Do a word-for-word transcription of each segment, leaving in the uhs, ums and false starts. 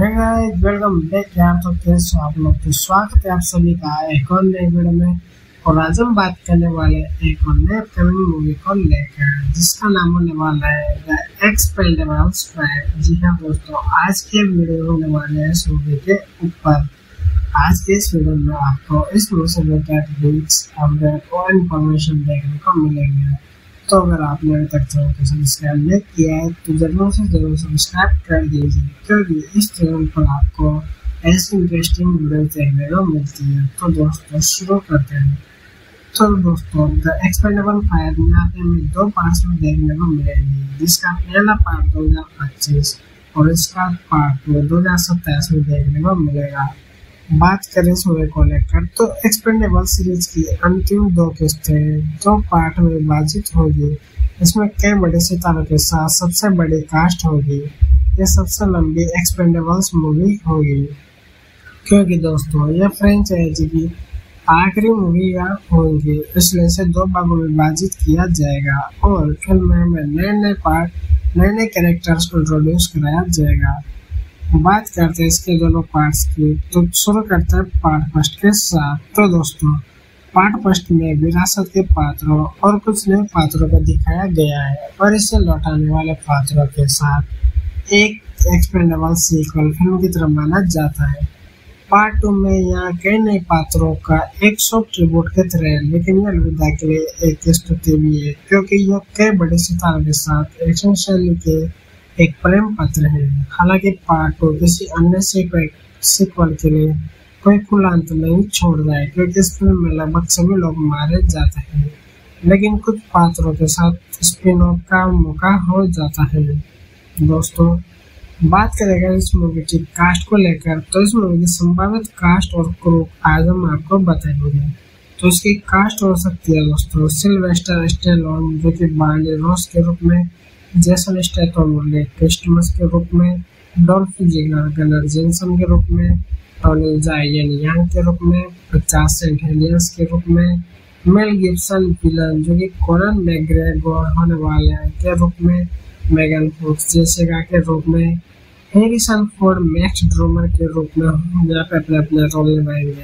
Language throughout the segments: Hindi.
है गाइस, वेलकम बैक यार। तो कैसे हो आप लोग? तो स्वागत है आप सभी का एक और नए वीडियो में। और आज हम बात करने वाले एक और नए अपकमिंग मूवी को लेकर, जिसका नाम होने वाला है द एक्सपेंडेबल्स फाइव। जी हाँ दोस्तों, आज के वीडियो होने वाले हैं इस मूवी के ऊपर। आज के इस वीडियो में आपको इस मूवी से रिलेटेड लीक्स, अपडेट और इन्फॉर्मेशन देखने को मिलेंगे। तो अगर आपने अभी तक चैनल को सब्सक्राइब नहीं किया है तो जरूर से जरूर सब्सक्राइब कर दीजिए, क्योंकि इस चैनल पर आपको ऐसी इंटरेस्टिंग वीडियो देखने को मिलती है। तो दोस्तों शुरू करते हैं। तो दोस्तों द एक्सपेंडेबल फाइव यहाँ पे हमें दो पार्ट्स में देखने को मिलेगी, जिसका पहला पार्ट दो हजार पच्चीस और इसका पार्ट दो हजार सत्ताईस में देखने को मिलेगा। बात करें इस मूवी को लेकर तो एक्सपेंडेबल सीरीज की अंतिम दो किस्तें दो पार्ट में विभाजित होगी। इसमें कई बड़े सितारों के साथ सबसे बड़ी कास्ट होगी। यह सबसे लंबी एक्सपेंडेबल्स मूवी होगी, क्योंकि दोस्तों यह फ्रेंचाइजी की आखिरी मूवी होगी, इसलिए इसे दो भागों में विभाजित किया जाएगा और फिल्म में नए नए पार्ट नए नए कैरेक्टर्स को इंट्रोड्यूस कराया जाएगा। बात करते हैं इसके दोनों पार्ट्स की, तो शुरू करते हैं पार्ट फर्स्ट के साथ। तो दोस्तों पार्ट फर्स्ट में विरासत के पात्रों और कुछ नए पात्रों को दिखाया गया है और इसे लौटाने वाले पात्रों के साथ एक एक्सपेंडेबल सीक्वल फिल्म की तरह माना जाता है। पार्ट टू में यहाँ कई नए पात्रों का एक सॉफ्ट ट्रिब्यूट की तरह है, लेकिन यह अलविदा के लिए एक स्तुति भी है, क्योंकि यह कई बड़े सितारों के साथ एक्शन शैली के एक प्रेम पत्र है। हालांकि पार्ट टू किसी अन्य सीक्वल के लिए कोई खुला अंत नहीं छोड़ रहा है, क्योंकि इस फिल्म में लगभग सभी लोग मारे जाते हैं, लेकिन कुछ पात्रों के साथ स्पिन ऑफ का मौका हो जाता है। दोस्तों बात करेंगे इस मूवी की कास्ट को लेकर, तो इस मूवी की संभावित कास्ट और क्रू आज हम आपको बताएंगे। तो इसकी कास्ट हो सकती है दोस्तों सिल्वेस्टर स्टेलोन, जो कि बार्नी रॉस के रूप में, जेसन स्टेथम क्रिस्टमस के रूप में, डॉल्फ जिगलर गनर जेनसन के रूप में, टोनी जायन यांग के रूप में, पचास सेंट हेलियंस के रूप में, मेल गिब्सन विलन जो कि कोनन मैकग्रेगोर होने वाले हैं के रूप में, मेगन फॉक्स जेसिका के रूप में, हैरिसन फोर्ड मैक्स ड्रोमर के रूप में यहाँ पे अपने अपने रोल निभाएंगे।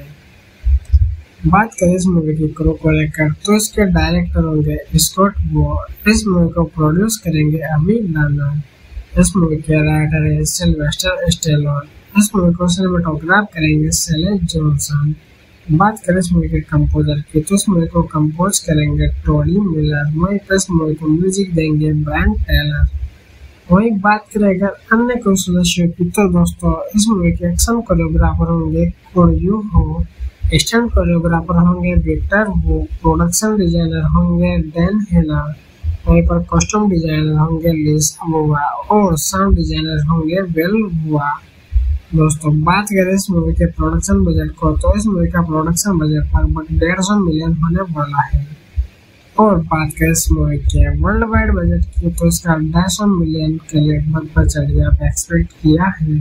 बात करें इस मूवी की क्रू को लेकर, तो इसके डायरेक्टर होंगे स्कॉट वो, इस मूवी को प्रोड्यूस करेंगे अभी लाना, इस मूवी के राइटर है सिल्वेस्टर स्टेलोन, इस मूवी को सिनेमेटोग्राफ करेंगे सेले जॉनसन। बात करें इस मूवी के कंपोजर की, तो इस मूवी को कंपोज करेंगे टोनी मिलर, वहीं पर इस मूवी को म्यूजिक देंगे ब्रायन टेलर। वहीं बात करें अगर अन्य कोई सदस्यों की, तो दोस्तों इस मूवी के एक्शन कोरियोग्राफर होंगे कोरियो हो, स्टंट कोरियोग्राफर होंगे विक्टर वो, प्रोडक्शन डिजाइनर होंगे डैन हेना, वहीं पर कॉस्ट्यूम डिजाइनर होंगे लिस अबुआ और साउंड डिजाइनर होंगे वेल हुआ। दोस्तों बात करें इस मूवी के प्रोडक्शन बजट को, तो इस मूवी का प्रोडक्शन बजट लगभग डेढ़ सौ मिलियन होने वाला है। और बात करें इस मूवी के वर्ल्ड वाइड बजट की, तो इसका ढाई सौ मिलियन के लगभग बजट यहाँ पे एक्सपेक्ट किया है।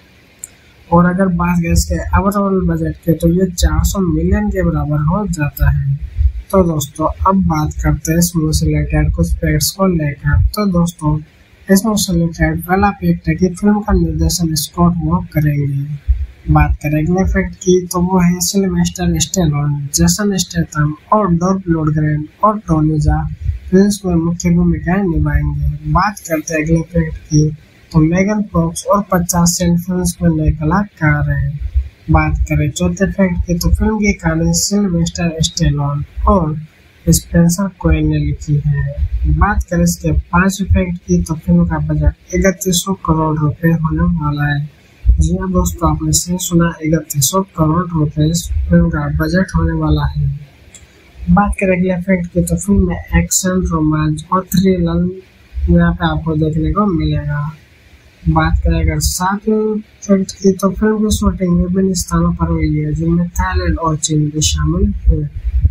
और अगर बात करें इसके ओवरऑल बजट के, तो ये चार सौ मिलियन के बराबर हो जाता है। तो दोस्तों अब बात करते हैं इस मूवी से रिलेटेड कुछ फैक्ट्स को लेकर। तो दोस्तों इस मूवी से रिलेटेड पहला फैक्ट है कि फिल्म का निर्देशन स्कॉट वो करेंगे। बात करें अगले फैक्ट की, तो वो है सिल्वेस्टर स्टेलोन, जेसन स्टेथम और डॉल्फ लundgren और टोनी जा फिल्म में मुख्य भूमिकाएं निभाएंगे। बात करते हैं अगले फैक्ट की, तो मेगन फॉक्स और पचास सेंट फिल्म में नए कलाकार हैं। बात करें चौथे फैक्ट की, तो फिल्म की कहानी सिल्वेस्टर स्टेलोन और स्पेंसर कोएन ने लिखी है। बात करें इसके पांचवें फैक्ट की, तो फिल्म का बजट इकतीस सौ करोड़ रुपए होने वाला है। जी हाँ दोस्तों, आपने सही सुना, इकतीस सौ करोड़ रुपए इस फिल्म का बजट होने वाला है। बात करें अगले फैक्ट की, तो फिल्म में एक्शन, रोमांस और थ्रिलर यहाँ पे आपको देखने को मिलेगा। बात करें अगर सातवें फैक्ट की, तो फिल्म की शूटिंग विभिन्न स्थानों पर हुई है, जिनमें थाईलैंड और चीन भी शामिल है।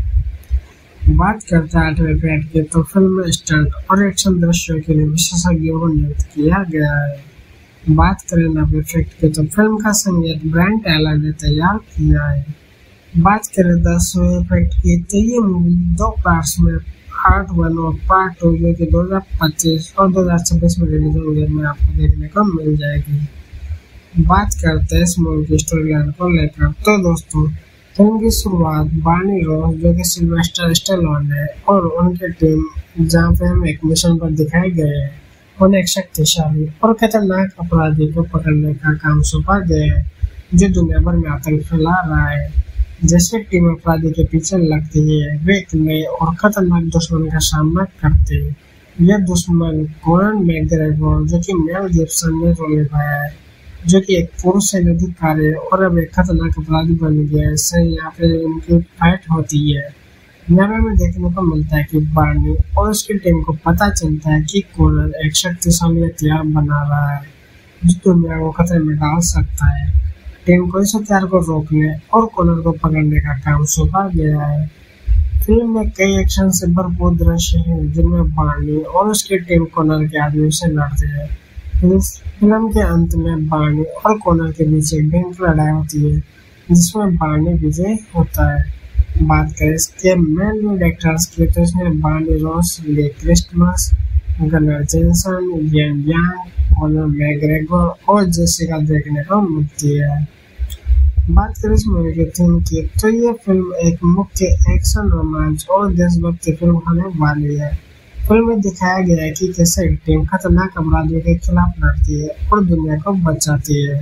बात करते हैं आठवें फैक्ट की, तो फिल्म में स्टंट और एक्शन दृश्यों के लिए विशेषज्ञों को नियुक्त किया गया है। बात करें नब्बे फैक्ट की, तो फिल्म का संगीत ब्रायन टेलर ने तैयार किया है। बात करें दसवें फैक्ट की, तो ये मूवी दो पार्ट्स में पार्ट वन और पार्ट टू जो कि दो हजार पच्चीस और दो हजार छब्बीस में रिलीज होंगे में आपको देखने को मिल जाएगी। बात करते हैं इस मूवी की स्टोरी लाइन को लेकर। तो दोस्तों, फिल्म की शुरुआत बार्नी रॉस जो कि सिल्वेस्टर स्टेलोन है और उनकी टीम, जहाँ पे हम एक मिशन पर दिखाए गए हैं, उन्हें एक शक्तिशाली और खतरनाक अपराधी को पकड़ने का काम सौंपा गया है जो दुनिया भर में आतंक फैला रहा है। जैसे टीम अपराधी के पीछे लगती है, वे एक नए और खतरनाक दुश्मन का सामना करते हैं। यह दुश्मन कोनन मैकग्रेगोर जो कि मेल गिब्सन ने रोल निभाया है, जो कि एक पुरुष सैन्य अधिकारी है और अब एक खतरनाक अपराधी बन गया है। इससे यहाँ पे उनकी फाइट होती है। यहाँ पे हमें देखने को मिलता है कि बार्नी और उसकी टीम को पता चलता है कि कोनन एक शक्तिशाली हथियार बना रहा है जो दुनिया को खतरे में डाल सकता है। टीम को इस हथियार को रोकने और कोनन को पकड़ने का काम सौंपा गया है। फिल्म में कई एक्शन से भरपूर दृश्य हैं जिनमें बार्नी और उसकी टीम कोनन के आदमी से लड़ते हैं। इस फिल्म के अंत में बार्नी और कोनन के बीच एक भयंकर लड़ाई होती है जिसमें बार्नी विजय होता है। बात करें इसके मेन लीड एक्टर्स की तो इसमें Barney Ross, Lee Christmas, gunner Jensen, Yin Yang, Conor McGregor और जेसिका देखने को मिलती है। बात करें इस मूवी के थीम की तो ये फिल्म एक मुख्य एक्शन, रोमांच और देशभक्ति फिल्म होने वाली है। फिल्म में दिखाया गया है कि कैसे एक टीम खतरनाक अपराधियों के खिलाफ लड़ती है और दुनिया को बचाती है।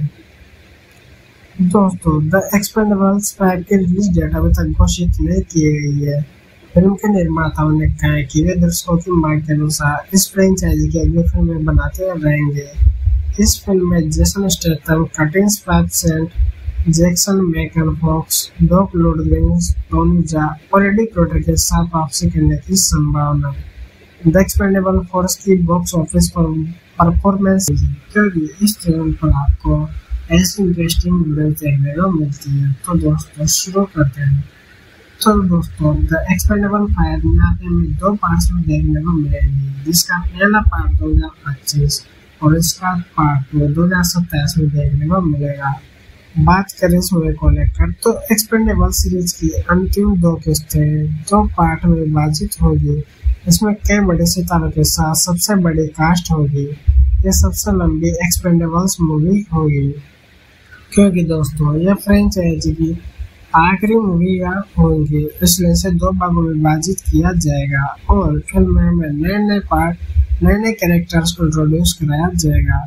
दोस्तों, द एक्सपेंडेबल्स फाइव की रिलीज डेट अभी तक घोषित नहीं की गई है। फिल्म के निर्माताओं ने कहा है कि वे दर्शकों की मांग के अनुसार इस फ्रेंचाइजी की अगली फिल्में बनाते रहेंगे। इस फिल्म में जेसन स्टेथम, कर्टिन स्पैटसेंट, जैक्सन मैकन फॉक्स, डॉक लुडग्रेन, टोनी जा और एडी क्रोटर के साथ वापसी करने की संभावना है। द एक्सपेंडेबल फोर्स की बॉक्स ऑफिस पर परफॉर्मेंस, क्योंकि इस चैनल पर आपको ऐसी इंटरेस्टिंग वीडियो देखने को मिलती है। तो दोस्तों, शुरू करते हैं। तो दोस्तों, द एक्सपेंडेबल फाइव यहाँ पे हमें दो पार्ट्स में देखने को मिलेंगे, जिसका पहला पार्ट दो हजार पच्चीस और इसका पार्ट दो हजार सत्ताईस में देखने को मिलेगा। बात करें इस मूवी को लेकर तो एक्सपेंडेबल सीरीज की अंतिम दो किस्तें दो पार्ट में विभाजित होगी। इसमें कई बड़े सितारों के साथ सबसे बड़ी कास्ट होगी। यह सबसे लंबी एक्सपेंडेबल्स मूवी होगी, क्योंकि दोस्तों यह फ्रेंचाइजी की आखिरी मूवी होगी, इसलिए इसे दो भागों में विभाजित किया जाएगा और फिल्म में नए नए पार्ट, नए नए कैरेक्टर्स को इंट्रोड्यूस कराया जाएगा।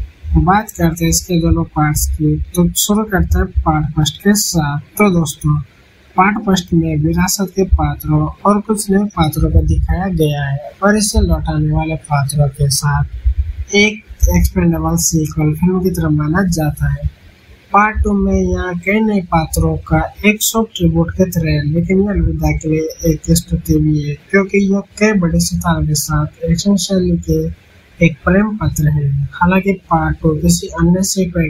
बात करते हैं इसके दोनों पार्ट्स की तो शुरू करते हैं पार्ट फर्स्ट के साथ। तो दोस्तों, पार्ट फर्स्ट में विरासत के पात्रों और कुछ नए पात्रों को दिखाया गया है और इसे लौटाने वाले पात्रों के साथ एक एक्सपेंडेबल सीक्वल फिल्म की तरह माना जाता है। पार्ट टू में यहाँ कई नए पात्रों का एक सॉफ्ट ट्रिब्यूट की तरह है, लेकिन यह अलविदा के लिए एक स्तुति भी है, क्योंकि यह कई बड़े सितारों के साथ एक्शन शैली के एक प्रेम पत्र है। हालांकि पार्ट टू किसी अन्य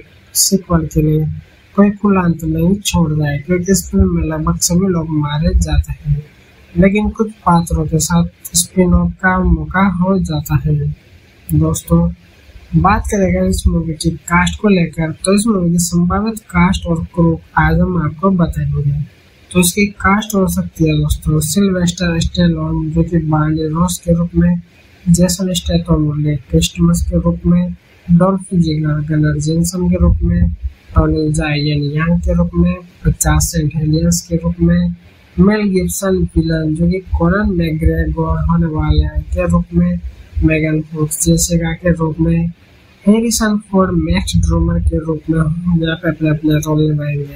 सीक्वल के लिए कोई खुला अंत नहीं छोड़ रहा है, क्योंकि इस फिल्म में लगभग सभी लोग मारे जाते हैं, लेकिन कुछ पात्रों के साथ स्पिन ऑफ का मौका हो जाता है। दोस्तों, बात करेंगे इस मूवी की कास्ट को लेकर तो इस मूवी की संभावित कास्ट और क्रू आज हम आपको बताएंगे। तो इसकी कास्ट हो सकती है दोस्तों सिल्वेस्टर स्टेलोन जो कि बार्नी रॉस के रूप में, जेसन स्टेथम ले क्रिस्टमस के रूप में, डॉल्फ जिगलर गनर जेनसन के रूप में, टोनी जा येन यांग के रूप में, पचास सेंट हेलियंस के रूप में, मेल गिब्सन विलन जो कि कोनन मैकग्रेगोर होने वाले हैं के रूप में, मेगन फॉक्स जेसिका के रूप में, हैरिसन फोर्ड मैक्स ड्रोमर के रूप में यहाँ पे अपने अपने रोल निभाएंगे।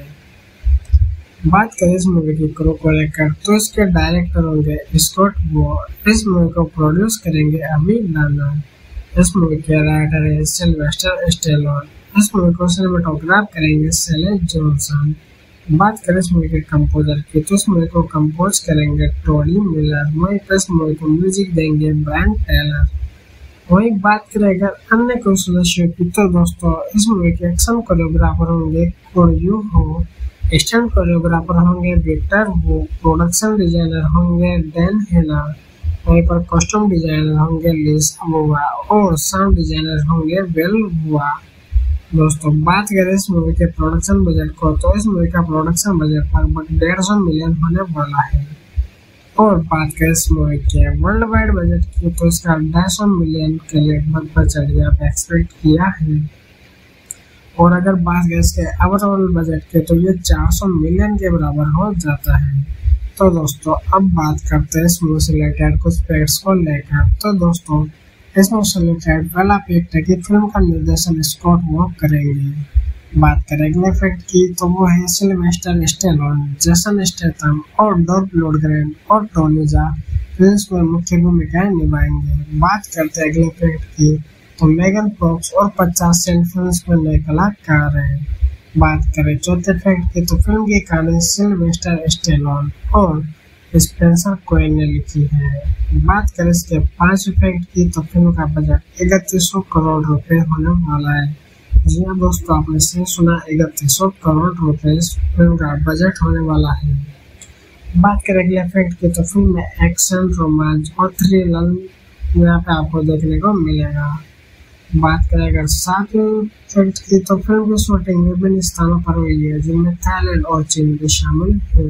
बात करें इस मूवी की क्रू को लेकर तो इसके डायरेक्टर होंगे स्कॉट वो, इस मूवी को प्रोड्यूस करेंगे अभी लाना, इस मूवी के राइटर है सिल्वेस्टर स्टेलोन, इस मूवी को सिनेमेटोग्राफ करेंगे सेले जॉनसन। बात करें इस मूवी के कंपोजर की तो इस मूवी को कंपोज करेंगे टोनी मिलर, वहीं पर इस मूवी को म्यूजिक देंगे ब्रायन टेलर। वही बात करें अगर अन्य कोई सदस्यों की तो दोस्तों इस मूवी के एक्शन कोरियोग्राफर होंगे कोरियो हो, स्टंट कोरियोग्राफर होंगे विक्टर वो, प्रोडक्शन डिजाइनर होंगे डैन हेना, वहीं पर कॉस्ट्यूम डिजाइनर होंगे लिस अबुआ और साउंड डिजाइनर होंगे वेल हुआ। दोस्तों, बात करें इस मूवी के प्रोडक्शन बजट को तो इस मूवी का प्रोडक्शन बजट लगभग डेढ़ सौ मिलियन होने वाला है और बात करें इस मूवी के वर्ल्ड वाइड बजट की तो इसका ढाई सौ मिलियन के लगभग बजट यहाँ पे एक्सपेक्ट किया है। और अगर बात करें इसके ओवरऑल बजट के तो ये चार सौ मिलियन के बराबर हो जाता है। तो दोस्तों अब बात करते हैं इस मूवी से रिलेटेड कुछ फैक्ट्स को लेकर। तो दोस्तों इस मूवी से रिलेटेड पहला फैक्ट है कि फिल्म का निर्देशन स्कॉट वॉक करेंगे। बात करें अगले फैक्ट की तो वो है सिल्वेस्टर स्टेलोन, जेसन स्टेथम और डॉल्फ लundgren और टोनी जॉ फिल्म में मुख्य भूमिकाएं निभाएंगे। बात करते हैं अगले फैक्ट की तो मेगन फॉक्स और पचास सेंट फिल्म में नए कलाकार हैं। बात करें चौथे फैक्ट की तो फिल्म की कहानी सिल्वेस्टर स्टेलोन और स्पेंसर कोएन ने लिखी है। बात करें इसके पांचवें फैक्ट की तो फिल्म का बजट इकतीस सौ करोड़ रुपए होने वाला है। जी हाँ दोस्तों, आपने सही सुना, इकतीस सौ करोड़ रुपए इस फिल्म का बजट होने वाला है। बात करें अगले फैक्ट की तो फिल्म में एक्शन, रोमांच और थ्रिलर यहाँ पे आपको देखने को मिलेगा। बात करें अगर सातवें फैक्ट की तो फिल्म की शूटिंग विभिन्न स्थानों पर हुई है जिनमें थाईलैंड और चीन भी शामिल है।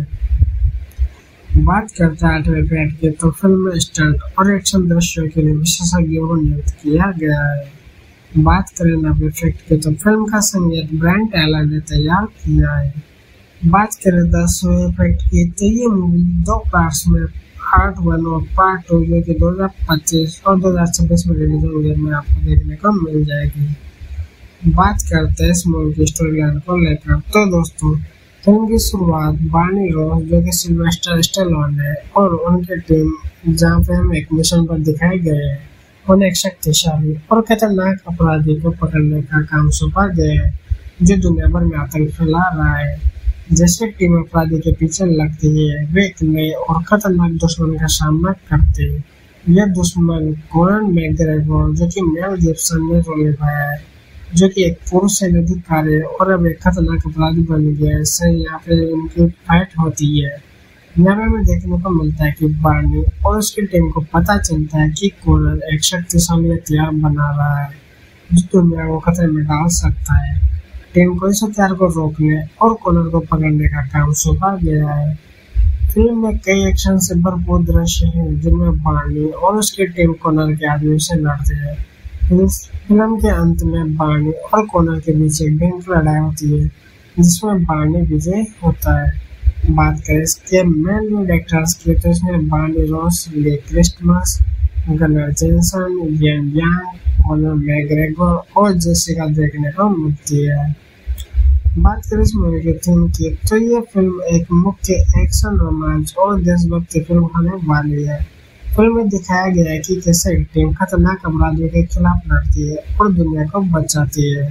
बात करते हैं आठवें फैक्ट की तो फिल्म में स्टंट और एक्शन दृश्यों के लिए विशेषज्ञों को नियुक्त किया गया है। बात करें नब्बे फैक्ट की तो फिल्म का संगीत ब्रायन टैलर ने तैयार किया है। बात करें दसवें फैक्ट की तो ये मूवी दो पार्ट्स में पार्ट वन और पार्ट टू जो कि दो हज़ार पच्चीस और दो हज़ार छब्बीस में रिलीज होंगे में आपको देखने को मिल जाएगी। बात करते हैं इस मूवी की स्टोरी लाइन को लेकर। तो दोस्तों फिल्म की शुरुआत बार्नी रॉस जो कि सिल्वेस्टर स्टेलोन है और उनकी टीम जहाँ पे हम एक मिशन पर दिखाए गए हैं उन्हें एक शक्तिशाली और खतरनाक अपराधी को पकड़ने का काम सौंपा गया है जो दुनिया भर में आतंक फैला रहा है। जैसे टीम अपराधी के पीछे लगती है वे एक नए और खतरनाक दुश्मन का सामना करते हैं। यह दुश्मन कोनन मैकग्रेगोर जो कि मेल गिब्सन ने रोल निभाया है, जो कि एक पुरुष सैन्य अधिकारी है और अब एक खतरनाक अपराधी बन गया है। इससे यहाँ पे उनकी फाइट होती है। यहाँ पे हमें देखने को मिलता है कि बार्नी और उसकी टीम को पता चलता है कि कोनन एक शक्तिशाली हथियार बना रहा है जो दुनिया को खतरे में डाल सकता है। टीम को इस हथियार को रोकने और कोनन को पकड़ने का काम सौंपा गया है। फिल्म में कई एक्शन से भरपूर दृश्य हैं जिनमें बार्नी और उसकी टीम कोनन के आदमी से लड़ते हैं। फिल्म के अंत में बार्नी और कोनन के बीच एक भयंकर लड़ाई होती है जिसमें बार्नी विजय होता है। बात करें इसके मेन लीड एक्टर्स की तो इसमें Barney Ross, Lee Christmas, gunner Jensen, Yin Yang, Conor McGregor और जेसिका देखने को मिलती है। बात करें इस मूवी की थीम की तो ये फिल्म एक मुख्य एक्शन, रोमांच और देशभक्ति फिल्म होने वाली है। फिल्म में दिखाया गया है कि कैसे एक टीम खतरनाक अपराधियों के खिलाफ लड़ती है और दुनिया को बचाती है।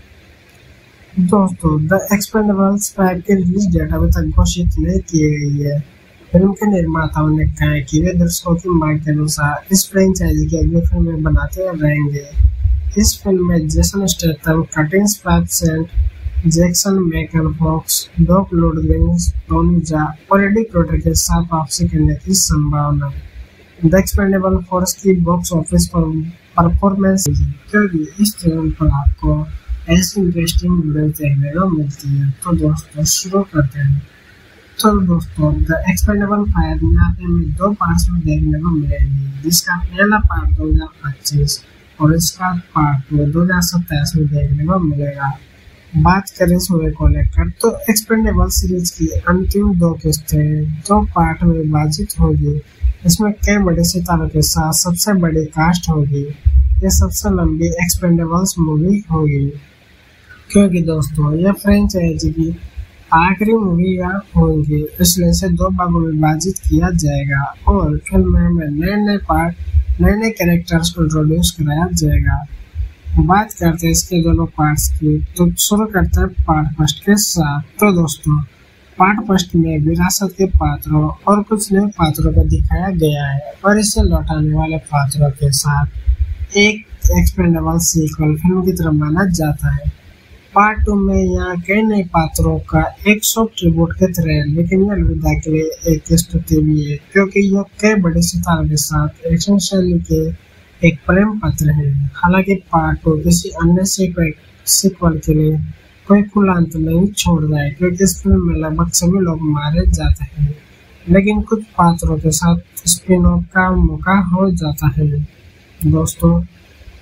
दोस्तों द एक्सपेंडेबल्स फाइव की रिलीज डेट अभी तक घोषित नहीं की गई है। फिल्म के निर्माताओं ने कहा है कि वे दर्शकों की मांग के अनुसार इस फ्रेंचाइजी की अगली फिल्में बनाते रहेंगे। इस फिल्म में जेसन स्टेथम, कर्टिन स्पैक्सेंट, Jackson Megan Fox, Dolph लundgren, Tony Jaa और एडी क्रोटर के साथ वापसी करने की संभावना है। द एक्सपेंडेबल फोर्स की बॉक्स ऑफिस पर परफॉर्मेंस क्योंकि इस चैनल पर आपको ऐसी इंटरेस्टिंग वीडियो देखने को मिलती है। तो दोस्तों शुरू करते हैं। तो दोस्तों द एक्सपेंडेबल फाइव यहाँ पे हमें दो पार्ट्स में देखने को मिलेगी, जिसका पहला पार्ट दो हज़ार पच्चीस और इसका पार्ट दो हज़ार सत्ताईस में देखने को मिलेगा। बात करें इस मूवी को लेकर तो एक्सपेंडेबल सीरीज की अंतिम दो किस्तें दो पार्ट में विभाजित होगी। इसमें कई बड़े सितारों के साथ सबसे बड़ी कास्ट होगी। यह सबसे लंबी एक्सपेंडेबल्स मूवी होगी क्योंकि दोस्तों यह फ्रेंचाइजी की आखिरी मूवी होंगी, इसलिए इसे दो भागों में विभाजित किया जाएगा और फिल्म में नए नए पार्ट, नए नए कैरेक्टर्स को इंट्रोड्यूस कराया जाएगा। बात करते हैं इसके दोनों पार्ट्स की तो शुरू करते हैं पार्ट फर्स्ट के साथ। तो दोस्तों पार्ट फर्स्ट में विरासत के पात्रों और कुछ नए पात्रों को दिखाया गया है और इसे लौटाने वाले पात्रों के साथ एक एक्सपेंडेबल सीक्वल फिल्म की तरह माना जाता है। पार्ट टू में यहाँ कई नए पात्रों का एक सॉफ्ट ट्रिब्यूट की तरह है, लेकिन यह अलविदा के लिए एक स्तुति भी है क्योंकि यह कई बड़े सितारों के साथ एक्शन शैली के एक प्रेम पत्र है। हालांकि पार्ट टू किसी अन्य सीक्वल के लिए कोई खुला अंत नहीं छोड़ रहा है क्योंकि इस फिल्म में लगभग सभी लोग मारे जाते हैं, लेकिन कुछ पात्रों के साथ स्पिन ऑफ का मौका हो जाता है। दोस्तों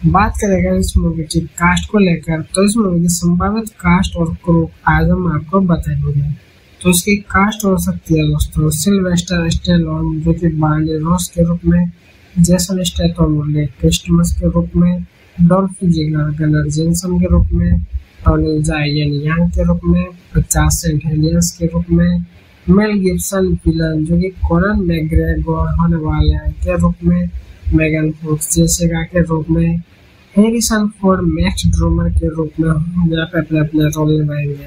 बात करेगा इस मूवी की कास्ट को लेकर, तो इस मूवी की संभावित कास्ट और क्रू आज हम आपको बताएंगे। तो इसकी कास्ट हो सकती है दोस्तों सिल्वेस्टर स्टेलोन जो कि बार्नी रॉस के रूप में, जेसन स्टेथम क्रिस्टमस के रूप में, डॉल्फ जिगलर गनर जेनसन के रूप में, टोनी जायन यांग के रूप में, पचास सेंट हेलियंस के रूप में, मेल गिब्सन विलन जो कि कोनन मैग्रेगोर होने वाले हैं के रूप में, मेगन फॉक्स जेसिका के रूप में, हैरिसन फोर्ड मैक्स ड्रोमर के रूप में यहाँ पे अपने अपने रोल निभाएंगे।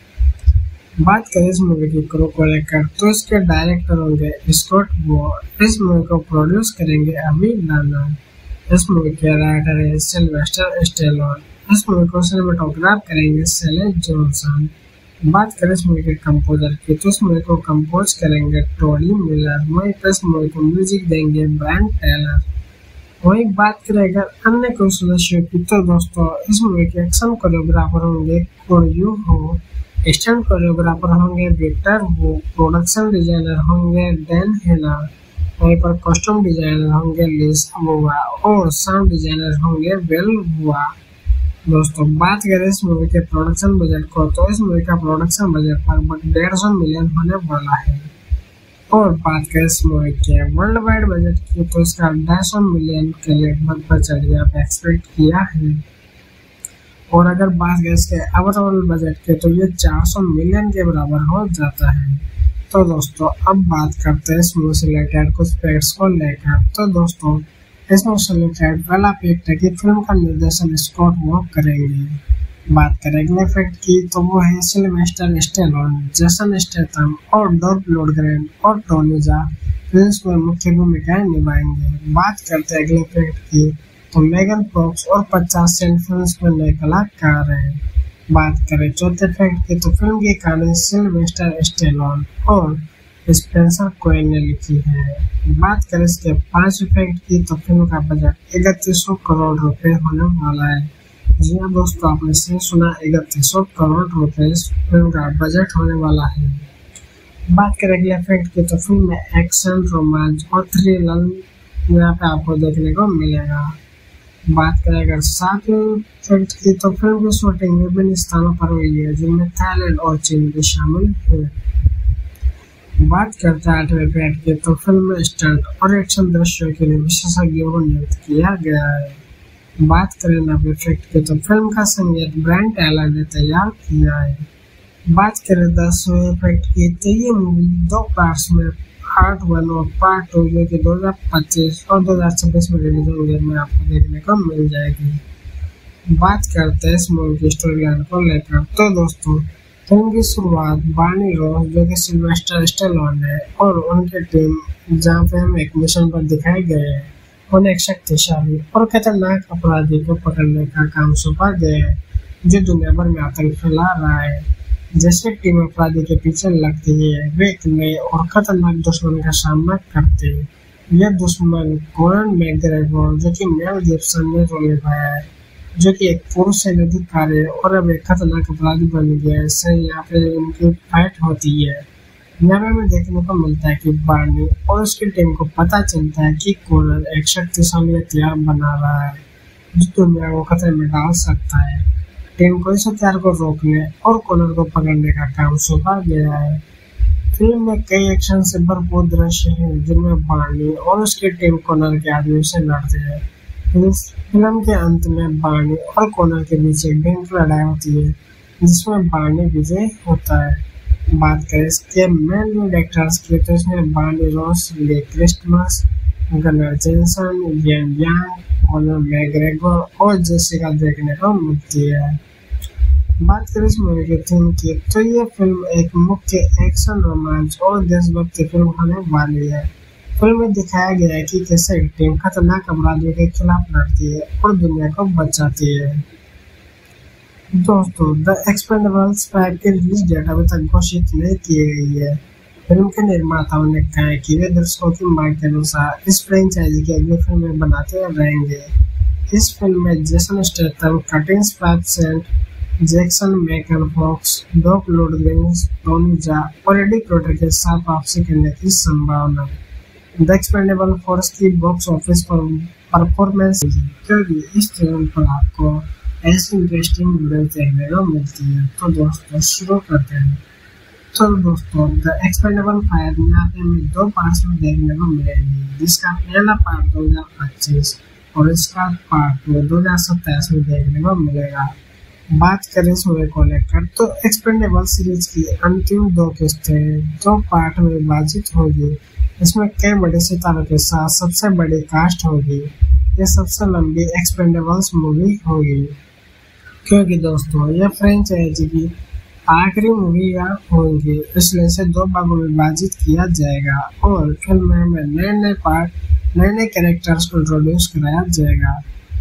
बात करें इस मूवी की क्रू को लेकर, तो इसके डायरेक्टर होंगे स्कॉट वो, इस मूवी को प्रोड्यूस करेंगे अभी लाना, इस मूवी के राइटर है सिल्वेस्टर स्टेलोन, इस मूवी को सिनेमेटोग्राफ करेंगे सेले जॉनसन। बात करें इस मूवी के कंपोजर की, तो इस मूवी को कंपोज करेंगे टोनी मिलर, वहीं पर इस मूवी को म्यूजिक देंगे ब्रायन टेलर। वही बात करें अगर अन्य कोई सदस्यों की, तो दोस्तों इस मूवी के एक्शन कोरियोग्राफर होंगे कोरियो हो, स्टंट कोरियोग्राफर होंगे विक्टर वो, प्रोडक्शन डिजाइनर होंगे डैन हेना, वहीं पर कॉस्ट्यूम डिजाइनर होंगे लिस अबुआ और साउंड डिजाइनर होंगे वेल हुआ। दोस्तों बात करें इस मूवी के प्रोडक्शन बजट को, तो इस मूवी का प्रोडक्शन बजट लगभग डेढ़ सौ मिलियन होने वाला है। और बात करें इस मूवी के वर्ल्ड वाइड बजट की, तो इसका ढाई सौ मिलियन के लगभग बजट यहाँ पे एक्सपेक्ट किया है। और अगर बात करें इसके ओवरऑल बजट के, तो ये चार सौ मिलियन के बराबर हो जाता है। तो दोस्तों अब बात करते हैं इस मूवी से रिलेटेड कुछ फैक्ट्स को लेकर। तो दोस्तों इस मूवी से रिलेटेड पहला फैक्ट है कि फिल्म का निर्देशन स्कॉट वो करेंगे। बात करें अगले फैक्ट की, तो वो है सिल्वेस्टर स्टेलोन, जेसन स्टेथम और डॉल्फ लundgren और टोनी जा फिल्म में मुख्य भूमिकाएं निभाएंगे। बात करते हैं अगले फैक्ट की, तो मेगन फॉक्स और पचास सेंट फिल्म में नए कलाकार हैं। बात करें चौथे फैक्ट की, तो फिल्म की कहानी सिल्वेस्टर स्टेलोन और स्पेंसर कोएन ने लिखी है। बात करें इसके पांचवें फैक्ट की, तो फिल्म का बजट इकतीस सौ करोड़ रुपए होने वाला है। जी हाँ दोस्तों, आपने सही सुना, इकतीस सौ करोड़ रुपए इस फिल्म का बजट होने वाला है। बात करें अगले फैक्ट की, तो फिल्म में एक्शन, रोमांस और थ्रिलर यहाँ पे आपको देखने को मिलेगा। बात करें अगर सातवें फैक्ट की, तो फिल्म की शूटिंग विभिन्न स्थानों पर हुई है जिनमें थाईलैंड और चीन भी शामिल है। बात करते हैं आठवें फैक्ट की, तो फिल्म में स्टंट और एक्शन दृश्यों के लिए विशेषज्ञों को नियुक्त किया गया है। बात करें नब्बे फैक्ट की, तो फिल्म का संगीत ब्रायन टेलर ने तैयार किया है। बात करें दसवें फैक्ट की, तो ये मूवी दो पार्ट्स में पार्ट वन और पार्ट टू जो कि दो हजार पच्चीस और दो हजार छब्बीस में रिलीज होंगे में आपको देखने को मिल जाएगी। बात करते हैं इस मूवी की स्टोरी लाइन को लेकर, तो दोस्तों फिल्म की शुरुआत बार्नी रॉस जो कि सिल्वेस्टर स्टेलोन है और उनकी टीम जहाँ पे हम एक मिशन पर दिखाए गए हैं, उन्हें एक शक्तिशाली और खतरनाक अपराधी को पकड़ने का काम सौंपा गया है जो दुनिया भर में आतंक फैला रहा है। जैसे टीम अपराधी के पीछे लगती है, वे एक नए और खतरनाक दुश्मन का सामना करते हैं। यह दुश्मन कोनन मैग्रेगोर जो कि मेल गिब्सन ने रोल निभाया है, जो कि एक पुरुष सैन्य अधिकारी है और अब एक खतरनाक अपराधी बन गया है। इससे यहाँ पे उनकी फाइट होती है। यहाँ पे हमें देखने को मिलता है कि बार्नी और उसकी टीम को पता चलता है कि कोनन एक शक्तिशाली हथियार बना रहा है जो दुनिया को खतरे में डाल सकता है। टीम को इस हथियार को रोकने और कोनन को पकड़ने का काम सौंपा गया है। फिल्म में कई एक्शन से भरपूर दृश्य हैं जिनमें बार्नी और उसकी टीम कोनन के आदमी से लड़ते हैं। फिल्म के अंत में बार्नी और कोनन के बीच एक भयंकर लड़ाई होती है जिसमें बार्नी विजय होता है। बात करें इसके मेन लीड एक्टर्स की, तो इसमें Barney Ross, Lee Christmas, gunner Jensen, Yin Yang, Conor McGregor और जेसिका देखने को मिलती है। बात करें इस मूवी की थीम की, तो ये फिल्म एक मुख्य एक्शन, रोमांच और देशभक्ति फिल्म होने वाली है। फिल्म में दिखाया गया है कि कैसे एक टीम खतरनाक अपराधियों के खिलाफ लड़ती है और दुनिया को बचाती है। दोस्तों द एक्सपेंडेबल्स फाइव की रिलीज डेट अभी तक घोषित नहीं की गई है। फिल्म के निर्माताओं ने कहा है कि वे दर्शकों की मांग के अनुसार इस फ्रेंचाइजी की अगली फिल्में बनाते रहेंगे। इस फिल्म में जेसन स्टेथम, कर्टिन स्पैटसेंट, Jackson Megan Fox, Dolph लundgren, Tony Jaa और एडी क्रोटर के साथ वापसी करने की संभावना है। द एक्सपेंडेबल फोर्स की बॉक्स ऑफिस पर परफॉर्मेंस, क्योंकि इस चैनल पर आपको ऐसी इंटरेस्टिंग वीडियो देखने को मिलती है। तो दोस्तों शुरू करते हैं। तो दोस्तों द एक्सपेंडेबल फाइव यहाँ पे हमें दो पार्ट्स में देखने को मिलेगी, जिसका पहला पार्ट दो हजार पच्चीस और इसका पार्ट दो हजार सत्ताईस में देखने को मिलेगा। बात करें इस मूवी को लेकर तो एक्सपेंडेबल सीरीज की अंतिम दो किस्तें दो पार्ट में विभाजित होगी। इसमें कई बड़े सितारों के साथ सबसे बड़ी कास्ट होगी। यह सबसे लंबी एक्सपेंडेबल्स मूवी होगी, क्योंकि दोस्तों यह फ्रेंचाइजी की आखिरी मूवी होगी, इसलिए इसे दो भागों में विभाजित किया जाएगा और फिल्म में नए नए पार्ट नए नए कैरेक्टर्स को इंट्रोड्यूस कराया जाएगा।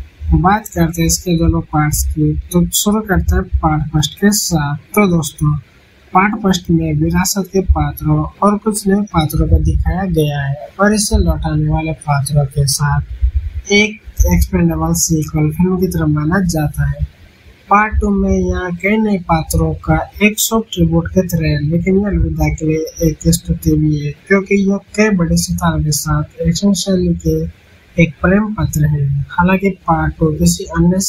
बात करते हैं इसके दोनों पार्ट्स की, तो शुरू करते हैं पार्ट फर्स्ट के साथ। तो दोस्तों पार्ट फर्स्ट में विरासत के पात्रों और कुछ नए पात्रों को दिखाया गया है और इसे लौटाने वाले पात्रों के साथ एक एक्सपेंडेबल सीक्वल फिल्म की तरह माना जाता है। पार्ट टू में यहाँ कई नए पात्रों का एक सॉफ्ट ट्रिब्यूट की तरह है, लेकिन यह अलविदा के लिए एक स्तुति भी है, क्योंकि यह कई बड़े सितारों के साथ एक्शन शैली के एक प्रेम पत्र है। हालांकि पार्ट टू किसी अन्य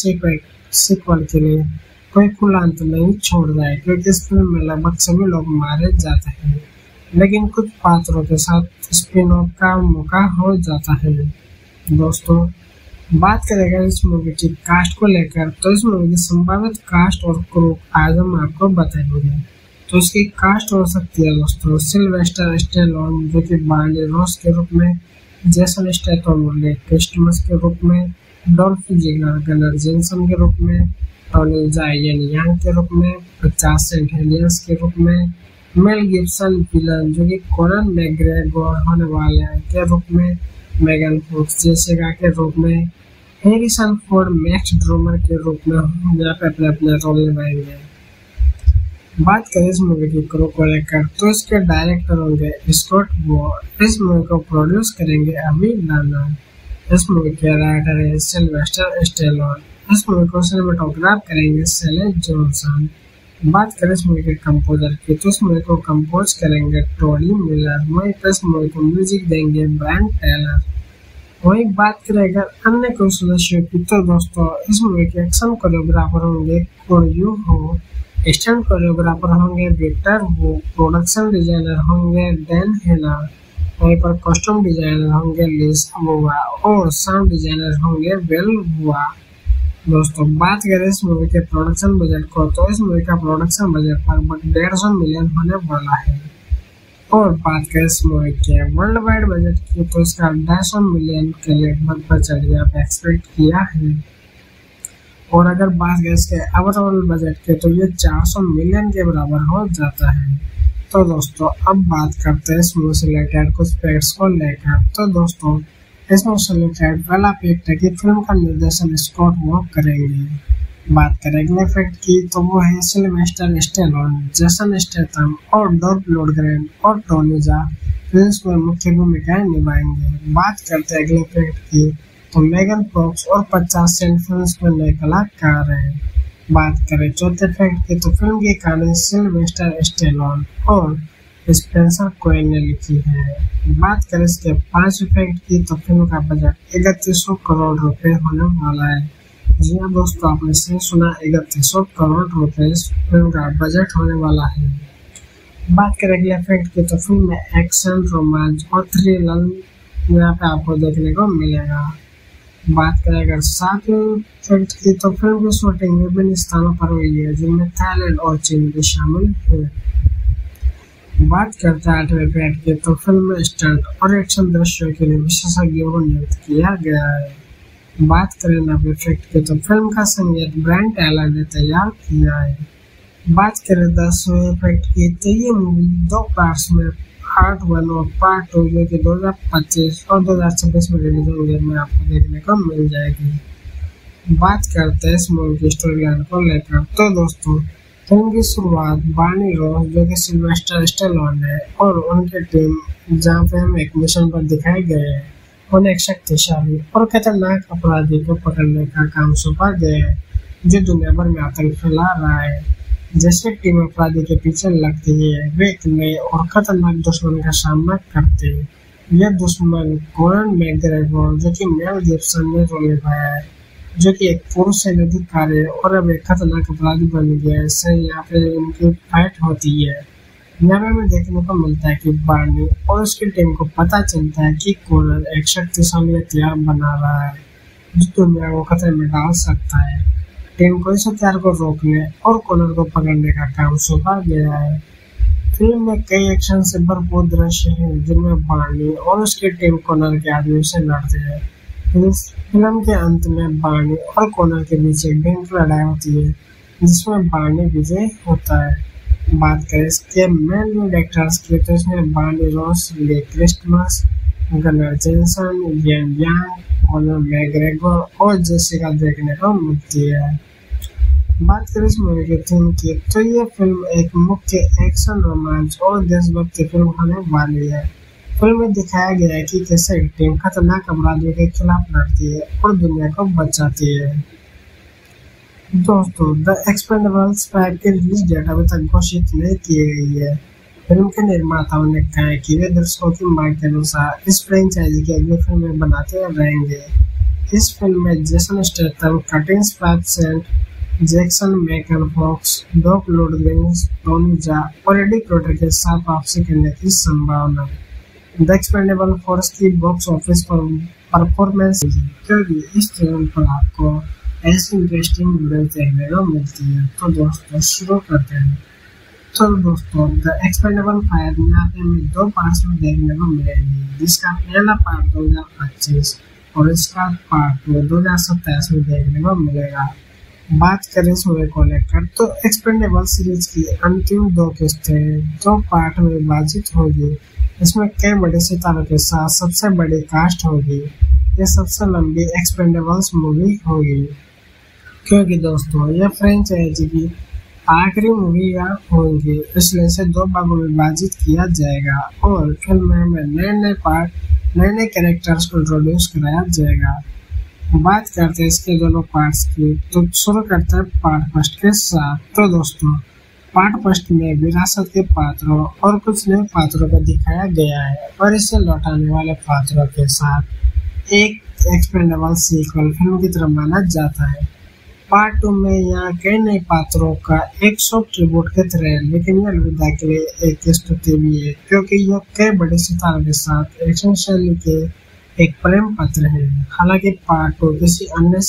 सीक्वल के लिए कोई खुला अंत नहीं छोड़ रहा है, क्योंकि इस फिल्म में लगभग सभी लोग मारे जाते हैं, लेकिन कुछ पात्रों के साथ स्पिन ऑफ का मौका हो जाता है। दोस्तों बात करेंगे इस मूवी की कास्ट को लेकर, तो इस मूवी की संभावित कास्ट और क्रू आज हम आपको बताएंगे। तो इसकी कास्ट हो सकती है दोस्तों सिल्वेस्टर स्टेलोन जो कि बार्नी रोस के रूप में, जेसन स्टेथम क्रिस्टमस के रूप में, डॉल्फ जिगलर गनर जेनसन के रूप में, टोनी जायन यांग के रूप में, पचास सेंट हेलियंस के रूप में, मेल गिब्सन विलन जो कि कोनन मैग्रेगोर होने वाले हैं के रूप में, मेगन फॉक्स जेसिका के रूप में, हैरिसन फोर्ड मैक्स ड्रोमर के रूप में यहाँ पे अपने अपने रोल निभाएंगे। बात करें इस मूवी की क्रू को लेकर, तो इसके डायरेक्टर होंगे स्कॉट वो, इस मूवी को प्रोड्यूस करेंगे अभी लाना, इस मूवी के राइटर है सिल्वेस्टर स्टेलोन, इस मूवी को सिनेमेटोग्राफ करेंगे सेले जॉनसन। बात करें इस मूवी के कंपोजर की, तो इस मूवी को कंपोज करेंगे टोनी मिलर, वहीं पर इस मूवी को म्यूजिक देंगे ब्रायन टेलर। वहीं बात करें अगर अन्य कोई सदस्यों की, तो दोस्तों इस मूवी के एक्शन कोरियोग्राफर होंगे कोरियो हो, स्टंट कोरियोग्राफर होंगे विक्टर वो, प्रोडक्शन डिजाइनर होंगे डैन हेना, वहीं पर कॉस्ट्यूम डिजाइनर होंगे लिस अबुआ और साउंड डिजाइनर होंगे वेल हुआ। दोस्तों बात करें इस मूवी के प्रोडक्शन बजट को, तो इस मूवी का प्रोडक्शन बजट लगभग डेढ़ सौ मिलियन होने वाला है। और बात करें इस मूवी के वर्ल्ड वाइड बजट की, तो इसका ढाई सौ मिलियन के लगभग बजट यहाँ पे एक्सपेक्ट किया है। और अगर बात करें इसके ओवरऑल बजट के, तो ये चार सौ मिलियन के बराबर हो जाता है। तो दोस्तों अब बात करते हैं इस मूवी से रिलेटेड कुछ फैक्ट्स को लेकर। तो दोस्तों इस मूवी से रिलेटेड पहला फैक्ट है कि फिल्म का निर्देशन स्कॉट वो करेंगे। बात करें अगले फैक्ट की, तो वो है सिल्वेस्टर स्टेलोन, जेसन स्टेथम और डॉल्फ लundgren और टोनी जा फिल्म में मुख्य भूमिकाएं निभाएंगे। बात करते हैं अगले फैक्ट की, तो मेगन फॉक्स और पचास सेंट फिल्म में नए कलाकार हैं। बात करें चौथे फैक्ट की, तो फिल्म की कहानी सिल्वेस्टर स्टेलोन और स्पेंसर कोएन ने लिखी है। बात करें इसके पांच फैक्ट की, तो फिल्म का बजट इकतीस सौ करोड़ रुपए होने वाला है। जी हाँ दोस्तों, आपने सही सुना, इकतीस सौ करोड़ रुपए इस फिल्म का बजट होने वाला है। बात करें अगले फैक्ट की, तो फिल्म में एक्शन, रोमांस और थ्रिलर यहाँ पे आपको देखने को मिलेगा। बात करें अगर सातवें फैक्ट की, तो फिल्म की शूटिंग विभिन्न स्थानों पर हुई है, जिनमें थाईलैंड और चीन भी शामिल है। बात करते हैं आठवें फैक्ट की, तो फिल्म में स्टंट और एक्शन दृश्यों के लिए विशेषज्ञों को नियुक्त किया गया है। बात करें नब्बे फैक्ट की, तो फिल्म का संगीत ब्रायन टेलर ने तैयार किया है। बात करें दसवें फैक्ट की, तो ये मूवी दो पार्ट्स में पार्ट वन और पार्ट टू जो कि दो हजार पच्चीस और दो हजार छब्बीस में रिलीज होंगे में आपको देखने को मिल जाएगी। बात करते हैं इस मूवी की स्टोरी लाइन को लेकर, तो दोस्तों फिल्म की शुरुआत बार्नी रोस जो कि सिल्वेस्टर स्टेलोन है और उनकी टीम जहाँ पे हम एक मिशन पर दिखाए गए हैं, उन्हें एक शक्तिशाली और खतरनाक अपराधी को पकड़ने का काम सौंपा गया है, जो दुनिया भर में आतंक फैला रहा है। जैसे टीम अपराधी के पीछे लगती है, वे एक नए और खतरनाक दुश्मन का सामना करते हैं यह दुश्मन कोनन मैकग्रेगोर जो कि मेल गिब्सन ने रोल निभाया है, जो कि एक पुरुष सैन्य अधिकारी है और अब एक खतरनाक अपराधी बन गया है। इससे यहाँ पे उनकी फाइट होती है। यहाँ पे हमें देखने को मिलता है कि बार्नी और उसकी टीम को पता चलता है कि कोनन एक शक्तिशाली हथियार बना रहा है जो दुनिया को खतरे में डाल सकता है। टीम को इस हथियार को रोकने और कोनन को पकड़ने का काम सौंपा गया है। फिल्म में कई एक्शन से भरपूर दृश्य हैं जिनमें बार्नी और उसकी टीम कोनन के आदमियों से लड़ते हैं। इस फिल्म के अंत में बार्नी और कोनन के बीच एक भयंकर लड़ाई होती है जिसमें बार्नी विजय होता है। बात करें इसके मेन लीड एक्टर्स की तो इसमें Barney Ross, Lee Christmas, gunner Jensen, Yin Yang, Conor McGregor और जेसिका देखने को मिलती है। बात करें इस मूवी के थीम की तो ये फिल्म एक मुख्य एक्शन, रोमांच और देशभक्ति फिल्म होने वाली है। फिल्म में दिखाया गया है कि कैसे एक टीम खतरनाक अपराधियों के खिलाफ लड़ती है और दुनिया को बचाती है। दोस्तों, द एक्सपेंडेबल्स फाइव की रिलीज डेट अभी तक घोषित नहीं की गई है। फिल्म के निर्माताओं ने कहा है कि वे दर्शकों की मांग के अनुसार इस फ्रेंचाइजी की अगली फिल्में बनाते रहेंगे। इस फिल्म में जेसन स्टेथम, कर्टिन स्पैटसेंट, जैक्सन मैकन फॉक्स, डॉक लुडग्रेन, टोनी जा और एडी क्रोटर के साथ वापसी करने की संभावना है। द एक्सपेंडेबल फोर्स की बॉक्स ऑफिस पर परफॉर्मेंस क्योंकि इस चैनल पर आपको ऐसी इंटरेस्टिंग वीडियो देखने को मिलती है। तो दोस्तों शुरू करते हैं। तो दोस्तों, द एक्सपेंडेबल फाइव यहाँ पे हमें दो पार्ट्स में देखने को मिलेगी, जिसका पहला पार्ट दो हजार पच्चीस और इसका पार्ट दो हजार सत्ताईस में देखने को मिलेगा। बात करें इस मूवी को लेकर तो एक्सपेंडेबल सीरीज की अंतिम दो किस्तें दो पार्ट में विभाजित होगी। इसमें कई बड़े सितारों के साथ सबसे बड़ी कास्ट होगी। यह सबसे लंबी एक्सपेंडेबल्स मूवी होगी क्योंकि दोस्तों यह फ्रेंचाइजी की आखिरी मूवी होगी, इसलिए इसे दो भागों में विभाजित किया जाएगा और फिल्म में नए नए पार्ट नए नए कैरेक्टर्स को इंट्रोड्यूस कराया जाएगा। बात करते हैं इसके दोनों पार्ट्स की तो शुरू करते हैं पार्ट फर्स्ट के साथ। तो दोस्तों, पार्ट फर्स्ट में विरासत के पात्रों और कुछ नए पात्रों को दिखाया गया है और इसे लौटाने वाले पात्रों के साथ एक एक्सपेंडेबल सीक्वल फिल्म की तरह माना जाता है। पार्ट टू में यहाँ कई नए पात्रों का एक सॉफ्ट ट्रिब्यूट की तरह है, लेकिन यह अलविदा के लिए एक स्तुति भी है क्योंकि यह कई बड़े सितारों के साथ एक्शन शैली के एक प्रेम पत्र है। हालांकि पार्ट टू किसी अन्य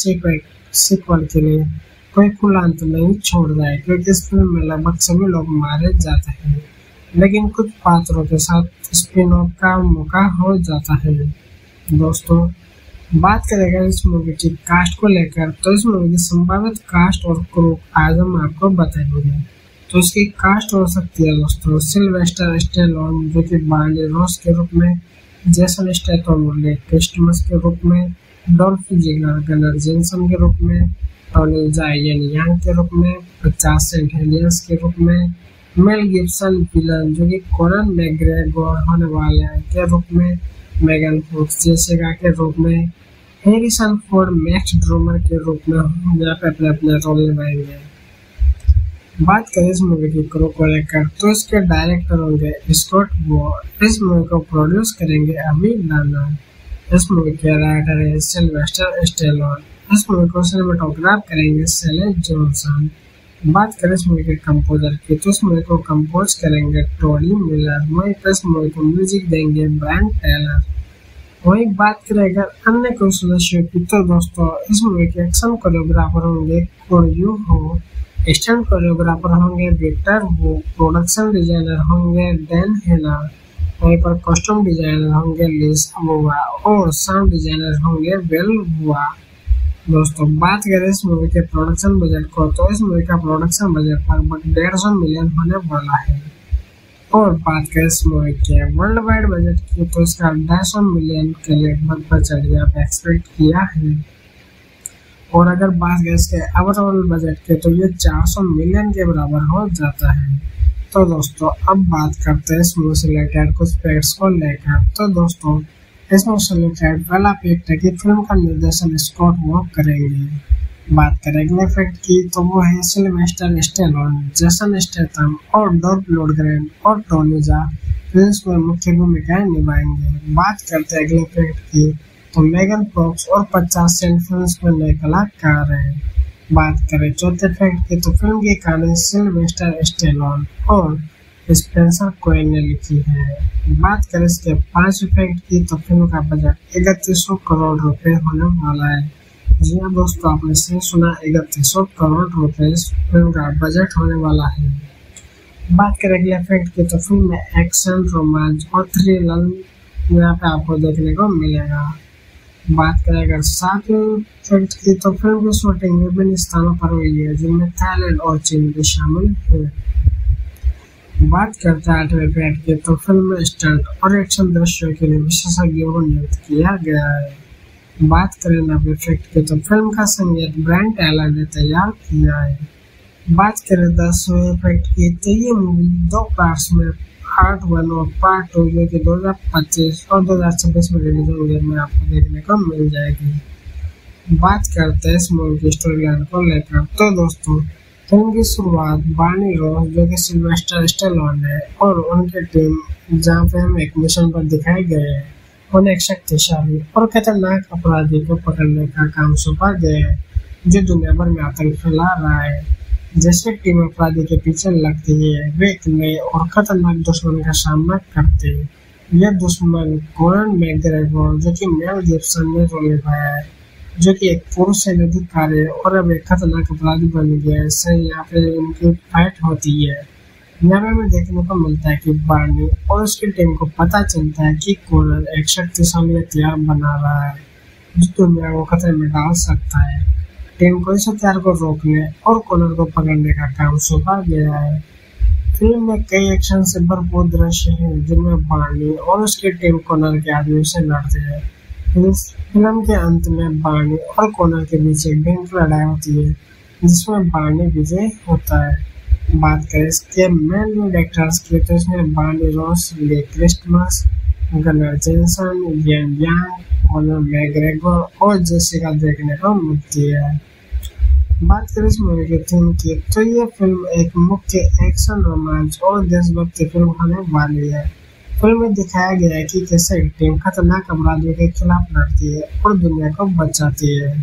सीक्वल के लिए कोई खुला अंत नहीं छोड़ रहा है क्योंकि इस फिल्म में लगभग सभी लोग मारे जाते हैं, लेकिन कुछ पात्रों के साथ स्पिन ऑफ का मौका हो जाता है। दोस्तों, बात करेंगे इस मूवी की कास्ट को लेकर तो इस मूवी की संभावित कास्ट और क्रू आज हम आपको बताएंगे। तो इसकी कास्ट हो सकती है दोस्तों सिल्वेस्टर स्टेलोन जो कि बार्नी रॉस के रूप में, जेसन स्टेथम ली क्रिस्टमस के रूप में, डॉल्फ जिगलर गनर जेनसन के रूप में, टोनी जा येन यांग के रूप में, पचास सेंट हेलियंस के रूप में, मेल गिब्सन विलन जो कि कोनन मैकग्रेगोर होने वाले हैं के रूप में, मेगन फॉक्स जेसिका के रूप में, हैरिसन फोर्ड मैक्स ड्रोमर के रूप में यहाँ पे अपने अपने रोल निभाएंगे। बात करें इस मूवी की क्रू को लेकर तो इसके डायरेक्टर होंगे स्कॉट वो, इस मूवी को प्रोड्यूस करेंगे अभी लाना, इस मूवी के राइटर है सिल्वेस्टर स्टेलोन, इस मूवी को सिनेमेटोग्राफ करेंगे सेले जॉनसन। बात करें इस मूवी के कंपोजर की तो इस मूवी को कंपोज करेंगे टोनी मिलर, वहीं पर इस मूवी को म्यूजिक देंगे ब्रायन टेलर। वही बात करें अगर अन्य कोई सदस्यों की तो दोस्तों इस मूवी के एक्शन कोरियोग्राफर होंगे कोरियो हो, स्टंट कोरियोग्राफर होंगे विक्टर वो, प्रोडक्शन डिजाइनर होंगे डैन हेना, वहीं पर कॉस्ट्यूम डिजाइनर होंगे लिस अबुआ और साउंड डिजाइनर होंगे वेल हुआ। दोस्तों, बात करें इस मूवी के प्रोडक्शन बजट को तो इस मूवी का प्रोडक्शन बजट लगभग डेढ़ सौ मिलियन होने वाला है और बात करें इस मूवी के वर्ल्ड वाइड बजट की तो इसका ढाई सौ मिलियन के लगभग बजट यहाँ पे एक्सपेक्ट किया है और अगर बात करें इसके ओवरऑल बजट के तो ये चार सौ मिलियन के बराबर हो जाता है। तो दोस्तों, अब बात करते हैं इस मूवी से रिलेटेड कुछ फैक्ट्स को लेकर। तो दोस्तों, इस मूवी से रिलेटेड पहला फैक्ट है कि फिल्म का निर्देशन स्कॉट वो करेंगे। बात करें अगले फैक्ट की तो वो है सिल्वेस्टर स्टेलोन, जेसन स्टेथम और डॉल्फ लुडग्रेन और टोनी जा फिल्म में मुख्य भूमिकाएं निभाएंगे। बात करते हैं अगले फैक्ट की, तो मेगन फॉक्स और पचास सेंट फिल्म में नए कलाकार हैं। बात करें चौथे फैक्ट की, तो फिल्म की कहानी सिल्वेस्टर स्टेलोन और स्पेंसर कोएन ने लिखी है। बात करें इसके पांचवें फैक्ट की, तो फिल्म का बजट इकतीस सौ करोड़ रुपए होने वाला है। जी हाँ दोस्तों, आपने सही सुना, इकतीस सौ करोड़ रुपए फिल्म का बजट होने वाला है। बात करें अगले फैक्ट की, तो फिल्म में एक्शन, रोमांच और थ्रिलर यहाँ पे आपको देखने को मिलेगा। बात करें अगर सातवें फैक्ट की, तो फिल्म की शूटिंग विभिन्न स्थानों पर हुई है, जिनमें थाईलैंड और चीन भी शामिल है। बात करते हैं आठवें फैक्ट की, तो फिल्म में स्टंट और एक्शन दृश्यों के लिए विशेषज्ञों को नियुक्त किया गया है। बात करें नौवें फैक्ट की, तो फिल्म का संगीत ब्रायन टैलर ने तैयार किया है। बात करें दसवें फैक्ट की, तो ये मूवी दो पार्ट्स में पार्ट वन और पार्ट टू जो कि दो हजार पच्चीस और दो हजार छब्बीस में रिलीज होंगे में आपको देखने को मिल जाएगी। बात करते हैं इस मूवी की स्टोरी लाइन को लेकर, तो दोस्तों फिल्म की शुरुआत बार्नी रॉस जो कि सिल्वेस्टर स्टेलोन है और उनकी टीम, जहाँ पे हम एक मिशन पर दिखाए गए हैं, उन्हें एक शक्तिशाली और खतरनाक अपराधी को पकड़ने का काम सौंपा गया है, जो दुनिया भर में आतंक फैला रहा है। जैसे टीम अपराधी के पीछे लगती है, वे एक नए और खतरनाक दुश्मन का सामना करते हैं। यह दुश्मन कोनन मैकग्रेगोर जो कि मेल गिब्सन ने रोल निभाया है, जो कि एक पुरुष सैन्य अधिकारी है और अब एक खतरनाक अपराधी बन गया है। इससे यहाँ पे उनकी फाइट होती है। यहाँ पे हमें देखने को मिलता है कि बार्नी और उसकी टीम को पता चलता है कि कोनन एक शक्तिशाली हथियार बना रहा है, जो दुनिया को खतरे में डाल सकता है। टीम को इस हथियार को रोकने और कोनन को पकड़ने का काम सौंपा गया है। फिल्म में कई एक्शन से भरपूर दृश्य हैं, जिनमें बार्नी और उसकी टीम कोनन के आदमियों से लड़ते हैं। इस फिल्म के अंत में बार्नी और कोनन के बीच एक भयंकर लड़ाई होती है, जिसमें बार्नी विजय होता है। बात करें इसके मेन लीड एक्टर्स की, तो इसमें Barney Ross, Lee Christmas, gunner Jensen, Yin Yang, Conor McGregor और जेसिका देखने को मिलती है। बात करें इस मूवी के थीम की, तो ये फिल्म एक मुख्य एक्शन, रोमांच और देशभक्ति फिल्म होने वाली है। फिल्म में दिखाया गया है कि कैसे एक टीम खतरनाक अपराधियों के खिलाफ लड़ती है और दुनिया को बचाती है।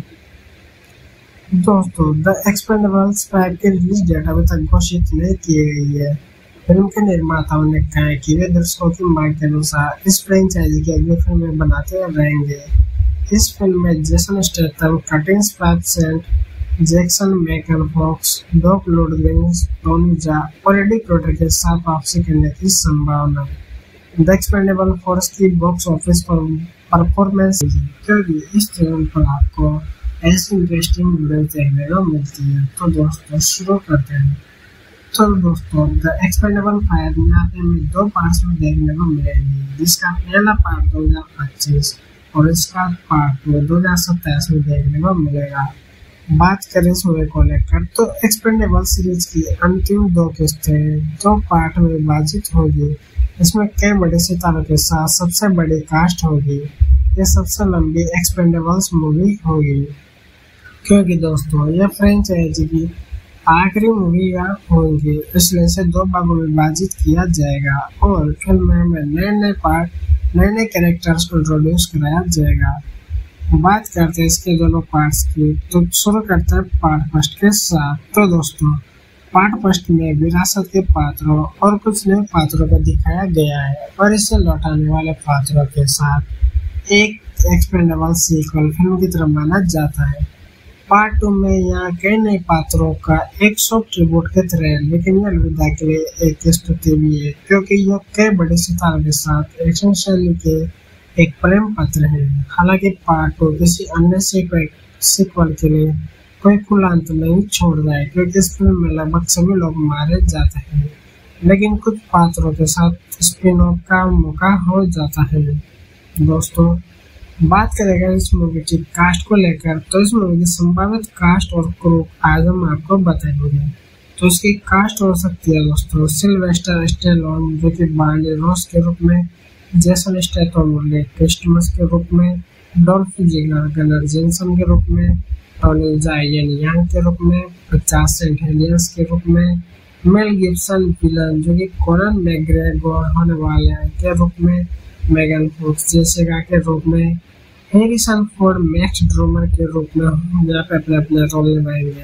दोस्तों, द एक्सपेंडेबल्स फाइव की रिलीज डेट अभी तक घोषित नहीं की गई है। फिल्म के निर्माताओं ने कहा है कि वे दर्शकों की मांग के अनुसार इस फ्रेंचाइजी की अगली फिल्में बनाते रहेंगे। इस फिल्म में जेसन स्टेथम, कर्टिन स्पैटसेंट, जैक्सन मेकन फॉक्स, डॉक लुडग्रेन, टोनी जा और एडी क्रोटर के साथ वापसी करने की संभावना है। द एक्सपेंडेबल फोर्स की बॉक्स ऑफिस पर परफॉर्मेंस, क्योंकि इस चैनल पर आपको ऐसी इंटरेस्टिंग वीडियो देखने को मिलती है। तो दोस्तों शुरू करते हैं। तो दोस्तों, द एक्सपेंडेबल फाइव यहाँ पे हमें दो पार्ट्स में देखने को मिलेगी, जिसका पहला पार्ट दो हजार पच्चीस और इसका पार्ट दो हजार सत्ताईस में देखने को मिलेगा। बात करें इस मूवी को लेकर, तो एक्सपेंडेबल सीरीज की अंतिम दो किस्तें दो पार्ट में विभाजित होगी। इसमें कई बड़े सितारों के साथ सबसे बड़ी कास्ट होगी। यह सबसे लंबी एक्सपेंडेबल्स मूवी होगी, क्योंकि दोस्तों यह फ्रेंचाइजी की आखिरी मूवी होगी, इसलिए इसे दो भागों में विभाजित किया जाएगा और फिल्म में नए नए पार्ट, नए नए कैरेक्टर्स को इंट्रोड्यूस कराया जाएगा। बात करते हैं इसके दोनों पार्ट्स की, तो शुरू करते हैं पार्ट फर्स्ट के साथ। तो दोस्तों, पार्ट फर्स्ट में विरासत के पात्रों और कुछ नए पात्रों को दिखाया गया है और इसे लौटाने वाले पात्रों के साथ एक एक्सपेंडेबल सीक्वल फिल्म की तरह माना जाता है। पार्ट टू में यहाँ कई नए पात्रों का एक सॉफ्ट ट्रिब्यूट की तरह है, लेकिन यह अलविदा के लिए एक स्तुति भी है, क्योंकि यह कई बड़े सितारों के साथ एक्शन शैली के एक प्रेम पत्र है। हालांकि पार्ट टू किसी अन्य सीक्वल के लिए कोई खुला अंत नहीं छोड़ रहा है, क्योंकि इस फिल्म में लगभग सभी लोग मारे जाते हैं, लेकिन कुछ पात्रों के साथ स्पिन ऑफ का मौका हो जाता है। दोस्तों, बात करेंगे इस मूवी की कास्ट को लेकर, तो इस मूवी की संभावित कास्ट और क्रू आज हम आपको बताएंगे। तो इसकी कास्ट हो सकती है दोस्तों, सिल्वेस्टर स्टेलोन जो कि बार्नी रॉस के रूप में, जेसन स्टेथम ले क्रिस्टमस के रूप में, डॉल्फ जिगलर गनर जेनसन के रूप में, टोनी जा येन यांग के रूप में, पचास सेंट हेलियंस के रूप में, मेल गिब्सन विलन जो कि कॉनर मैकग्रेगोर होने वाले हैं के रूप में, मेगन फॉक्स जेसिका के रूप में, हैरिसन फोर्ड मैक्स ड्रोमर के रूप में यहाँ पे अपने अपने रोल निभाएंगे।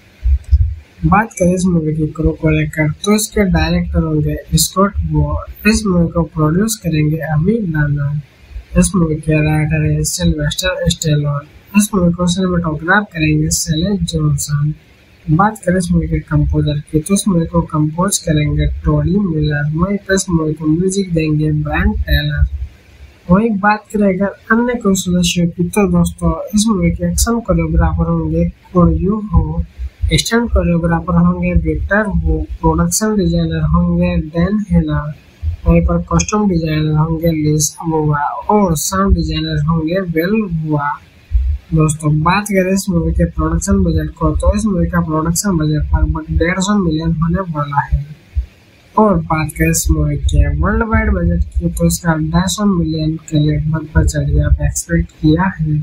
बात करें इस मूवी की क्रू को लेकर तो इसके डायरेक्टर होंगे स्कॉट वो, इस मूवी को प्रोड्यूस करेंगे अभी लाना, इस मूवी के राइटर है सिल्वेस्टर स्टेलोन, इस मूवी को सिनेमेटोग्राफ करेंगे सेलेन जॉनसन। बात करें इस मूवी के कंपोजर की तो इस मूवी को कंपोज करेंगे टोनी मिलर, वहीं पर इस मूवी को म्यूजिक देंगे ब्रायन टेलर। वहीं बात करें अगर अन्य कोई सदस्यों की तो दोस्तों इस मूवी के एक्शन कोरियोग्राफर होंगे कोरियो हो, स्टंट कोरियोग्राफर होंगे विक्टर वो, प्रोडक्शन डिजाइनर होंगे डैन हेना, वहीं पर कॉस्ट्यूम डिजाइनर होंगे लिस अबुआ और साउंड डिजाइनर होंगे वेल हुआ। दोस्तों बात करें इस मूवी के प्रोडक्शन बजट को तो इस मूवी का प्रोडक्शन बजट लगभग डेढ़ सौ मिलियन होने वाला है। और बात करें इस मूवी के वर्ल्ड वाइड बजट की तो इसका ढाई सौ मिलियन के लगभग बजट एक्सपेक्ट किया है।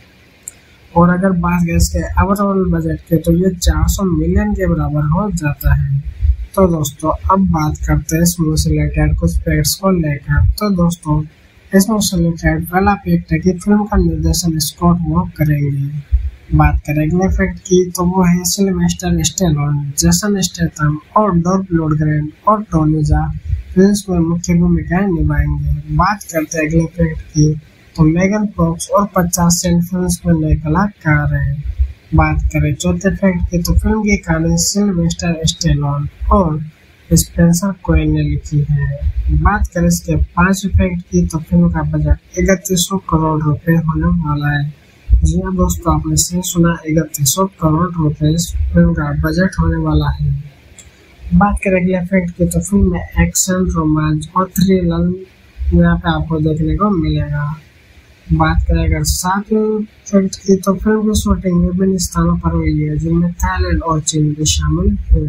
और अगर बात करें इसके ओवरऑल बजट के तो ये चार सौ मिलियन के बराबर हो जाता है। तो दोस्तों अब बात करते हैं इस मूवी से रिलेटेड कुछ फैक्ट्स को लेकर। तो दोस्तों इस मूवी से रिलेटेड पहला फैक्ट है कि फिल्म का निर्देशन स्कॉट वो करेंगे। बात करें अगले फैक्ट की तो वो है सिल्वेस्टर स्टेलोन, जेसन स्टेथम और डॉल्फ लundgren और टोनी जा फिल्म में मुख्य भूमिकाएं निभाएंगे। बात करते हैं अगले फैक्ट की तो मेगन फॉक्स और पचास सेंट फिल्म में नए कलाकार हैं। बात करें चौथे फैक्ट की तो फिल्म की कहानी सिल्वेस्टर स्टेलोन और स्पेंसर कोएन ने लिखी है। बात करें इसके पांचवें फैक्ट की तो फिल्म का बजट इकतीस सौ करोड़ रुपए होने वाला है। जी हाँ दोस्तों, आपने सही सुना, इकतीस सौ करोड़ रुपए इस फिल्म का बजट होने वाला है। बात करें अगले फैक्ट की तो फिल्म में एक्शन, रोमांच और थ्रिलर यहाँ पे आपको देखने को मिलेगा। बात करें अगर सातवें फैक्ट की तो फिल्म की शूटिंग विभिन्न स्थानों पर हुई है जिनमें थाईलैंड और चीन भी शामिल है।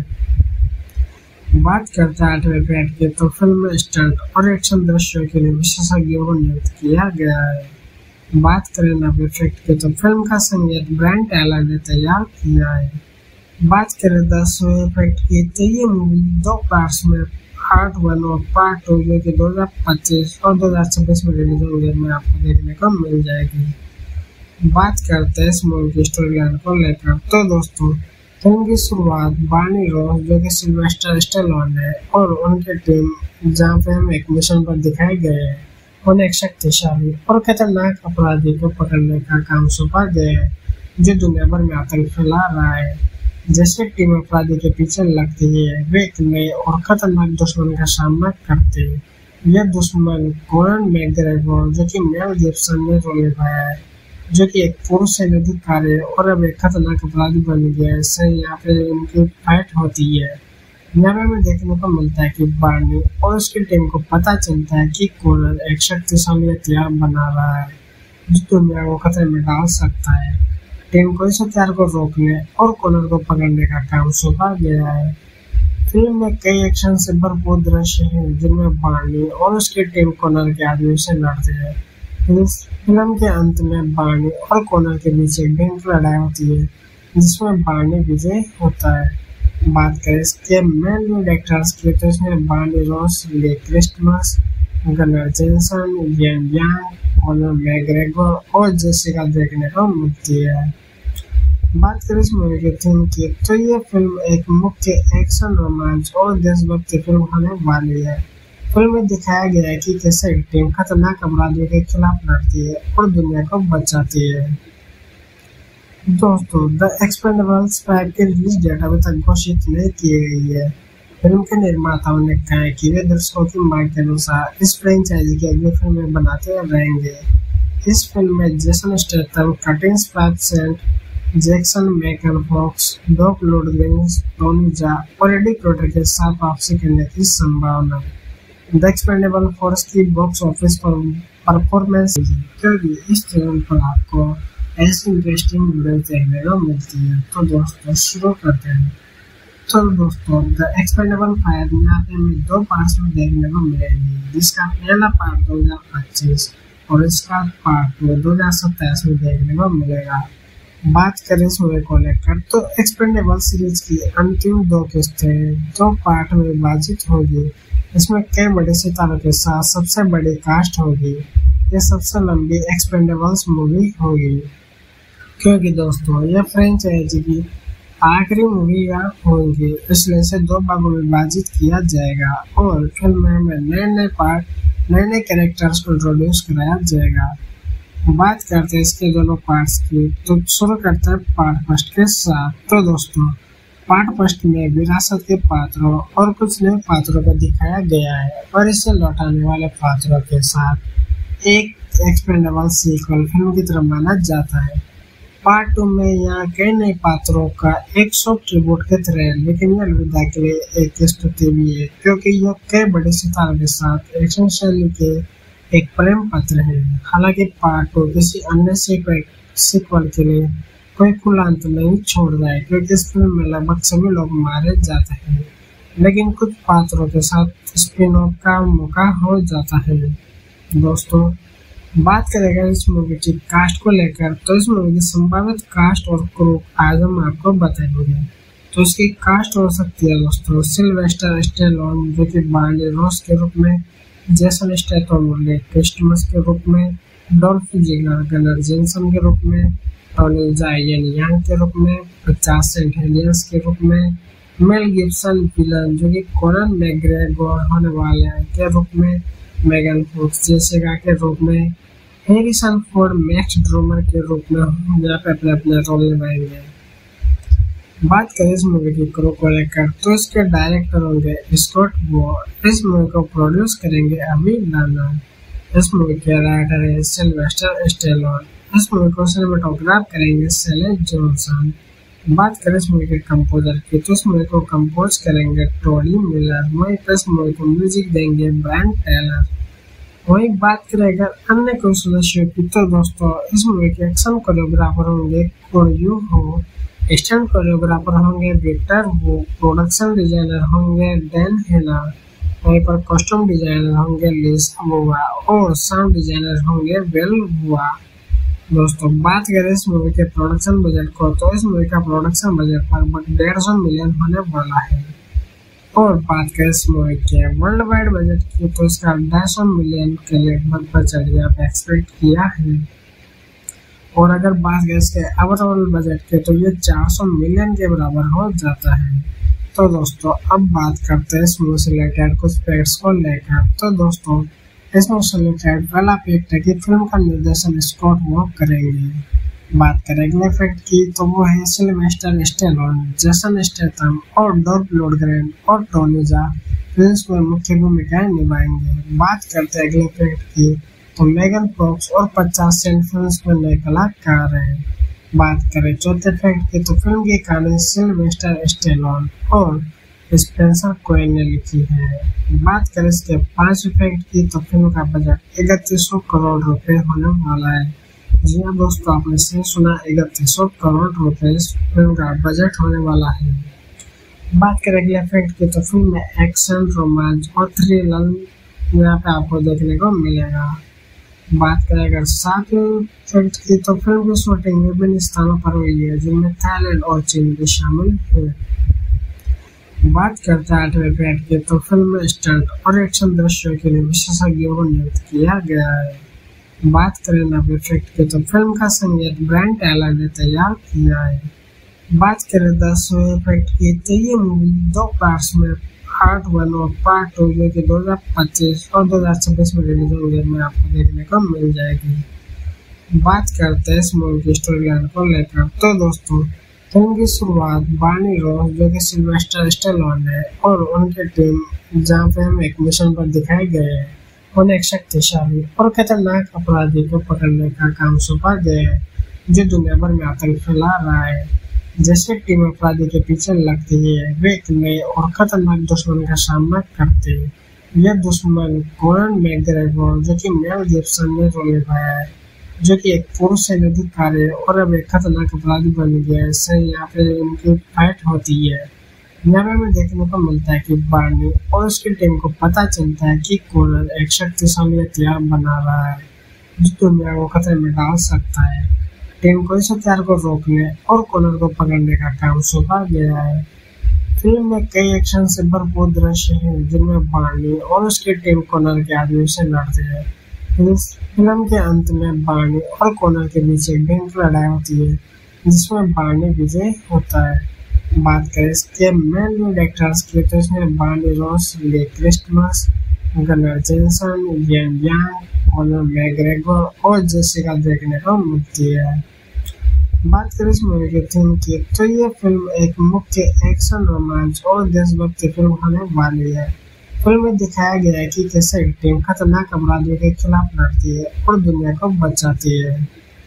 बात करते हैं आठवें फैक्ट की तो फिल्म में स्टंट और एक्शन दृश्यों के लिए विशेषज्ञों को नियुक्त किया गया है। बात करें नौवें फैक्ट की तो फिल्म का संगीत ब्रायन टेलर ने तैयार किया है। बात करें दसवें फैक्ट की तो ये मूवी दो पार्ट्स में पार्ट वन और पार्ट टू जो कि दो हजार पच्चीस और दो हजार छब्बीस में रिलीज होंगे में आपको देखने को मिल जाएगी। बात करते हैं इस मूवी की स्टोरी लाइन को लेकर तो दोस्तों फिल्म की शुरुआत बार्नी रॉस जो कि सिल्वेस्टर स्टेलोन है और उनकी टीम जहाँ पे हम एक मिशन पर दिखाए गए हैं उन्हें एक शक्तिशाली और खतरनाक अपराधी को पकड़ने का काम सौंपा गया है जो दुनिया भर में आतंक फैला रहा है। जैसे टीम अपराधी के पीछे लगती है वे एक नए और खतरनाक दुश्मन का सामना करते हैं। यह दुश्मन कॉनर मैकग्रेगोर जो कि मेल गिब्सन ने रोल निभाया है जो कि एक पुरुष सैन्य अधिकारी है और अब एक खतरनाक अपराधी बन गया है। इससे यहाँ पे उनकी फाइट होती है। यहाँ पे हमें देखने को मिलता है कि बार्नी और उसकी टीम को पता चलता है कि कॉनर एक शक्तिशाली हथियार बना रहा है जो दुनिया को खतरे में डाल सकता है। टीम को इस हथियार को रोकने और कॉनर को पकड़ने का काम सौंपा गया है। फिल्म में कई एक्शन से भरपूर दृश्य हैं जिनमें बार्नी और उसकी टीम कॉनर के आदमी से लड़ते हैं। फिल्म के अंत में बार्नी और कॉनर के बीच एक भयंकर लड़ाई होती है जिसमें बार्नी विजय होता है। बात करें इसके मेन लीड एक्टर्स की तो इसमें Barney Ross, Lee Christmas, gunner Jensen, Yin Yang, Conor McGregor और जेसिका देखने को मिलती है। बात करें इस मूवी की थीम की तो ये फिल्म एक मुख्य एक्शन, रोमांच और देशभक्ति फिल्म होने वाली है। फिल्म में दिखाया गया है कि कैसे एक टीम खतरनाक अपराधियों के खिलाफ लड़ती है और दुनिया को बचाती है। दोस्तों द एक्सपेंडेबल्स फाइव की रिलीज डेट अभी तक घोषित नहीं की गई है। फिल्म के निर्माताओं ने कहा है कि वे दर्शकों की मांग के अनुसार इस फ्रेंचाइजी की अगली फिल्में बनाते रहेंगे। इस फिल्म में जेसन स्टेथम, कर्टिन स्पैटसेंट, Jackson Megan Fox, Dolph लundgren, Tony Jaa और एडी पोर्टर के साथ वापसी करने की संभावना। द एक्सपेंडेबल फोर्स की बॉक्स ऑफिस पर परफॉर्मेंस क्योंकि इस चैनल पर आपको ऐसी इंटरेस्टिंग वीडियो देखने को मिलती है। तो दोस्तों शुरू करते हैं। तो दोस्तों द एक्सपेंडेबल फाइव यहाँ पे हमें दो पार्ट्स में देखने को मिलेगी जिसका पहला पार्ट दो हजार पच्चीस और इसका पार्ट दो हजार सत्ताईस में देखने को मिलेगा। बात करें इस मूवी को लेकर तो एक्सपेंडेबल सीरीज की अंतिम दो किस्तें दो पार्ट में विभाजित होगी। इसमें कई बड़े सितारों के साथ सबसे बड़ी कास्ट होगी। यह सबसे लंबी एक्सपेंडेबल्स मूवी होगी क्योंकि दोस्तों यह फ्रेंचाइजी की आखिरी मूवी होगी, इसलिए इसे दो भागों में विभाजित किया जाएगा और फिल्म में नए नए पार्ट नए नए कैरेक्टर्स को इंट्रोड्यूस कराया जाएगा। बात करते हैं इसके दोनों पार्ट्स की, तो शुरू करते हैं पार्ट फर्स्ट के साथ। तो दोस्तों पार्ट फर्स्ट में विरासत के पात्रों और कुछ नए पात्रों को दिखाया गया है और इसे लौटाने वाले पात्रों के साथ एक एक्सपेंडेबल सीक्वल फिल्म की तरह माना जाता है। पार्ट टू में यहाँ कई नए पात्रों का एक सॉफ्ट ट्रिब्यूट की तरह है, लेकिन यह अलविदा के लिए एक स्तुति भी है क्योंकि यह कई बड़े सितारों के साथ एक्शन शैली के एक प्रेम पत्र है। हालांकि पार्ट टू किसी अन्य सीक्वल के लिए कोई खुला अंत नहीं छोड़ रहा है क्योंकि इस फिल्म में लगभग सभी लोग मारे जाते हैं, लेकिन कुछ पात्रों के साथ स्पिन ऑफ का मौका हो जाता है। दोस्तों बात करेंगे इस मूवी की कास्ट को लेकर, तो इस मूवी की संभावित कास्ट और क्रू आज हम आपको बताएंगे। तो इसकी कास्ट हो सकती है दोस्तों सिल्वेस्टर स्टेलोन जो कि बार्नी रोस के रूप में, जेसन स्टेथम क्रिस्टमस के रूप में, डॉल्फ जिगलर गनर जेनसन के रूप में, टोनी जायन यांग के रूप में, पचास सेंट हेलियंस के रूप में, मेल गिब्सन विलन जो कि कोनन मैग्रेगोर होने वाले हैं के रूप में, मेगन फॉक्स जेसिका के रूप में, हैरिसन फोर्ड मैक्स ड्रोमर के रूप में यहाँ पे अपने अपने रोल निभाएंगे। बात करें इस मूवी की क्रू को लेकर, तो इसके डायरेक्टर होंगे स्कॉट वो, इस मूवी को प्रोड्यूस करेंगे अभी लाना, इस मूवी के राइटर है सिल्वेस्टर स्टेलोन, इस मूवी को सिनेमेटोग्राफ करेंगे सेले जॉनसन। बात करें इस मूवी के कंपोजर की, तो इस मूवी को कंपोज करेंगे टोनी मिलर, वहीं पर इस मूवी को म्यूजिक देंगे ब्रायन टेलर। वही बात करें अगर अन्य कोई सदस्यों की, तो दोस्तों इस मूवी के एक्शन कोरियोग्राफर होंगे कोरियो हो, स्टंट कोरियोग्राफर होंगे विक्टर वो, प्रोडक्शन डिजाइनर होंगे डैन हेना, वहीं पर कॉस्ट्यूम डिजाइनर होंगे लिस अबुआ और साउंड डिजाइनर होंगे वेल हुआ। दोस्तों बात करें इस मूवी के प्रोडक्शन बजट को, तो इस मूवी का प्रोडक्शन बजट लगभग डेढ़ सौ मिलियन होने वाला है और बात करें इस मूवी के वर्ल्ड वाइड बजट की, तो इसका ढाई सौ मिलियन के लगभग पर चढ़िया एक्सपेक्ट किया है और अगर बात करें इसके ओवरऑल बजट के, तो ये चार सौ मिलियन के बराबर हो जाता है। तो दोस्तों अब बात करते हैं इस मूवी से रिलेटेड कुछ फैक्ट्स को लेकर। तो दोस्तों इस मूवी से रिलेटेड पहला फैक्ट है कि फिल्म का निर्देशन स्कॉट वो करेंगे। बात करें अगले फैक्ट की, तो वो है सिल्वेस्टर स्टेलोन, जेसन स्टेथम और डॉल्फ लundgren और टोनी जा फिल्म में मुख्य भूमिकाएं निभाएंगे। बात करते हैं अगले फैक्ट की, तो मेगन फॉक्स और पचास सेंट फिल्म में नए कलाकार हैं। बात करें चौथे फैक्ट की, तो फिल्म की कहानी सिल्वेस्टर स्टेलोन और स्पेंसर कोएन ने लिखी है। बात करें इसके पांच फैक्ट की, तो फिल्म का बजट इकतीस सौ करोड़ रुपए होने वाला है। जी हाँ दोस्तों, आपने सही सुना, इकतीस सौ करोड़ रुपए इस फिल्म का बजट होने वाला है। बात करें अगले फैक्ट की, तो फिल्म में एक्शन, रोमांस और थ्रिलर यहाँ पे आपको देखने को मिलेगा। बात करें अगर सातवें फैक्ट की, तो फिल्म की शूटिंग विभिन्न स्थानों पर हुई है जिनमें थाईलैंड और चीन भी शामिल है। बात करते हैं आठवें फैक्ट की, तो फिल्म में स्टंट और एक्शन दृश्यों के लिए विशेषज्ञों को नियुक्त किया गया है। बात करें नब्बे फैक्ट की, तो फिल्म का संगीत ब्रायन टेलर ने तैयार किया है। बात करें दसवें फैक्ट की, तो ये मूवी दो पार्ट्स में पार्ट वन और पार्ट टू जो कि दो हजार पच्चीस और दो हजार छब्बीस में रिलीज होंगे में आपको देखने को मिल जाएगी। बात करते हैं इस मूवी की स्टोरी लाइन को लेकर, तो दोस्तों फिल्म की शुरुआत बार्नी रोस जो कि सिल्वेस्टर स्टेलोन है और उनकी टीम जहाँ पे हम एक मिशन पर दिखाए गए हैं, उन्हें एक शक्तिशाली और खतरनाक अपराधी को पकड़ने का काम सौंपा गया है जो दुनिया भर में आतंक फैला रहा है। जैसे टीम अपराधी के पीछे लगती है, वे एक नए और खतरनाक दुश्मन का सामना करते हैं। यह दुश्मन कोनन मैग्रेगोर जो कि मेल गिब्सन ने रोल निभाया है, जो कि एक पुरुष सैन्य अधिकारी है और अब एक खतरनाक अपराधी बन गया है। इससे यहाँ पे उनकी फाइट होती है। यहाँ पे हमें देखने को मिलता है कि बार्नी और उसकी टीम को पता चलता है कि कोनन एक शक्तिशाली हथियार बना रहा है जो दुनिया को खतरे में डाल सकता है। टीम को इस हथियार को रोकने और कॉनर को पकड़ने का काम सौंपा गया है। फिल्म में कई एक्शन से भरपूर दृश्य हैं जिनमें बार्नी और उसकी टीम कॉनर के आदमी से लड़ते हैं। इस फिल्म के अंत में बार्नी और कॉनर के बीच एक भयंकर लड़ाई होती है जिसमें बार्नी विजय होता है। बात करें इसके मेन लीड एक्टर्स की तो इसमें Barney Ross, Lee Christmas, gunner Jensen, Yin Yang, Conor McGregor और जेसिका देखने को मिलती है। बात करें इस मूवी के थीम की तो ये फिल्म एक मुख्य एक्शन, रोमांच और देशभक्ति फिल्म होने वाली है। फिल्म में दिखाया गया है कि कैसे एक टीम खतरनाक अपराधियों के खिलाफ लड़ती है और दुनिया को बचाती है।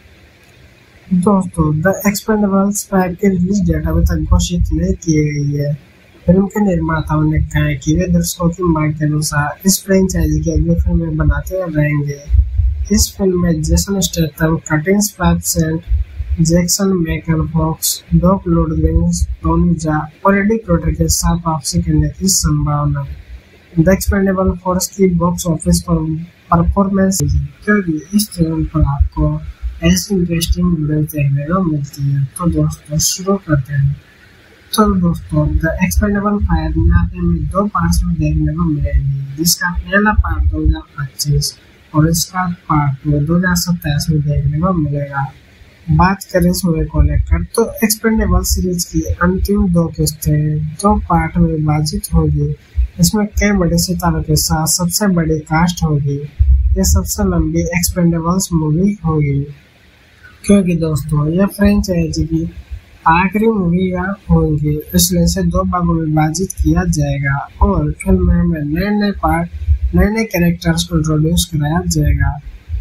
दोस्तों, द एक्सपेंडेबल्स फाइव की रिलीज डेट अभी तक घोषित नहीं की गई है। फिल्म के निर्माताओं ने कहा है कि वे दर्शकों की मांग के अनुसार इस फ्रेंचाइजी की अगली फिल्में बनाते रहेंगे। इस फिल्म में जेसन स्टेथम, कर्टिन स्पैटसेंट, जैक्सन मैकन फॉक्स, डॉक लूडग्रेन, टोनी जा और एडी क्रोटर के साथ वापसी करने की संभावना है। द एक्सपेंडेबल फोर्स की बॉक्स ऑफिस पर परफॉर्मेंस क्योंकि इस चैनल पर आपको ऐसी इंटरेस्टिंग वीडियो देखने को मिलती है। तो दोस्तों शुरू करते हैं। तो दोस्तों, द एक्सपेंडेबल फाइव यहाँ पे हमें दो पार्ट्स में देखने को मिलेंगी, जिसका पहला पार्ट दो हजार पच्चीस और इसका पार्ट दो हजार सत्ताईस में देखने को मिलेगा। बात करें इस मूवी को लेकर तो एक्सपेंडेबल सीरीज की अंतिम दो किस्तें दो पार्ट में विभाजित होगी। इसमें कई बड़े सितारों के साथ सबसे बड़ी कास्ट होगी। यह सबसे लंबी एक्सपेंडेबल्स मूवी होगी क्योंकि दोस्तों यह फ्रेंचाइजी की आखिरी मूवी होंगी, इसलिए इसे दो भागों में विभाजित किया जाएगा और फिल्म में नए नए पार्ट नए नए कैरेक्टर्स को इंट्रोड्यूस कराया जाएगा।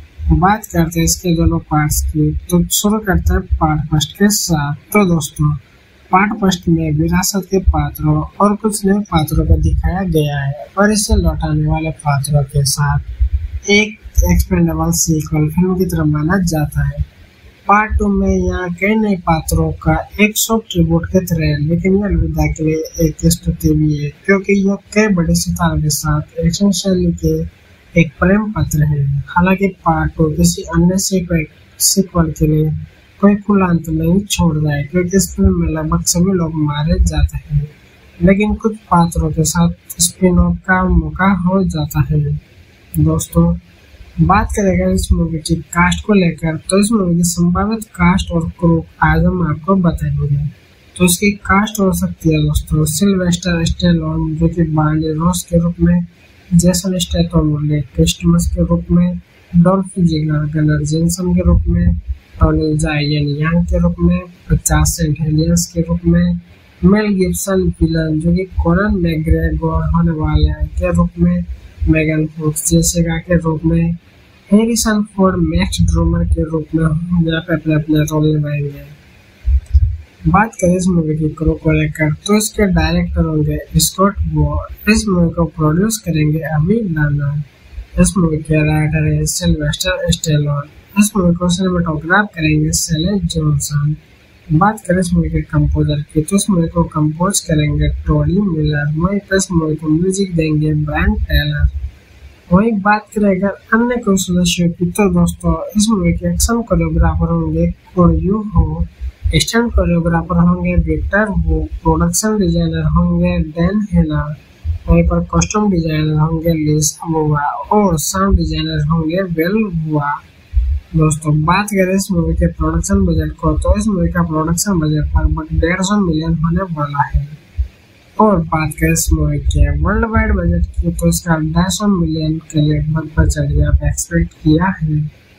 बात करते हैं इसके दोनों पार्ट्स की तो शुरू करते हैं पार्ट फर्स्ट के साथ। तो दोस्तों, पार्ट फर्स्ट में विरासत के पात्रों और कुछ नए पात्रों को दिखाया गया है और इसे लौटाने वाले पात्रों के साथ एक एक्सपेंडेबल सीक्वल फिल्म की तरह माना जाता है। पार्ट टू में यहाँ कई नए पात्रों का एक सॉफ्ट ट्रिब्यूट की तरह है, लेकिन यह अलविदा के लिए एक स्तुति भी है क्योंकि यह कई बड़े सितारों के साथ एक्शन शैली के एक प्रेम पत्र है। हालांकि पार्ट टू किसी अन्य सीक्वल के लिए कोई खुला अंत नहीं छोड़ रहा है क्योंकि इस फिल्म में लगभग सभी लोग मारे जाते हैं, लेकिन कुछ पात्रों के साथ स्पिन ऑफ का मौका हो जाता है। दोस्तों, बात करेंगे इस मूवी की कास्ट को लेकर तो इस मूवी की संभावित कास्ट और क्रू आज हम आपको बताएंगे। तो इसकी कास्ट हो सकती है दोस्तों सिल्वेस्टर स्टेलोन जो कि बार्नी रॉस के रूप में, जेसन स्टेथम ले क्रिस्टमस के रूप में, डॉल्फ जिगलर गनर जेनसन के रूप में, टोनी जा येन यांग के रूप में, पचास सेंट हेलियंस के रूप में, मेल गिब्सन विलन जो कि कॉनर मैकग्रेगर होने वाले हैं के रूप में, मेगन फॉक्स जेसिका के रूप में, हैरिसन फोर्ड मैक्स ड्रोमर के रूप में यहाँ पे अपने अपने रोल निभाएंगे। बात करें इस मूवी की क्रू को लेकर तो इसके डायरेक्टर होंगे स्कॉट वो, इस मूवी को प्रोड्यूस करेंगे अभी लाना, इस मूवी के राइटर है सिल्वेस्टर स्टेलोन, इस मूवी को सिनेमेटोग्राफ करेंगे सेले जॉनसन। बात करें इस मूवी के कंपोजर की तो इस मूवी को कंपोज करेंगे टोनी मिलर, वहीं पर इस मूवी को म्यूजिक देंगे ब्रायन टेलर। वही बात करें अगर अन्य कोई सदस्यों की तो दोस्तों इस मूवी के एक्शन कोरियोग्राफर होंगे कोरियो हो, स्टंट कोरियोग्राफर होंगे विक्टर वो, प्रोडक्शन डिजाइनर होंगे डैन हेना, वहीं पर कॉस्ट्यूम डिजाइनर होंगे लिस अबुआ और साउंड डिजाइनर होंगे वेल हुआ। दोस्तों, बात करें इस मूवी के प्रोडक्शन बजट को तो इस मूवी का प्रोडक्शन बजट लगभग डेढ़ सौ मिलियन होने वाला है और बात करें इस मूवी के वर्ल्ड वाइड बजट की तो इसका ढाई सौ मिलियन के लगभग बजट यहाँ पे एक्सपेक्ट किया है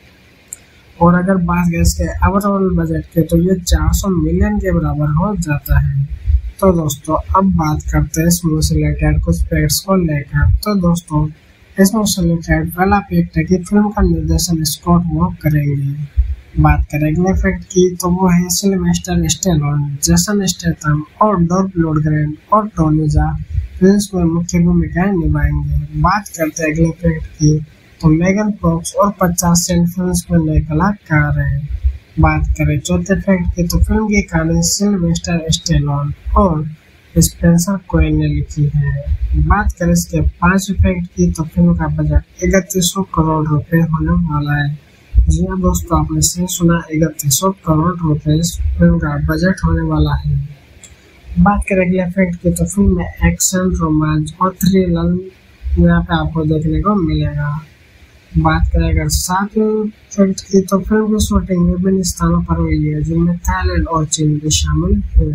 और अगर बात करें इसके ओवरऑल बजट के तो ये चार सौ मिलियन के बराबर हो जाता है। तो दोस्तों, अब बात करते हैं इस मूवी से रिलेटेड कुछ फैक्ट्स को लेकर। तो दोस्तों, इस मूवी से रिलेटेड पहला फैक्ट है कि फिल्म का निर्देशन स्कॉट वो करेंगे। बात करें अगले फैक्ट की तो वो है सिल्वेस्टर स्टेलोन, जेसन स्टेथम और डॉल्फ लूडग्रेन और टोनी जा फिल्म में मुख्य भूमिकाएं निभाएंगे। बात करते हैं अगले फैक्ट की तो मेगन फॉक्स और पचास सेंट फिल्म में नए कलाकार हैं। बात करें चौथे फैक्ट की तो फिल्म की कहानी सिल्वेस्टर स्टेलोन और स्पेंसर कोएन ने लिखी है। बात करें इसके पांच फैक्ट की तो फिल्म का बजट इकतीस सौ करोड़ रुपए होने वाला है, जी हाँ दोस्तों, आपने सही सुना, इकतीस सौ करोड़ रुपए इस फिल्म का बजट होने वाला है। बात करें अगले फैक्ट की तो फिल्म में एक्शन, रोमांच और थ्रिलर यहाँ पे आपको देखने को मिलेगा। बात करें अगर सातवें फैक्ट की तो फिल्म की शूटिंग विभिन्न स्थानों पर हुई है, जिनमें थाईलैंड और चीन भी शामिल है।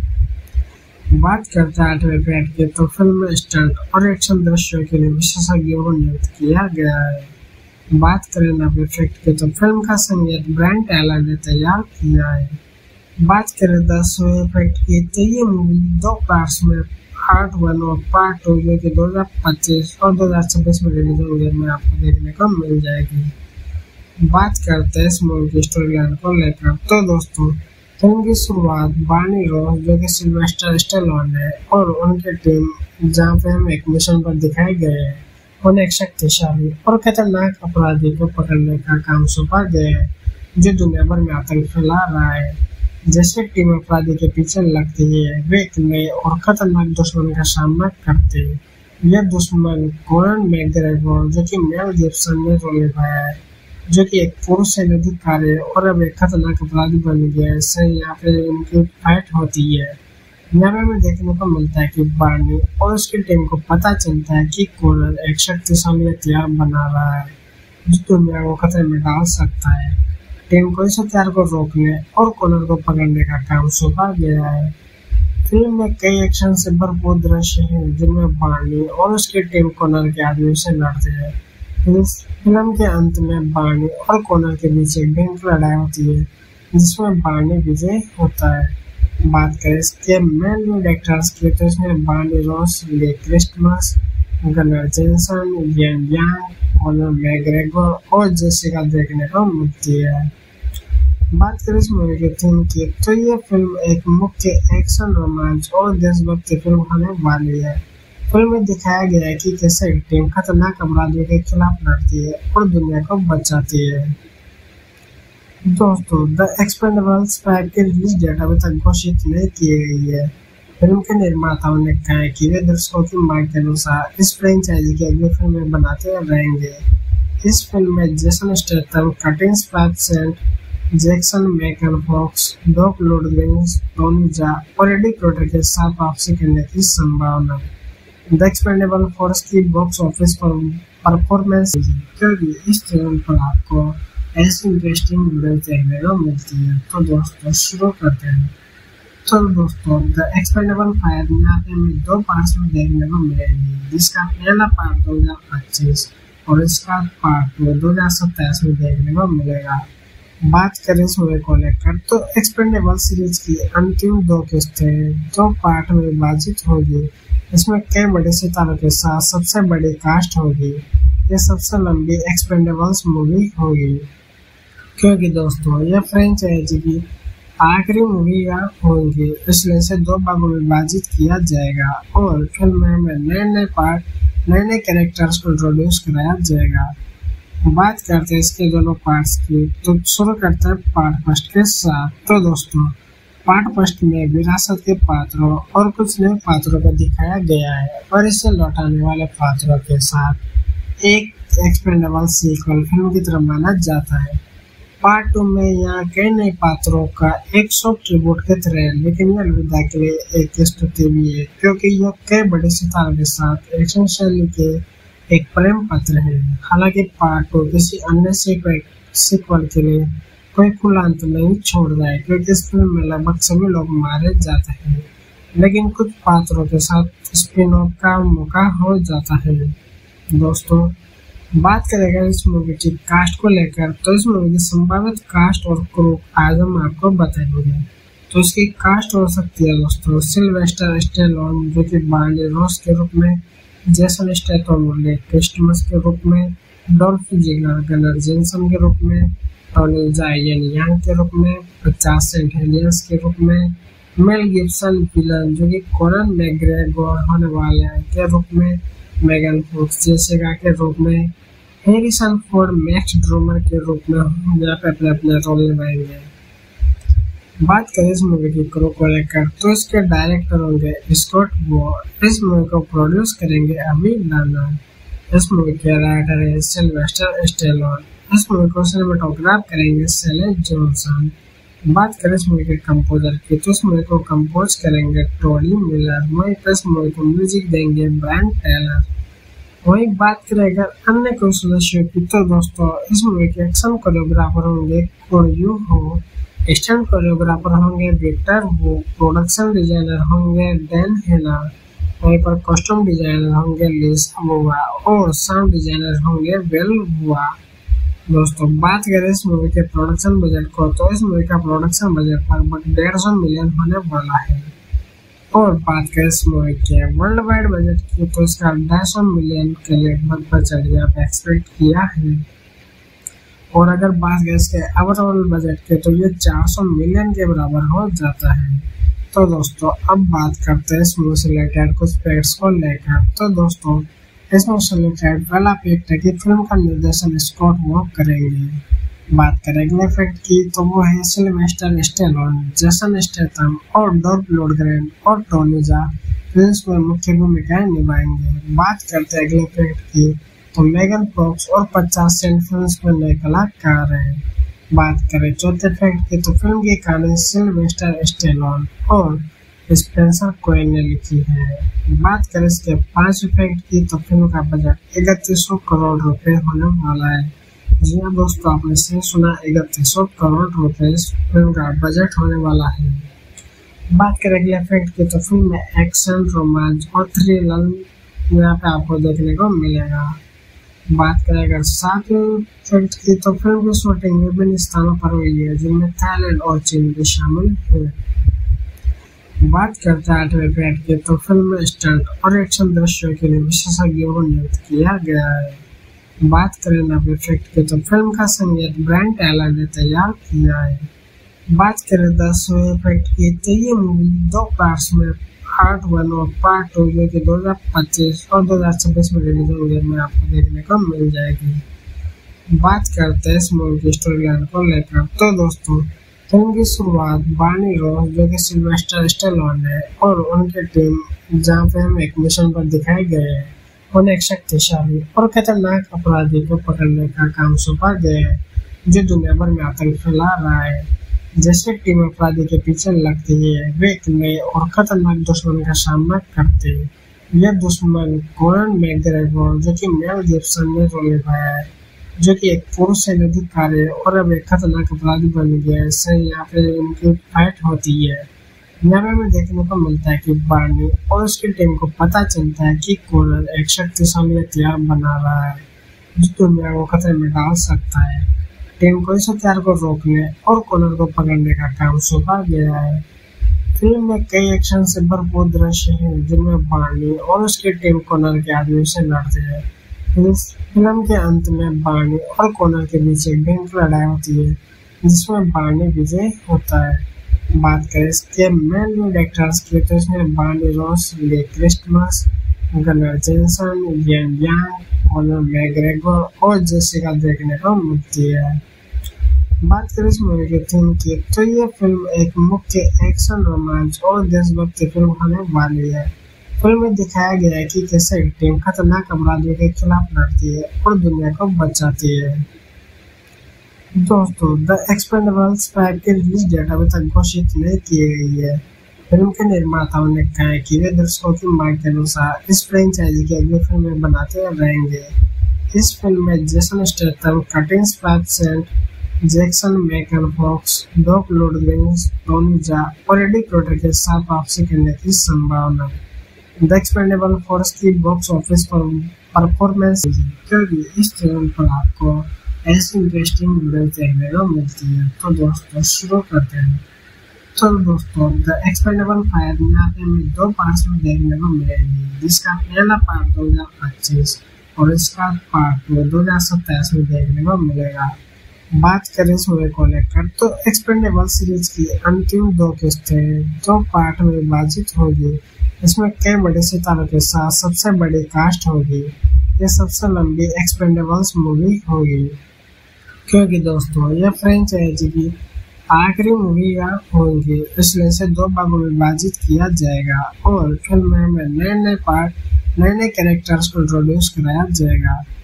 बात करते हैं आठवें फैक्ट की तो फिल्म में स्टंट और एक्शन दृश्यों के लिए विशेषज्ञों को नियुक्त किया गया है। बात करें नब्बे फैक्ट की तो फिल्म का संगीत ब्रायन टैलर ने तैयार किया है। बात करें दसवें फैक्ट की तो ये मूवी दो पार्ट्स में पार्ट वन और पार्ट टू जो कि दो हजार पच्चीस और दो हजार छब्बीस में रिलीज होंगे में आपको देखने को मिल जाएगी। बात करते हैं इस मूवी की स्टोरी लाइन को लेकर तो दोस्तों, फिल्म की शुरुआत बार्नी रॉस जो कि सिल्वेस्टर स्टेलोन है और उनकी टीम, जहाँ पे हम एक मिशन पर दिखाए गए हैं, उन्हें एक शक्तिशाली और खतरनाक अपराधी को पकड़ने का काम सौंपा गया है जो दुनिया भर में आतंक फैला रहा है। जैसे टीम अपराधी के पीछे लगती है, वे एक नए और खतरनाक दुश्मन का सामना करते हैं। यह दुश्मन कोनन मैकग्रेगोर जो कि मेल गिब्सन ने रोल निभाया है, जो कि एक पुरुष सैन्य अधिकारी है और अब एक खतरनाक अपराधी बन गया है। इससे यहाँ पे उनकी फाइट होती है। यहाँ पे हमें देखने को मिलता है कि बार्नी और उसकी टीम को पता चलता है कि कोनन एक शक्तिशाली हथियार बना रहा है जो दुनिया को खतरे में डाल सकता है। टीम को इस हथियार को रोकने और कोनन को पकड़ने का काम सौंपा गया है। फिल्म में कई एक्शन से भरपूर दृश्य हैं, जिनमें बार्नी और उसकी टीम कोनन के आदमियों से लड़ते हैं। इस फिल्म के अंत में बार्नी और कोनन के बीच एक भयंकर लड़ाई होती है, जिसमें बार्नी विजय होता है। बात करें इसके मेन लीड एक्टर्स की तो इसमें Barney Ross, Lee Christmas, gunner Jensen, Yin Yang, Conor McGregor और जेसिका देखने को मिलती है। बात करें इस मूवी की थीम की तो ये फिल्म एक मुख्य एक्शन, रोमांच और देशभक्ति फिल्म होने वाली है। फिल्म में दिखाया गया है कि कैसे एक टीम खतरनाक अपराधियों के खिलाफ लड़ती है और दुनिया को बचाती है। दोस्तों, द एक्सपेंडेबल्स फाइव की रिलीज डेट अभी तक घोषित नहीं की गई है। फिल्म के निर्माताओं ने कहा है कि वे दर्शकों की मांग के अनुसार इस फ्रेंचाइजी की अगली फिल्में बनाते रहेंगे। इस फिल्म में जेसन स्टेथम, कर्टिन स्पैटसेंट, जैक्सन मैकन फॉक्स, डॉक लुडग्रिंग्स, टोनी जा और एडी क्रोटर के साथ वापसी करने की संभावना है। द एक्सपेंडेबल फोर्स की बॉक्स ऑफिस पर परफॉर्मेंस, क्योंकि इस चैनल पर आपको ऐसी इंटरेस्टिंग वीडियो देखने को मिलती है। तो दोस्तों शुरू करते हैं। तो दोस्तों, द एक्सपेंडेबल फाइव यहाँ पे हमें दो पार्ट्स में देखने को मिलेगी, जिसका पहला पार्ट दो हजार पच्चीस और इसका पार्ट दो हजार सत्ताईस में देखने को मिलेगा। बात करें इस मूवी को लेकर तो एक्सपेंडेबल सीरीज की अंतिम दो किस्तें दो पार्ट में विभाजित होगी। इसमें कई बड़े सितारों के साथ सबसे बड़ी कास्ट होगी। यह सबसे लंबी एक्सपेंडेबल्स मूवी होगी, क्योंकि दोस्तों यह फ्रेंचाइजी की आखिरी मूवी होंगी, इसलिए इसे दो भागों में विभाजित किया जाएगा और फिल्म में नए नए पार्ट, नए नए कैरेक्टर्स को इंट्रोड्यूस कराया जाएगा। बात करते हैं इसके दोनों पार्ट्स की तो शुरू करते हैं पार्ट फर्स्ट के साथ। तो दोस्तों, पार्ट फर्स्ट में विरासत के पात्रों और कुछ नए पात्रों को दिखाया गया है और इसे लौटाने वाले पात्रों के साथ एक एक्सपेंडेबल सीक्वल फिल्म की तरह माना जाता है। पार्ट टू में यहाँ कई नए पात्रों का एक सॉफ्ट ट्रिब्यूट की तरह है, लेकिन यह अलविदा के लिए एक स्तुति भी है, क्योंकि यह कई बड़े सितारों के साथ एक्शन शैली के एक प्रेम पत्र है। हालांकि पार्ट टू किसी अन्य सीक्वल के लिए कोई खुला अंत नहीं छोड़ रहा है, क्योंकि इस फिल्म में लगभग सभी लोग मारे जाते हैं, लेकिन कुछ पात्रों के साथ स्पिन ऑफ का मौका हो जाता है। दोस्तों, बात करेंगे इस मूवी की कास्ट को लेकर तो इस मूवी की संभावित कास्ट और क्रू आज हम आपको बताएंगे। तो इसकी कास्ट हो सकती है दोस्तों, सिल्वेस्टर स्टेलोन जो कि बार्नी रॉस के रूप में, जेसन स्टेथम ले क्रिस्टमस के रूप में, डॉल्फ जिगलर गनर जेनसन के रूप में, टोनी जा येन यांग के रूप में, पचास सेंट हेलियंस के रूप में, मेल गिब्सन विलन जो कि कोनन मैकग्रेगोर होने वाले हैं के रूप में, मेगन फॉक्स जेसिका के रूप में, हैरिसन फोर्ड मैक्स ड्रोमर के रूप में यहाँ पे अपने अपने रोल निभाएंगे। बात करें इस मूवी की क्रू को लेकर तो इसके डायरेक्टर होंगे स्कॉट वो, इस मूवी को प्रोड्यूस करेंगे अभी लाना, इस मूवी के राइटर है सिल्वेस्टर स्टेलोन इस मूवी को सिनेमेटोग्राफ करेंगे शैलेश जॉनसन। बात करें इस मूवी के कंपोजर की तो इस मूवी को कंपोज करेंगे टोनी मिलर। वहीं पर इस मूवी को म्यूजिक देंगे ब्रायन टेलर। वहीं बात करें अगर अन्य कोई सदस्यों की तो दोस्तों इस मूवी के एक्शन कोरियोग्राफर होंगे कोरियो हो, स्टंट कोरियोग्राफर होंगे विक्टर वो, प्रोडक्शन डिजाइनर होंगे डैन हेना, वहीं पर कॉस्ट्यूम डिजाइनर होंगे लिस अबुआ और साउंड डिजाइनर होंगे वेल हुआ। दोस्तों बात करें इस मूवी के प्रोडक्शन बजट को तो इस मूवी का प्रोडक्शन बजट लगभग डेढ़ सौ मिलियन होने वाला है। और बात करें इस मूवी के वर्ल्ड वाइड बजट की तो इसका ढाई सौ मिलियन के लगभग बजट पे एक्सपेक्ट किया है। और अगर बात करें इसके ओवरऑल बजट के तो ये चार सौ मिलियन के बराबर हो जाता है। तो दोस्तों अब बात करते हैं इस मूवी से रिलेटेड कुछ फैक्ट्स को लेकर। तो दोस्तों इस मूवी से रिलेटेड पहला फैक्ट है कि फिल्म का निर्देशन स्कॉट वॉक करेंगे। बात करें अगले फैक्ट की तो वो है सिल्वेस्टर स्टेलोन, जेसन स्टेथम और डॉल्फ लundgren और टोनी जॉ फिल्म में मुख्य भूमिकाएं निभाएंगे। बात करते हैं अगले फैक्ट की तो मेगन फॉक्स और पचास सेंट फिल्म में नए कलाकार हैं। बात करें चौथे फैक्ट की तो फिल्म की कहानी सिल्वेस्टर स्टेलोन और स्पेंसर कोएन ने लिखी है। बात करें इसके पांच फैक्ट की तो फिल्म का बजट इकतीस सौ करोड़ रुपए होने वाला है। जी हाँ दोस्तों, आपने सही सुना, इकतीस सौ करोड़ रुपए इस फिल्म का बजट होने वाला है। बात करें अगले फैक्ट की तो फिल्म में एक्शन, रोमांच और थ्रिलर यहाँ पे आपको देखने को मिलेगा। बात करें अगर सातवें फैक्ट की तो फिल्म की शूटिंग विभिन्न स्थानों पर हुई है जिनमें थाईलैंड और चीन भी शामिल है। बात करते हैं आठवें फैक्ट की तो फिल्म में स्टंट और एक्शन दृश्यों के लिए विशेषज्ञों को नियुक्त किया गया है। बात करें नब्बे फैक्ट की तो फिल्म का संगीत ब्रायन टेलर ने तैयार किया है। बात करें दसवें फैक्ट की तो ये मूवी दो पार्ट्स में पार्ट वन और पार्ट टू जो कि दो हजार पच्चीस और दो हजार छब्बीस में रिलीज होंगे में आपको देखने को मिल जाएगी। बात करते हैं इस मूवी की स्टोरी लाइन को लेकर तो दोस्तों फिल्म की शुरुआत बार्नी रॉस जो कि सिल्वेस्टर स्टेलोन है और उनकी टीम जहाँ पे हम एक मिशन पर दिखाए गए हैं उन्हें एक शक्तिशाली और खतरनाक अपराधी को पकड़ने का काम सौंपा गया है जो दुनिया भर में आतंक फैला रहा है। जैसे टीम अपराधी के पीछे लगती है वे एक नए और खतरनाक दुश्मन का सामना करते हैं। यह दुश्मन कोनन मैकग्रेगोर जो कि मेल गिब्सन ने रोल निभाया है जो कि एक पुरुष सैन्य अधिकारी है और अब एक खतरनाक अपराधी बन गया है। इससे यहाँ पे उनकी फाइट होती है। यहाँ पे हमें देखने को मिलता है कि बार्नी और उसकी टीम को पता चलता है कि कोनन एक शक्तिशाली हथियार बना रहा है जो दुनिया को खतरे में डाल सकता है। टीम को इस हथियार को रोकने और कोनन को पकड़ने का काम सौंपा गया है। फिल्म में कई एक्शन से भरपूर दृश्य हैं जिनमें बार्नी और उसकी टीम कोनन के आदमी से लड़ते हैं। फिल्म के अंत में बार्नी और कोनन के बीच एक भयंकर लड़ाई होती है जिसमें बार्नी विजय होता है। बात करें इसके मेन लीड एक्टर्स की तो इसमें Barney Ross, Lee Christmas, gunner Jensen, Yin Yang, Conor McGregor और जेसिका देखने को मिलती है। बात करें इस मूवी की थीम की तो ये फिल्म एक मुख्य एक्शन, रोमांच और देशभक्ति फिल्म होने वाली है। फिल्म में दिखाया गया है कि कैसे एक टीम खतरनाक अपराधियों के खिलाफ लड़ती है और दुनिया को बचाती है। दोस्तों द एक्सपेंडेबल्स फाइव की रिलीज डेट अभी तक घोषित नहीं की गई है। फिल्म के निर्माताओं ने कहा है कि वे दर्शकों की मांग के अनुसार इस फ्रेंचाइजी की अगली फिल्में बनाते रहेंगे। इस फिल्म में जेसन स्टेथम, कर्टिन स्पैटसेंट, Jackson Megan Fox, Dolph लundgren, Tony Jaa और एडी प्रोटर के साथ वापसी करने की संभावना है। द एक्सपेंडेबल फोर्स की बॉक्स ऑफिस पर परफॉर्मेंस क्योंकि इस चैनल पर आपको ऐसी इंटरेस्टिंग वीडियो देखने को मिलती है। तो दोस्तों शुरू करते हैं। तो दोस्तों द एक्सपेंडेबल फाइव यहाँ पे हमें दो पार्ट्स में देखने को मिलेगी जिसका पहला पार्ट दो हजार पच्चीस और इसका पार्ट दो हजार सत्ताईस में देखने को मिलेगा। बात करें इस मूवी को लेकर तो एक्सपेंडेबल सीरीज की अंतिम दो किस्तें दो पार्ट में विभाजित होगी। इसमें कई बड़े सितारों के साथ सबसे बड़ी कास्ट होगी। यह सबसे लंबी एक्सपेंडेबल्स मूवी होगी क्योंकि दोस्तों यह फ्रेंचाइजी की आखिरी मूवी होंगी, इसलिए इसे दो भागों में विभाजित किया जाएगा और फिल्म में नए नए पार्ट, नए नए कैरेक्टर्स को इंट्रोड्यूस कराया जाएगा।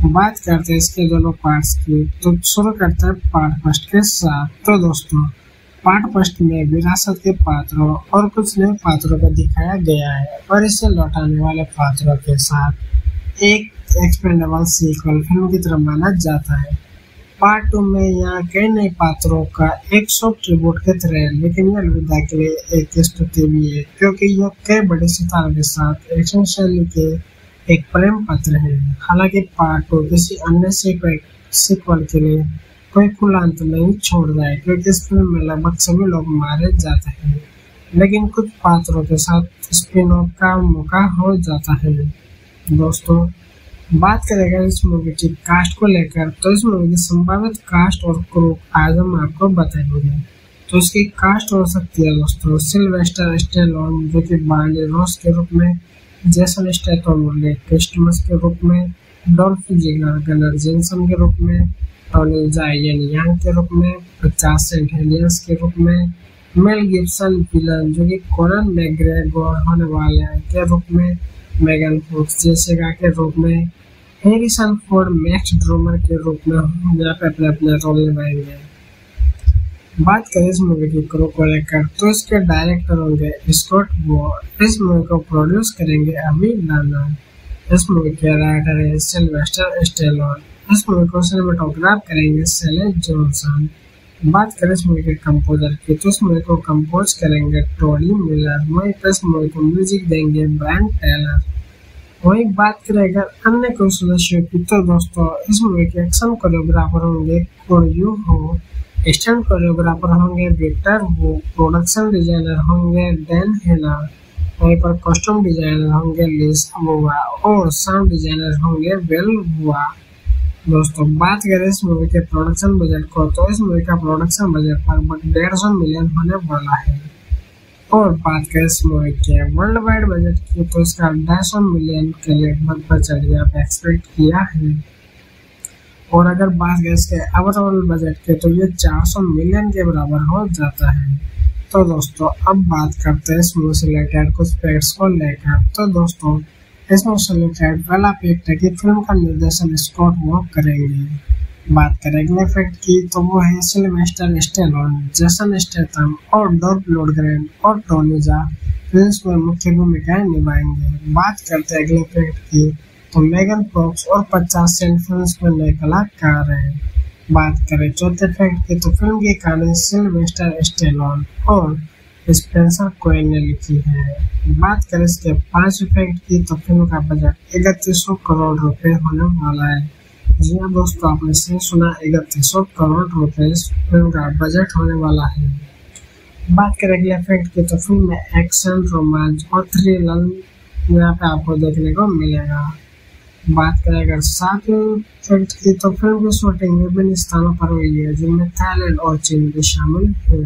बात करते हैं इसके दोनों पार्ट्स की, तो शुरू करते हैं पार्ट फर्स्ट के साथ। तो दोस्तों पार्ट फर्स्ट में विरासत के पात्रों और कुछ नए पात्रों को दिखाया गया है और इसे लौटाने वाले पात्रों के साथ एक एक्सपेंडेबल सीक्वल फिल्म की तरह माना जाता है। पार्ट टू में यहाँ कई नए पात्रों का एक सॉफ्ट रिबूट की तरह है, लेकिन यह अलविदा के लिए एक स्तुति भी है क्योंकि यह कई बड़े सितारों के साथ एक्शन शैली के एक प्रेम पत्र है। हालांकि पार्ट टू किसी अन्य सीक्वल के लिए कोई खुला अंत नहीं छोड़ रहा है क्योंकि इस फिल्म में लगभग सभी लोग मारे जाते हैं, लेकिन कुछ पात्रों के साथ स्पिन ऑफ का मौका हो जाता है। दोस्तों बात करेंगे इस मूवी की कास्ट को लेकर, तो इस मूवी की संभावित कास्ट और क्रू आज हम आपको बताएंगे। तो इसकी कास्ट हो सकती है दोस्तों सिल्वेस्टर स्टेलोन जो कि बार्नी रॉस के रूप में, जेसन स्टेथम क्रिस्टमस के रूप में, डॉल्फ जिगलर गनर जेनसन के रूप में, टोनी जायन यांग के रूप में, पचास सेंट हेलियंस के रूप में, मेल गिब्सन विलन जो कि कोनन मैग्रेगोर होने वाले हैं के रूप में, मेगन फॉक्स जेसिका के रूप में, हैरिसन फोर्ड मैक्स ड्रोमर के रूप में यहाँ पे अपने अपने रोल निभाएंगे। बात करें इस मूवी की क्रू को लेकर, तो इसके डायरेक्टर होंगे स्कॉट वो, इस मूवी को प्रोड्यूस करेंगे अभी लाना, इस मूवी के राइटर है सिल्वेस्टर स्टेलोन, इस मूवी को सिनेमेटोग्राफ करेंगे सेले जॉनसन। बात करें इस मूवी के कंपोजर की, तो इस मूवी को कंपोज करेंगे टोनी मिलर, वहीं पर इस मूवी को म्यूजिक देंगे ब्रायन टेलर। वहीं बात करें अगर अन्य कोई सदस्यों की, तो दोस्तों इस मूवी के एक्शन कोरियोग्राफर होंगे कोरियो हो, स्टंट कोरियोग्राफर होंगे विक्टर वो, प्रोडक्शन डिजाइनर होंगे डैन हेना, वहीं पर कॉस्ट्यूम डिजाइनर होंगे लिस अबुआ और साउंड डिजाइनर होंगे वेल हुआ। दोस्तों बात करें इस मूवी के प्रोडक्शन बजट को, तो इस मूवी का प्रोडक्शन बजट लगभग डेढ़ सौ मिलियन होने वाला है। और बात करें इस मूवी के वर्ल्ड वाइड बजट की, तो इसका ढाई सौ मिलियन के लगभग पर चढ़िया एक्सपेक्ट किया है। और अगर बात करें इसके ओवरऑल बजट के, तो ये चार सौ मिलियन के बराबर हो जाता है। तो दोस्तों अब बात करते हैं इस मूवी से रिलेटेड कुछ फैक्ट्स को लेकर। तो दोस्तों इस मूवी से रिलेटेड पहला फैक्ट है कि फिल्म का निर्देशन स्कॉट वो करेंगे। बात करें अगले फैक्ट की, तो वो है सिल्वेस्टर स्टेलोन, जेसन स्टेथम और डॉल्फ लundgren और टोनी जा फिल्म में मुख्य भूमिकाएं निभाएंगे। बात करते हैं अगले फैक्ट की, तो मेगन फॉक्स और पचास सेंट फिल्म में नए कलाकार हैं। बात करें चौथे फैक्ट की, तो फिल्म की कहानी सिल्वेस्टर स्टेलोन और स्पेंसर कोएन ने लिखी है। बात करें इसके पांच फैक्ट की, तो फिल्म का बजट इकतीस सौ करोड़ रुपए होने वाला है। जी हाँ दोस्तों, आपने सही सुना, इकतीस सौ करोड़ रुपए इस फिल्म का बजट होने वाला है। बात करें अगले फैक्ट की, तो फिल्म में एक्शन, रोमांस और थ्रिलर यहाँ पे आपको देखने को मिलेगा। बात करें अगर सातवें फैक्ट की, तो फिल्म की शूटिंग विभिन्न स्थानों पर हुई है जिनमें थाईलैंड और चीन भी शामिल है।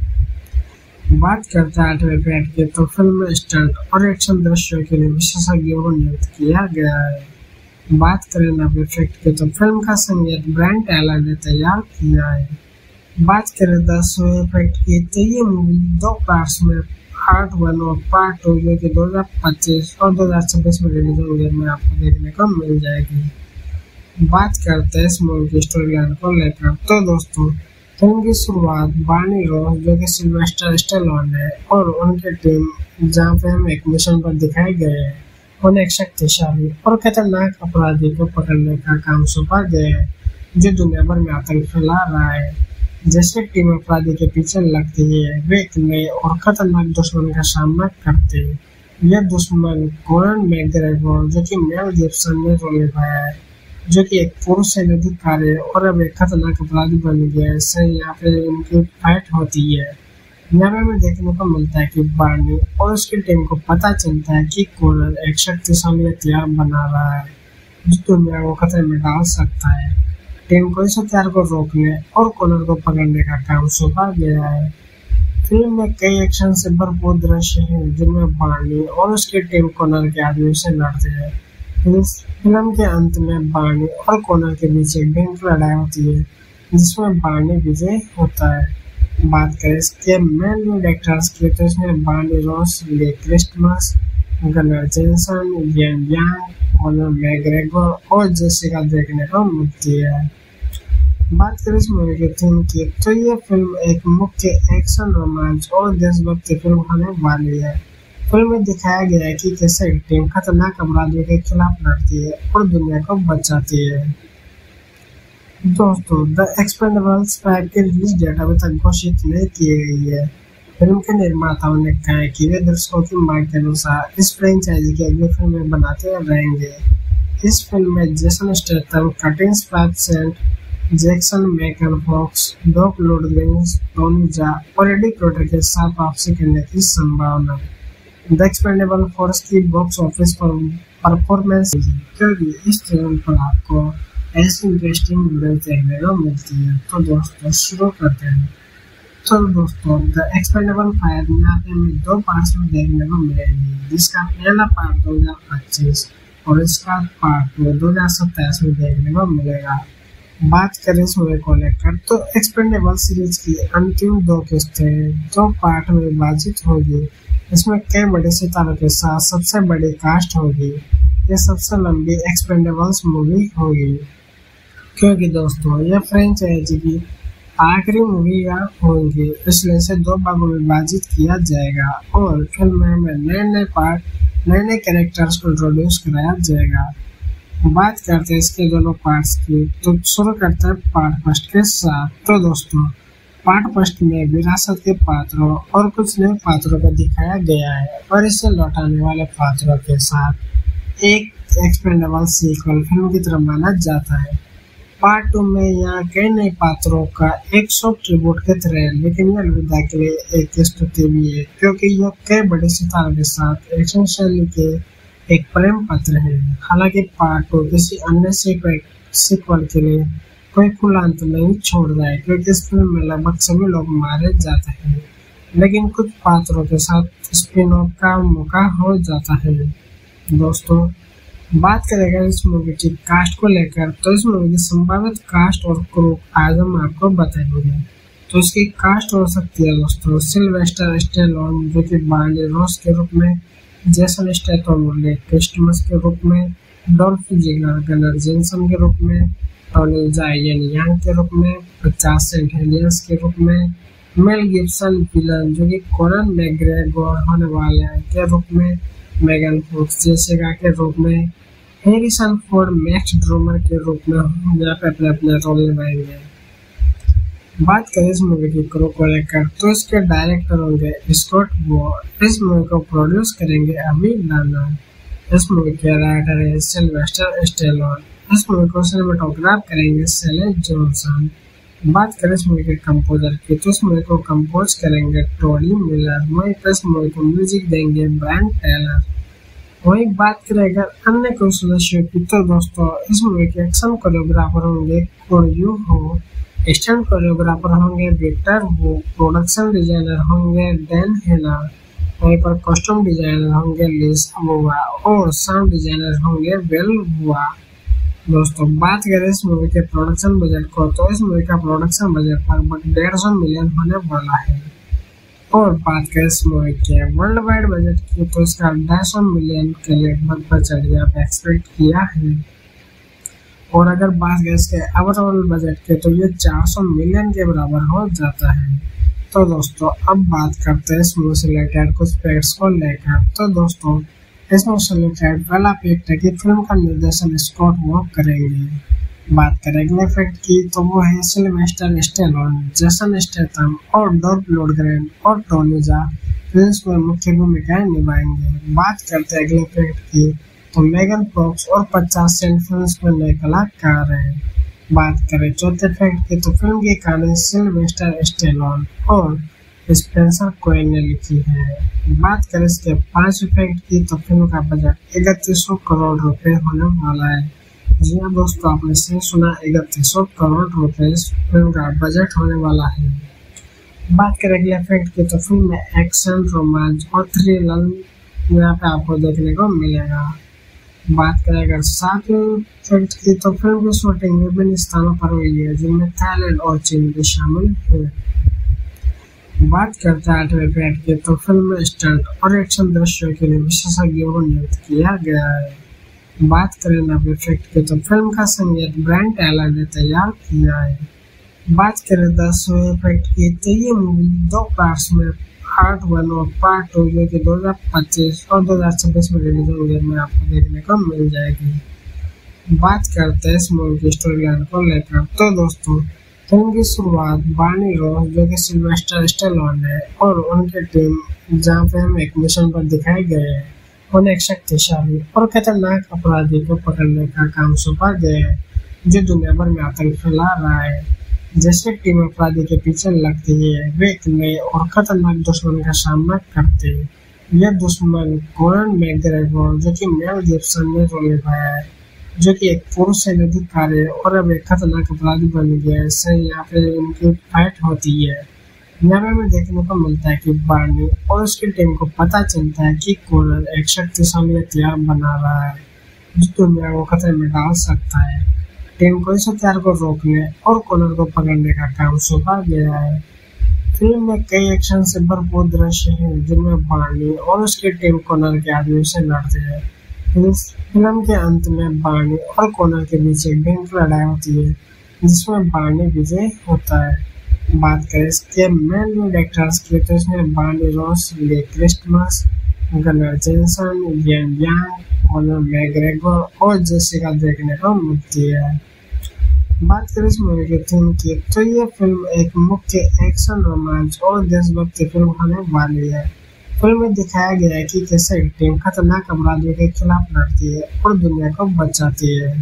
बात करते हैं आठवें फैक्ट की, तो फिल्म में स्टंट और एक्शन दृश्यों के लिए विशेषज्ञों को नियुक्त किया गया है। बात करें नब्बे फैक्ट की, तो फिल्म का संगीत ब्रायन टेलर ने तैयार किया है। बात करें दसवें फैक्ट की, तो ये मूवी दो पार्ट्स में पार्ट वन और पार्ट टू जो कि दो हजार पच्चीस और दो हजार छब्बीस में रिलीज होंगे में आपको देखने को मिल जाएगी। बात करते हैं इस मूवी की स्टोरी लाइन को लेकर, तो दोस्तों फिल्म की शुरुआत बार्नी रॉस जो कि सिल्वेस्टर स्टेलोन है और उनकी टीम जहाँ पे हम एक मिशन पर दिखाए गए हैं, उन्हें एक शक्तिशाली और खतरनाक अपराधी को पकड़ने का काम सौंपा गया है जो दुनिया भर में आतंक फैला रहा है। जैसे टीम अपराधी के पीछे लगती है, वे एक नए और खतरनाक दुश्मन का सामना करते हैं। यह दुश्मन कोनन मैग्रेगोर जो कि मेल गिब्सन ने रोल निभाया है, जो कि एक पुरुष सैन्य अधिकारी है और अब एक खतरनाक अपराधी बन गया है। इससे यहाँ पे इनकी फाइट होती है। यहाँ पे हमें देखने को मिलता है कि बार्नी और उसकी टीम को पता चलता है कि कोनन एक शक्तिशाली हथियार बना रहा है जो दुनिया को खतरे में डाल सकता है। टीम को इस हथियार को रोकने और कोनन को पकड़ने का काम सौंपा गया है। फिल्म में कई एक्शन से भरपूर दृश्य हैं जिनमें बार्नी और उसकी टीम कोनन के आदमी से लड़ते हैं। फिल्म के अंत में बार्नी और कोनन के बीच एक भयंकर लड़ाई होती है जिसमें बार्नी विजय होता है। बात करें इसके मेन लीड एक्टर्स की, तो इसमें Barney Ross, Lee Christmas, gunner Jensen, Yin Yang, Conor McGregor और जेसिका देखने को मिलती है। बात करें इस मूवी के थीम की, तो ये फिल्म एक मुख्य एक्शन, रोमांच और देशभक्ति फिल्म होने वाली है। फिल्म में दिखाया गया है कि कैसे एक टीम खतरनाक अपराधियों के खिलाफ लड़ती है और दुनिया को बचाती है। दोस्तों, द एक्सपेंडेबल्स फाइव की रिलीज डेट अभी तक घोषित नहीं की गई है। फिल्म के निर्माताओं ने कहा है कि वे दर्शकों की मांग के अनुसार इस फ्रेंचाइजी की अगली फिल्में बनाते रहेंगे। इस फिल्म में जेसन स्टेथम, कर्टिन स्पैटसेंट, जैक्सन मैकन फॉक्स, डॉक लूडग्रेन, टोनी जा और एडी क्रोटर के साथ वापसी करने की संभावना है। द एक्सपेंडेबल फोर्स की बॉक्स ऑफिस पर परफॉर्मेंस, क्योंकि इस चैनल पर आपको ऐसी इंटरेस्टिंग वीडियो देखने को मिलती है। तो दोस्तों शुरू करते हैं। तो दोस्तों, द एक्सपेंडेबल फाइव यहाँ पे हमें दो पार्ट्स में देखने को मिलेंगी, जिसका पहला पार्ट दो हजार पच्चीस और इसका पार्ट दो हजार सत्ताईस में देखने को मिलेगा। बात करें इस मूवी को लेकर, तो एक्सपेंडेबल सीरीज की अंतिम दो किस्तें दो पार्ट में विभाजित होगी। इसमें कई बड़े सितारों के साथ सबसे बड़ी कास्ट होगी। यह सबसे लंबी एक्सपेंडेबल्स मूवी होगी, क्योंकि दोस्तों यह फ्रेंचाइजी की आखिरी मूवी होगी, इसलिए इसे दो भागों में विभाजित किया जाएगा और फिल्म में नए नए पार्ट, नए नए कैरेक्टर्स को इंट्रोड्यूस कराया जाएगा। बात करते हैं इसके दोनों पार्ट्स की, तो शुरू करते हैं पार्ट फर्स्ट के साथ। तो दोस्तों, पार्ट फर्स्ट में विरासत के पात्रों और कुछ नए पात्रों को दिखाया गया है और इसे लौटाने वाले पात्रों के साथ एक एक्सपेंडेबल सीक्वल फिल्म की तरह माना जाता है। पार्ट टू में यहाँ कई नए पात्रों का एक सॉफ्ट ट्रिब्यूट की तरह है, लेकिन यह अलविदा के लिए एक स्तुति भी है, क्योंकि यह कई बड़े सितारों के साथ एक्शन शैली के एक प्रेम पत्र है। हालांकि पार्ट टू किसी अन्य सीक्वल के लिए कोई खुला अंत नहीं छोड़ रहा है, क्योंकि इस फिल्म में लगभग सभी लोग मारे जाते हैं, लेकिन कुछ पात्रों के साथ स्पिन ऑफ का मौका हो जाता है। दोस्तों, बात करेंगे इस मूवी की कास्ट को लेकर, तो इस मूवी की संभावित कास्ट और क्रू आज हम आपको बताएंगे। तो इसकी कास्ट हो सकती है दोस्तों, सिल्वेस्टर स्टेलोन जो कि बार्नी रोस के रूप में, जेसन स्टेथम क्रिस्टमस के रूप में, डॉल्फ जिगलर गनर जेनसन के रूप में, टोनी जायन यांग के रूप में, पचास सेंट हेलियंस के रूप में, मेल गिब्सन विलन जो कि कॉनर मैकग्रेगर होने वाले हैं के रूप में, मेगन फॉक्स जेसिका के रूप में, हैरिसन फोर्ड मैक्स ड्रोमर के रूप में यहाँ पे अपने अपने रोल निभाएंगे। बात करें इस मूवी की क्रू को लेकर, तो इसके डायरेक्टर होंगे स्कॉट वो, इस मूवी को प्रोड्यूस करेंगे अभी लाना, इस मूवी के राइटर है सिल्वेस्टर स्टेलोन, इस मूवी को सिनेमेटोग्राफ करेंगे सेले जॉनसन। बात करें इस मूवी के कंपोजर की, तो इस मूवी को कंपोज करेंगे टोनी मिलर, वहीं पर इस मूवी को म्यूजिक देंगे ब्रायन टेलर। वहीं बात करें अगर अन्य कोई सदस्यों की, तो दोस्तों इस मूवी के एक्शन कोरियोग्राफर होंगे कोरियो हो, स्टंट कोरियोग्राफर होंगे विक्टर वो, प्रोडक्शन डिजाइनर होंगे डैन हेना, वहीं पर कॉस्ट्यूम डिजाइनर होंगे लिस अबुआ और साउंड डिजाइनर होंगे वेल हुआ। दोस्तों, बात करें इस मूवी के प्रोडक्शन बजट को, तो इस मूवी का प्रोडक्शन बजट लगभग डेढ़ सौ मिलियन होने वाला है। और बात करें इस मूवी के वर्ल्ड वाइड बजट की, तो इसका ढाई सौ मिलियन के लगभग बजट यहाँ पे एक्सपेक्ट किया है। और अगर बात करें इसके ओवरऑल बजट के, तो ये चार सौ मिलियन के बराबर हो जाता है। तो दोस्तों, अब बात करते हैं इस मूवी से रिलेटेड कुछ फैक्ट्स को लेकर। तो दोस्तों, इस मूवी से रिलेटेड पहला फैक्ट है कि फिल्म का निर्देशन स्कॉट वॉक करेंगे। बात करें अगले फैक्ट की, तो वो है सिल्वेस्टर स्टेलोन, जेसन स्टेथम और डॉल्फ लूडग्रेन और टोनी जा फिल्म में मुख्य भूमिकाएं निभाएंगे। बात करते हैं अगले फैक्ट की, तो मेगन फॉक्स और पचास सेंट फिल्म में नए कलाकार हैं। बात करें चौथे फैक्ट की, तो फिल्म की कहानी सिल्वेस्टर स्टेलोन और स्पेंसर कोएन ने लिखी है। बात करें इसके पांच फैक्ट की, तो फिल्म का बजट इकतीस सौ करोड़ रुपए होने वाला है। जी हाँ दोस्तों, आपने सही सुना, इकतीस सौ करोड़ रुपए इस फिल्म का बजट होने वाला है। बात करें अगले फैक्ट की, तो फिल्म में एक्शन, रोमांच और थ्रिलर यहाँ पे आपको देखने को मिलेगा। बात करें अगर सातवें फैक्ट की, तो फिल्म की शूटिंग विभिन्न स्थानों पर हुई है, जिनमें थाईलैंड और चीन भी शामिल है। बात करते हैं आठवें फैक्ट की, तो फिल्म में स्टंट और एक्शन दृश्यों के लिए विशेषज्ञों को नियुक्त किया गया है। बात करें अब इफेक्ट की तो फिल्म का संगीत ब्रायन टैलर ने तैयार किया है। बात करें द शो इफेक्ट की तो ये मूवी दो पार्ट्स में पार्ट वन और पार्ट टू जो कि दो हजार पच्चीस और दो हजार छब्बीस में रिलीज होंगे में आपको देखने को मिल जाएगी। बात करते हैं इस मूवी की स्टोरी लाइन को लेकर तो दोस्तों फिल्म की शुरुआत बार्नी रॉस जो कि सिल्वेस्टर स्टैलोन है और उनकी टीम जहाँ पे हम एक मिशन पर दिखाए गए हैं उन्हें एक शक्तिशाली और खतरनाक अपराधी को पकड़ने का काम सौंपा गया है जो दुनिया भर में आतंक फैला रहा है। जैसे टीम अपराधी के पीछे लगती है वे एक नए और खतरनाक दुश्मन का सामना करते हैं। यह दुश्मन कोनन मैकग्रेगर जो कि मेल गिब्सन ने रोल निभाया है जो कि एक पुरुष सैन्य अधिकारी है और अब एक खतरनाक अपराधी बन गया है। इससे यहाँ पे इनकी फाइट होती है। यहाँ पे हमें देखने को मिलता है कि बार्नी और उसकी टीम को पता चलता है कि कोनन एक शक्तिशाली हथियार बना रहा है जो दुनिया को खतरे में डाल सकता है। टीम को इस हथियार को रोकने और कोनन को पकड़ने का काम सौंपा गया है। फिल्म में कई एक्शन से भरपूर दृश्य हैं जिनमें बार्नी और उसकी टीम कोनन के आदमी से लड़ते हैं। फिल्म के अंत में बार्नी और कोनन के बीच एक भयंकर लड़ाई होती है जिसमें बार्नी विजय होता है। बात करें इसके मेन लीड एक्टर्स की तो इसमें Barney Ross, Lee Christmas, gunner Jensen, Yin Yang, Conor McGregor और जेसिका देखने को मिलती है। बात करें इस मूवी के थीम की तो ये फिल्म एक मुख्य एक्शन रोमांच और देशभक्ति फिल्म होने वाली है। फिल्म में दिखाया गया है कि कैसे एक टीम खतरनाक अपराधियों के खिलाफ लड़ती है और दुनिया को बचाती है।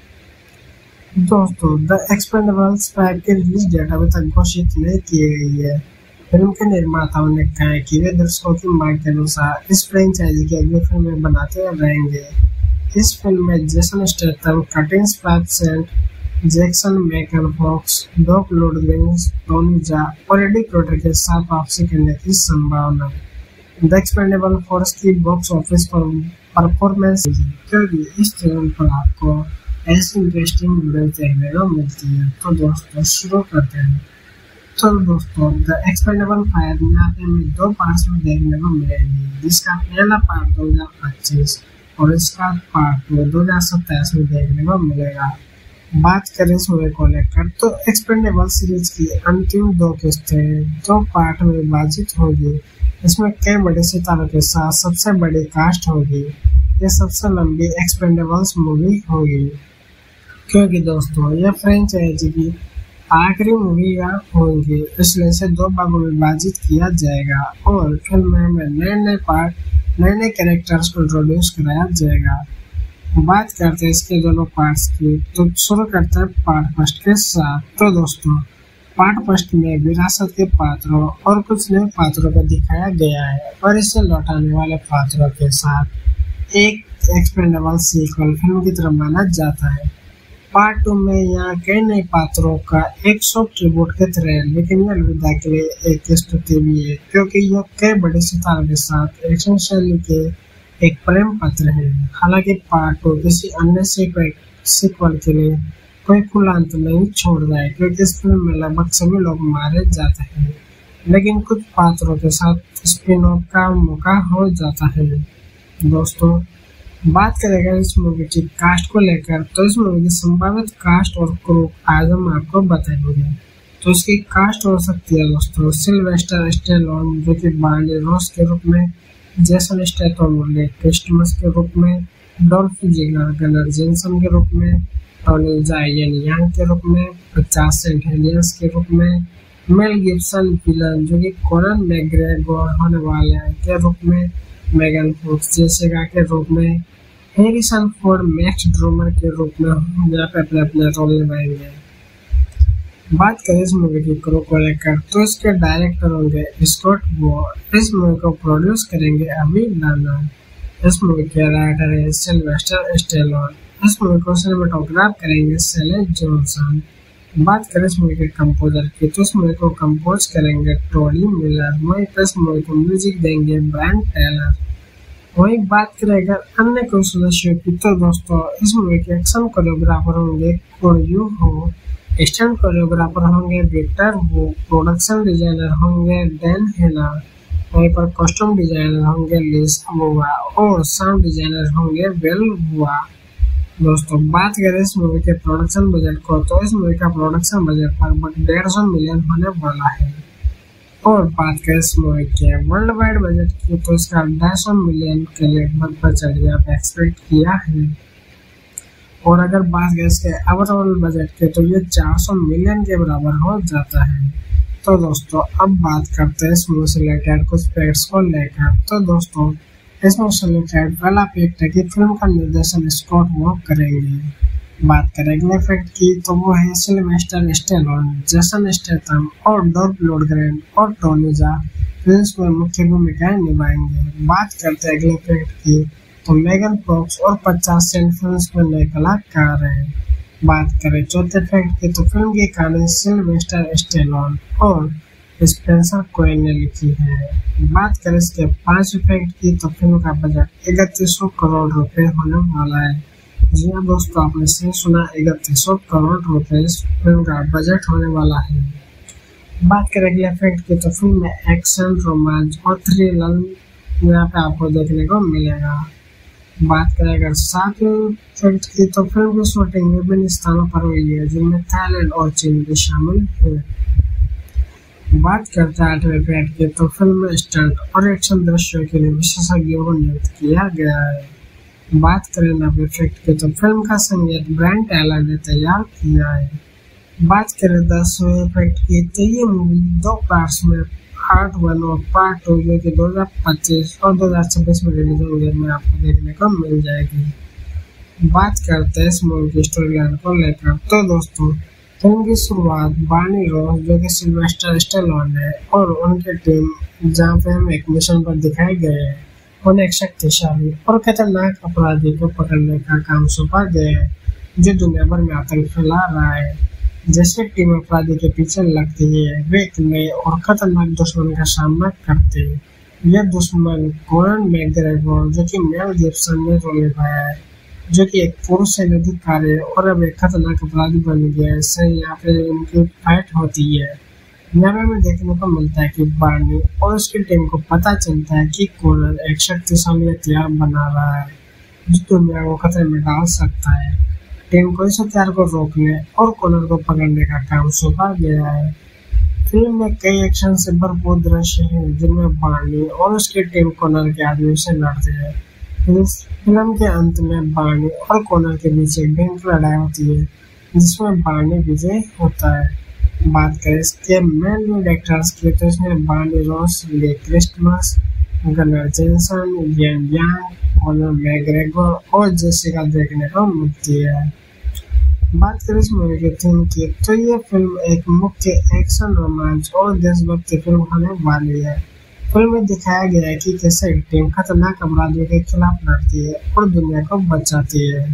दोस्तों द एक्सपेंडेबल्स फाइव की रिलीज डेट अभी तक घोषित नहीं की गई है। फिल्म के निर्माताओं ने कहा है कि वे दर्शकों की मांग के अनुसार इस फ्रेंचाइजी की अगली फिल्में बनाते रहेंगे। इस फिल्म में जेसन स्टेथम, कर्टिन स्पैटसेंट, जैक्सन मैकन फॉक्स, डॉक लुडग्रिंग्स, टोनी जा और एडी क्रोटर के साथ वापसी करने की संभावना है। द एक्सपेंडेबल फोर्स की बॉक्स ऑफिस पर परफॉर्मेंस क्योंकि इस चैनल पर आपको ऐसी इंटरेस्टिंग वीडियो देखने को मिलती है। तो दोस्तों शुरू करते हैं। तो दोस्तों द एक्सपेंडेबल फाइव यहाँ पे हमें दो पार्ट्स में देखने को मिलेगी जिसका पहला पार्ट दो हजार पच्चीस और इसका पार्ट दो हजार सत्ताईस में देखने को मिलेगा। बात करें इस मूवी को लेकर तो एक्सपेंडेबल सीरीज की अंतिम दो किस्तें दो पार्ट में विभाजित होगी। इसमें कई बड़े सितारों के साथ सबसे बड़ी कास्ट होगी। यह सबसे लंबी एक्सपेंडेबल्स मूवी होगी क्योंकि दोस्तों यह फ्रेंचाइजी की आखिरी मूवी होगी, इसलिए इसे दो भागों में विभाजित किया जाएगा और फिल्म में नए नए पार्ट नए नए कैरेक्टर्स को इंट्रोड्यूस कराया जाएगा। बात करते हैं इसके दोनों पार्ट्स की तो शुरू करते हैं पार्ट फर्स्ट के साथ। तो दोस्तों पार्ट फर्स्ट में विरासत के पात्रों और कुछ नए पात्रों को दिखाया गया है और इसे लौटाने वाले पात्रों के साथ एक एक्सपेंडेबल सीक्वल फिल्म की तरह माना जाता है। पार्ट टू में यहाँ कई नए पात्रों का एक सॉफ्ट ट्रिब्यूट की तरह है लेकिन यह अलविदा के लिए एक स्तुति भी है क्योंकि यह कई बड़े सितारों के साथ एक्शन शैली के एक प्रेम पत्र है। हालांकि पार्ट टू किसी अन्य सीक्वल के लिए कोई खुला अंत नहीं छोड़ रहा है क्योंकि इस फिल्म में लगभग सभी लोग मारे जाते हैं लेकिन कुछ पात्रों के साथ स्पिन ऑफ का मौका हो जाता है। दोस्तों बात करेगा इस मूवी की कास्ट को लेकर तो इस मूवी की संभावित कास्ट और क्रू आज हम आपको बताएंगे। तो इसकी कास्ट हो सकती है दोस्तों सिल्वेस्टर स्टैलोन जो कि बार्नी रॉस के रूप में, जेसन स्टेथम ले क्रिस्टमस के रूप में, डॉल्फ जिगलर गनर जेनसन के रूप में, टोनी जा येन यांग के रूप में, पचास सेंट हेलियंस के रूप में, मेल गिब्सन विलन जो कि कोनन मैकग्रेगर होने वाले हैं के रूप में, मेगन फॉक्स जेसिका के रूप में, हैरिसन फोर्ड मैक्स ड्रोमर के रूप में यहाँ पे अपने अपने रोल निभाएंगे। बात करें इस मूवी की क्रू को लेकर तो इसके डायरेक्टर होंगे स्कॉट वो, इस मूवी को प्रोड्यूस करेंगे अभी लाना, इस मूवी के राइटर है सिल्वेस्टर स्टैलोन, इस मूवी को सिनेमेटोग्राफ करेंगे सेले जॉनसन। बात करें इस मूवी के कंपोजर की तो इस मूवी को कंपोज करेंगे टोनी मिलर, वहीं पर इस मूवी को म्यूजिक देंगे ब्रायन टैलर। वहीं बात करेगा अन्य को सदस्यों की तो दोस्तों इस मूवी के एक्शन कोरियोग्राफर होंगे कोरियो हो, स्टंट कोरियोग्राफर होंगे विक्टर वो, प्रोडक्शन डिजाइनर होंगे डैन हेना, वहीं पर कॉस्ट्यूम डिजाइनर होंगे लिस अबुआ और साउंड डिजाइनर होंगे वेल हुआ। दोस्तों बात करें इस मूवी के प्रोडक्शन बजट को, तो इस मूवी का प्रोडक्शन बजट लगभग डेढ़ सौ मिलियन होने वाला है। और बात करें इस मूवी के वर्ल्ड वाइड बजट की, तो इसका ढाई सौ मिलियन के लगभग पर चढ़िया एक्सपेक्ट किया है। और अगर बात करें इसके ओवरऑल बजट के, तो ये चार सौ मिलियन के बराबर हो जाता है। तो दोस्तों अब बात करते हैं इस मूवी से रिलेटेड कुछ फैक्ट्स को लेकर। तो दोस्तों इस मूवी से रिलेटेड पहला फैक्ट है कि फिल्म का निर्देशन स्कॉट वॉक करेंगे। बात करें अगले फैक्ट की, तो वो है सिल्वेस्टर स्टेलोन, जेसन स्टेथम और डॉल्फ लundgren और टोनी जॉ फिल्म में मुख्य भूमिकाएं निभाएंगे। बात करते हैं अगले फैक्ट की, तो मेगन फॉक्स और पचास सेंट फिल्म में नए कलाकार हैं। बात करें चौथे फैक्ट की, तो फिल्म की कहानी सिल्वेस्टर स्टेलोन और स्पेंसर कोएन ने लिखी है। बात करें इसके पांच फैक्ट की, तो फिल्म का बजट इकतीस सौ करोड़ रुपए होने वाला है। जी हाँ दोस्तों, आपने सही सुना, इकतीस सौ करोड़ रुपए इस फिल्म का बजट होने वाला है। बात करें अगले फैक्ट की, तो फिल्म में एक्शन, रोमांच और थ्रिलर यहाँ पे आपको देखने को मिलेगा। बात करें अगर सातवें फैक्ट की, तो फिल्म की शूटिंग विभिन्न स्थानों पर हुई है, जिनमें थाईलैंड और चीन भी शामिल है। बात करते हैं आठवें फैक्ट की, तो फिल्म में स्टंट और एक्शन दृश्यों के लिए विशेषज्ञों को नियुक्त किया गया है। बात करें नौवें फैक्ट की, तो फिल्म का संगीत ब्रायन टैलर ने तैयार किया है। बात करें दसवें फैक्ट की, तो ये मूवी दो पार्ट्स में पार्ट वन और पार्ट टू जो कि दो हजार पच्चीस और दो हजार छब्बीस में रिलीज होंगे में आपको देखने को मिल जाएगी। बात करते हैं इस मूवी की स्टोरी लाइन को लेकर। तो दोस्तों फिल्म की शुरुआत बार्नी रॉस जो कि सिल्वेस्टर स्टेलोन है और उनकी टीम, जहाँ पे हम एक मिशन पर दिखाए गए हैं, उन्हें एक शक्तिशाली और खतरनाक अपराधी को पकड़ने का काम सौंपा गया है, जो दुनिया भर में आतंक फैला रहा है। जैसे टीम अपराधी के पीछे लगती है, वे एक नए और खतरनाक दुश्मन का सामना करते हैं। यह दुश्मन कोनन मैकग्रेगोर जो कि मेल गिब्सन ने रोल निभाया है, जो कि एक पुरुष सैन्य अधिकारी है और अब एक खतरनाक अपराधी बन गया है। इससे यहाँ पे उनकी फाइट होती है। यहाँ पे हमें देखने को मिलता है कि बार्नी और उसकी टीम को पता चलता है कि कोनन एक शक्तिशाली हथियार बना रहा है, जो दुनिया को खतरे में डाल सकता है। टीम को इस हथियार को रोकने और कोनन को पकड़ने का काम सौंपा गया है। फिल्म में कई एक्शन से भरपूर दृश्य हैं, जिनमें बार्नी और उसकी टीम कोनन के आदमी से लड़ते हैं। फिल्म के अंत में बार्नी और कोनन के बीच एक भयंकर लड़ाई होती है, जिसमें बार्नी विजय होता है। बात करें इसके मेन लीड एक्टर्स की, तो इसमें Barney Ross, Lee Christmas, gunner Jensen, Yin Yang, Conor McGregor और जेसिका देखने को मिलती है। बात करें इस मूवी की थीम की, तो ये फिल्म एक मुख्य एक्शन, रोमांच और देशभक्ति फिल्म होने वाली है। फिल्म में दिखाया गया है कि कैसे एक टीम खतरनाक अपराधियों के खिलाफ लड़ती है और दुनिया को बचाती है।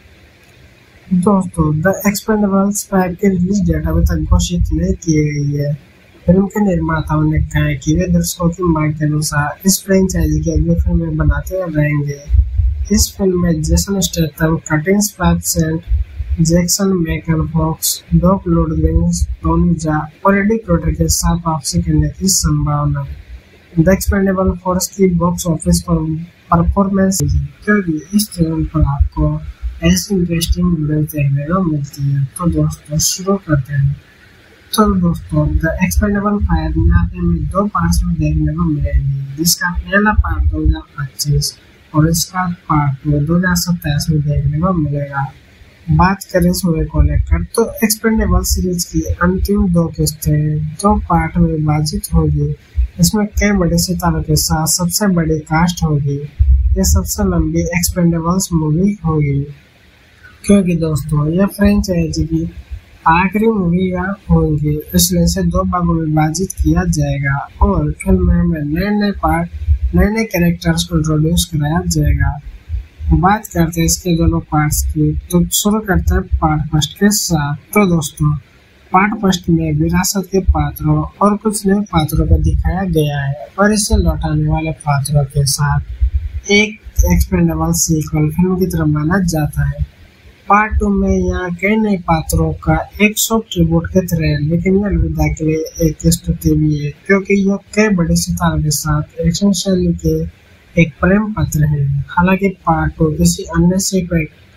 दोस्तों द एक्सपेंडेबल्स फाइव की रिलीज डेट अभी तक घोषित नहीं की गई है। फिल्म के निर्माताओं ने कहा है कि वे दर्शकों की मांग के अनुसार इस फ्रेंचाइजी की अगली फिल्में बनाते रहेंगे। इस फिल्म में जेसन स्टेथम, कर्टिन स्पैटसेंट, Jackson Megan Fox, Dolph लundgren, Tony Jaa और एडी क्रोटर के साथ वापसी करने की संभावना है। द एक्सपेंडेबल फोर्स की बॉक्स ऑफिस पर परफॉर्मेंस, क्योंकि इस चैनल पर आपको ऐसी इंटरेस्टिंग वीडियो देखने को मिलती है। तो दोस्तों शुरू करते हैं। तो दोस्तों द एक्सपेंडेबल फाइव यहाँ पे हमें दो पार्ट्स में देखने को मिलेगी, जिसका पहला पार्ट दो हजार पच्चीस और इसका पार्ट दो हजार सत्ताईस में देखने को मिलेगा। बात करें इस मूवी को लेकर, तो एक्सपेंडेबल सीरीज की अंतिम दो किस्तें दो पार्ट में विभाजित होगी। इसमें कई बड़े सितारों के साथ सबसे बड़ी कास्ट होगी। यह सबसे लंबी एक्सपेंडेबल्स मूवी होगी, क्योंकि दोस्तों यह फ्रेंचाइजी की आखिरी मूवी होगी, इसलिए इसे दो भागों में विभाजित किया जाएगा और फिल्म में नए नए पार्ट, नए नए कैरेक्टर्स को इंट्रोड्यूस कराया जाएगा। बात करते हैं इसके दोनों पार्ट्स की, तो शुरू करते हैं पार्ट फर्स्ट के साथ। तो दोस्तों पार्ट फर्स्ट में विरासत के पात्रों और कुछ नए पात्रों को दिखाया गया है और इसे लौटाने वाले पात्रों के साथ एक एक्सपेंडेबल सीक्वल फिल्म की तरह माना जाता है। पार्ट टू में यहाँ कई नए पात्रों का एक सॉफ्ट ट्रिब्यूट की तरह है, लेकिन यह अलविदा के लिए एक स्तुति भी है, क्योंकि यह कई बड़े सितारों के साथ एक्शन शैली के एक प्रेम पत्र है। हालांकि पार्ट टू किसी अन्य सीक्वल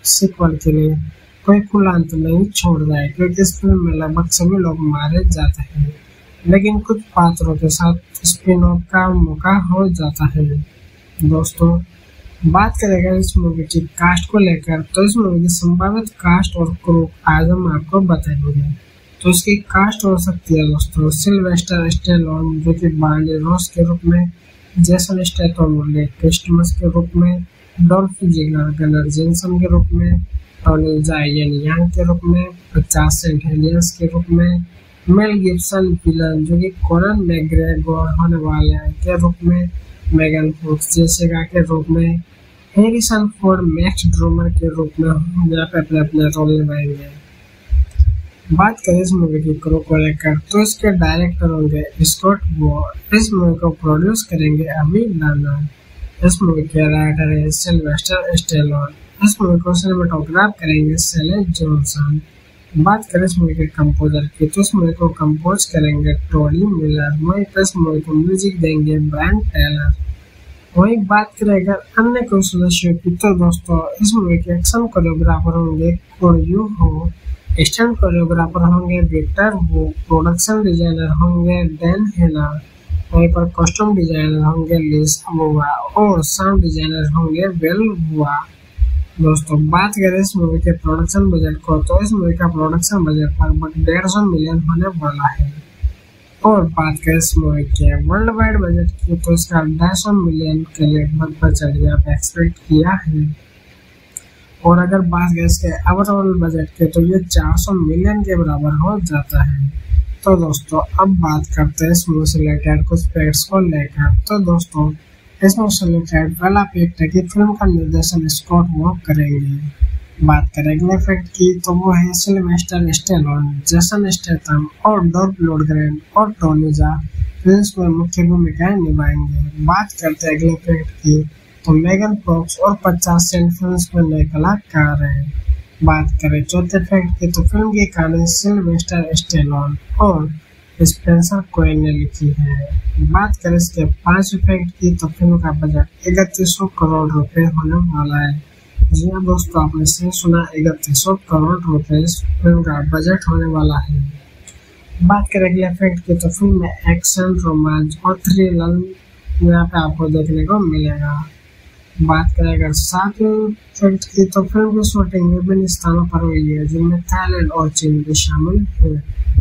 सीक्वल के लिए कोई खुला अंत नहीं छोड़ रहा है, क्योंकि इस फिल्म में लगभग सभी लोग मारे जाते हैं, लेकिन कुछ पात्रों के साथ स्पिन ऑफ का मौका हो जाता है। दोस्तों, बात करेंगे इस मूवी की कास्ट को लेकर, तो इस मूवी की संभावित कास्ट और क्रू आज हम आपको बताएंगे। तो इसकी कास्ट हो सकती है दोस्तों सिल्वेस्टर स्टेलोन जो कि बार्नी रॉस के रूप में, जेसन स्टेथम क्रिस्टमस के रूप में, डॉल्फ जिगलर गनर जेनसन के रूप में, टोनी जायन यांग के रूप में, पचास सेंट हेलियंस के रूप में, मेल गिब्सन विलन जो कि कोनन मैग्रेगोर होने वाले हैं के रूप में, मेगन फॉक्स जेसिका के रूप में, हैरिसन फोर्ड मैक्स ड्रोमर के रूप में यहाँ पे अपने अपने रोल निभाएंगे। बात करें इस मूवी की क्रू को लेकर, तो इसके डायरेक्टर होंगे स्कॉट वो, इस मूवी को प्रोड्यूस करेंगे अभी लाना, इस मूवी के राइटर है सिल्वेस्टर स्टेलोन, इस मूवी को सिनेमेटोग्राफ करेंगे सेले जॉनसन। बात करें इस मूवी के कंपोजर की, तो इस मूवी को कंपोज करेंगे टोनी मिलर, वहीं पर इस मूवी को म्यूजिक देंगे ब्रायन टेलर। वहीं बात करें अगर अन्य कोई सदस्यों की, तो दोस्तों इस मूवी के एक्शन कोरियोग्राफर होंगे कोरियो हो, स्टंट कोरियोग्राफर होंगे विक्टर वो, प्रोडक्शन डिजाइनर होंगे डैन हेना, वहीं पर कॉस्ट्यूम डिजाइनर होंगे लिस अबुआ और साउंड डिजाइनर होंगे वेल हुआ। दोस्तों, बात करें इस मूवी के प्रोडक्शन बजट को, तो इस मूवी का प्रोडक्शन बजट लगभग डेढ़ सौ मिलियन होने वाला है। और बात करें इस मूवी के वर्ल्ड वाइड बजट की, तो इसका ढाई सौ मिलियन के लगभग बजट यहाँ पे एक्सपेक्ट किया है। और अगर बात करें इसके ओवरऑल बजट के, तो ये चार सौ मिलियन के बराबर हो जाता है। तो दोस्तों, अब बात करते हैं इस मूवी से रिलेटेड कुछ फैक्ट्स को लेकर। तो दोस्तों, इस मूवी से रिलेटेड पहला फैक्ट है कि फिल्म का निर्देशन स्कॉट वॉक करेंगे। बात करें अगले फैक्ट की, तो वो है सिल्वेस्टर स्टेलोन, जेसन स्टेथम और डॉल्फ लundgren और टोनी जा फिल्म में मुख्य भूमिकाएं निभाएंगे। बात करते हैं अगले फैक्ट की, तो मेगन फॉक्स और पचास सेंट फिल्म में नए कलाकार हैं। बात करें चौथे फैक्ट की, तो फिल्म की कहानी सिल्वेस्टर स्टेलोन और स्पेंसर कोएन ने लिखी है। बात करें इसके पांच फैक्ट की, तो फिल्म का बजट इकतीस सौ करोड़ रुपए होने वाला है। जी हाँ दोस्तों, आपने सही सुना, इकतीस सौ करोड़ रुपए इस फिल्म का बजट होने वाला है। बात करें अगले फैक्ट की, तो फिल्म में एक्शन, रोमांच और थ्रिलर यहाँ पे आपको देखने को मिलेगा। बात करें अगर सातवें फैक्ट की, तो फिल्म की शूटिंग विभिन्न स्थानों पर हुई है, जिनमें थाईलैंड और चीन भी शामिल है।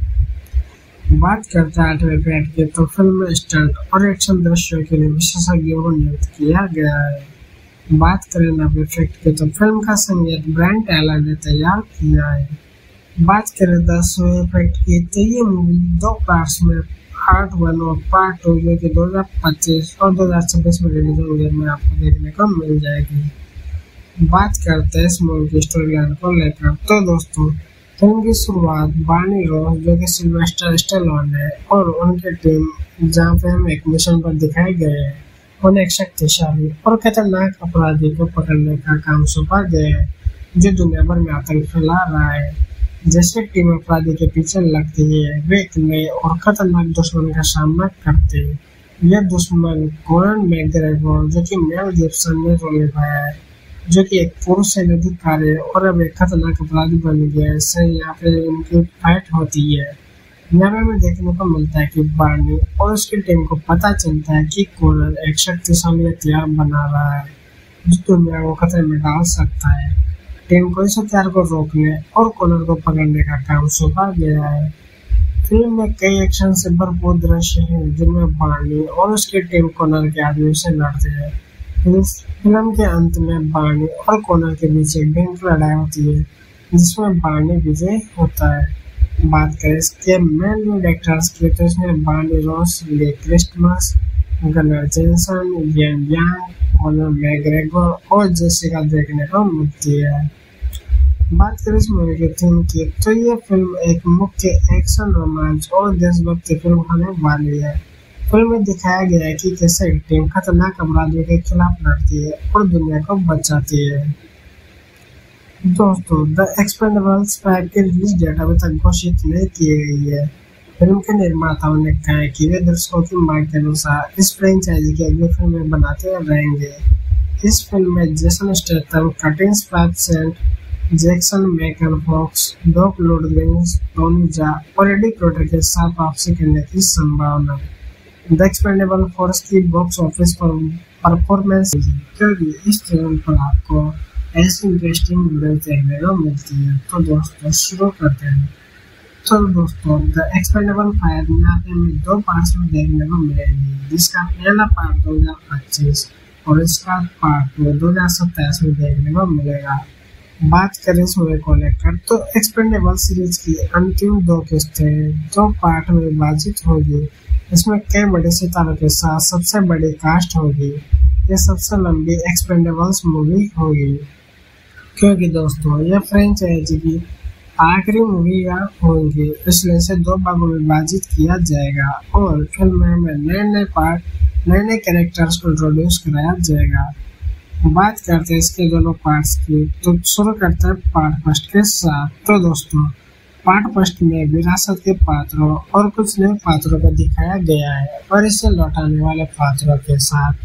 बात करते हैं आठवें फैक्ट की, तो फिल्म में स्टंट और एक्शन दृश्यों के लिए विशेषज्ञों को नियुक्त किया गया है। बात करें नब्बे फैक्ट की, तो फिल्म का संगीत ब्रायन टेलर ने तैयार किया है। बात करें दसवें फैक्ट की, तो ये मूवी दो पार्ट्स में पार्ट वन और पार्ट टू जो कि दो हजार पच्चीस और दो हजार छब्बीस में रिलीज होंगे में आपको देखने को मिल जाएगी। बात करते हैं इस मूवी की स्टोरी लाइन को लेकर, तो दोस्तों फिल्म की शुरुआत बार्नी रॉस जो कि सिल्वेस्टर स्टेलोन है और उनकी टीम जहाँ पे हम एक मिशन पर दिखाए गए हैं, उन्हें एक शक्तिशाली और खतरनाक अपराधी को पकड़ने का काम सौंपा गया है जो दुनिया भर में आतंक फैला रहा है। जैसे टीम अपराधी के पीछे लगती है, वे एक नए और खतरनाक दुश्मन का सामना करते हैं। यह दुश्मन कोनन मैग्रेगोर जो कि मेल गिब्सन ने रोल निभाया है, जो कि एक पुरुष सैन्य अधिकारी है और अब एक खतरनाक अपराधी बन गया है। इससे यहाँ पे इनकी फाइट होती है। यहाँ पे हमें देखने को मिलता है कि बार्नी और उसकी टीम को पता चलता है कि कोनन एक शक्तिशाली हथियार बना रहा है जो दुनिया को खतरे में डाल सकता है। टीम को इस हथियार को रोकने और कोनन को पकड़ने का काम सौंपा गया है। फिल्म में कई एक्शन से भरपूर दृश्य हैं जिनमें बार्नी और उसकी टीम कोनन के आदमी से लड़ते हैं। फिल्म के अंत में बार्नी और कोनन के बीच एक भयंकर लड़ाई होती है जिसमें बार्नी विजय होता है। बात करें इसके मेन लीड एक्टर्स की, तो इसमें Barney Ross, Lee Christmas, gunner Jensen, Yin Yang, Conor McGregor और जेसिका देखने को मिलती है। बात करें इस मूवी की थीम की, तो ये फिल्म एक मुख्य एक्शन, रोमांच और देशभक्ति फिल्म होने वाली है। फिल्म में दिखाया गया है कि कैसे एक टीम खतरनाक अपराधियों के खिलाफ लड़ती है और दुनिया को बचाती है। दोस्तों, द एक्सपेंडेबल्स फाइव की रिलीज डेट अभी तक घोषित नहीं की गई है। फिल्म के निर्माताओं ने कहा है कि वे दर्शकों की मांग के अनुसार इस फ्रेंचाइजी की अगली फिल्में बनाते रहेंगे। इस फिल्म में जेसन स्टेथम, कर्टिन स्पैक्सेंट, जैक्सन मैकन फॉक्स, डॉक लूडग्रेन, टोनी जा और एडी क्रोटर के साथ वापसी करने की संभावना है। द एक्सपेंडेबल फोर्स की बॉक्स ऑफिस पर परफॉर्मेंस, क्योंकि इस चैनल पर आपको ऐसी इंटरेस्टिंग वीडियो देखने को मिलती है। तो दोस्तों शुरू करते हैं। तो दोस्तों द एक्सपेंडेबल फाइव यहाँ पे हमें दो पार्ट्स में देखने को मिलेंगे, जिसका पहला पार्ट दो हज़ार पच्चीस और इसका पार्ट दो हज़ार सत्ताईस में देखने को मिलेगा। बात करें इस मूवी को लेकर तो एक्सपेंडेबल सीरीज की अंतिम दो किस्तें दो पार्ट में विभाजित होगी। इसमें कई बड़े सितारों के साथ सबसे बड़ी कास्ट होगी। यह सबसे लंबी एक्सपेंडेबल्स मूवी होगी, क्योंकि दोस्तों यह फ्रेंचाइजी की आखिरी मूवी होंगी, इसलिए इसे दो भागों में विभाजित किया जाएगा और फिल्म में नए नए पार्ट नए नए कैरेक्टर्स को इंट्रोड्यूस कराया जाएगा। बात करते हैं इसके दोनों पार्ट्स की, तो शुरू करते हैं पार्ट फर्स्ट के साथ। तो दोस्तों पार्ट फर्स्ट में विरासत के पात्रों और कुछ नए पात्रों को दिखाया गया है और इसे लौटाने वाले पात्रों के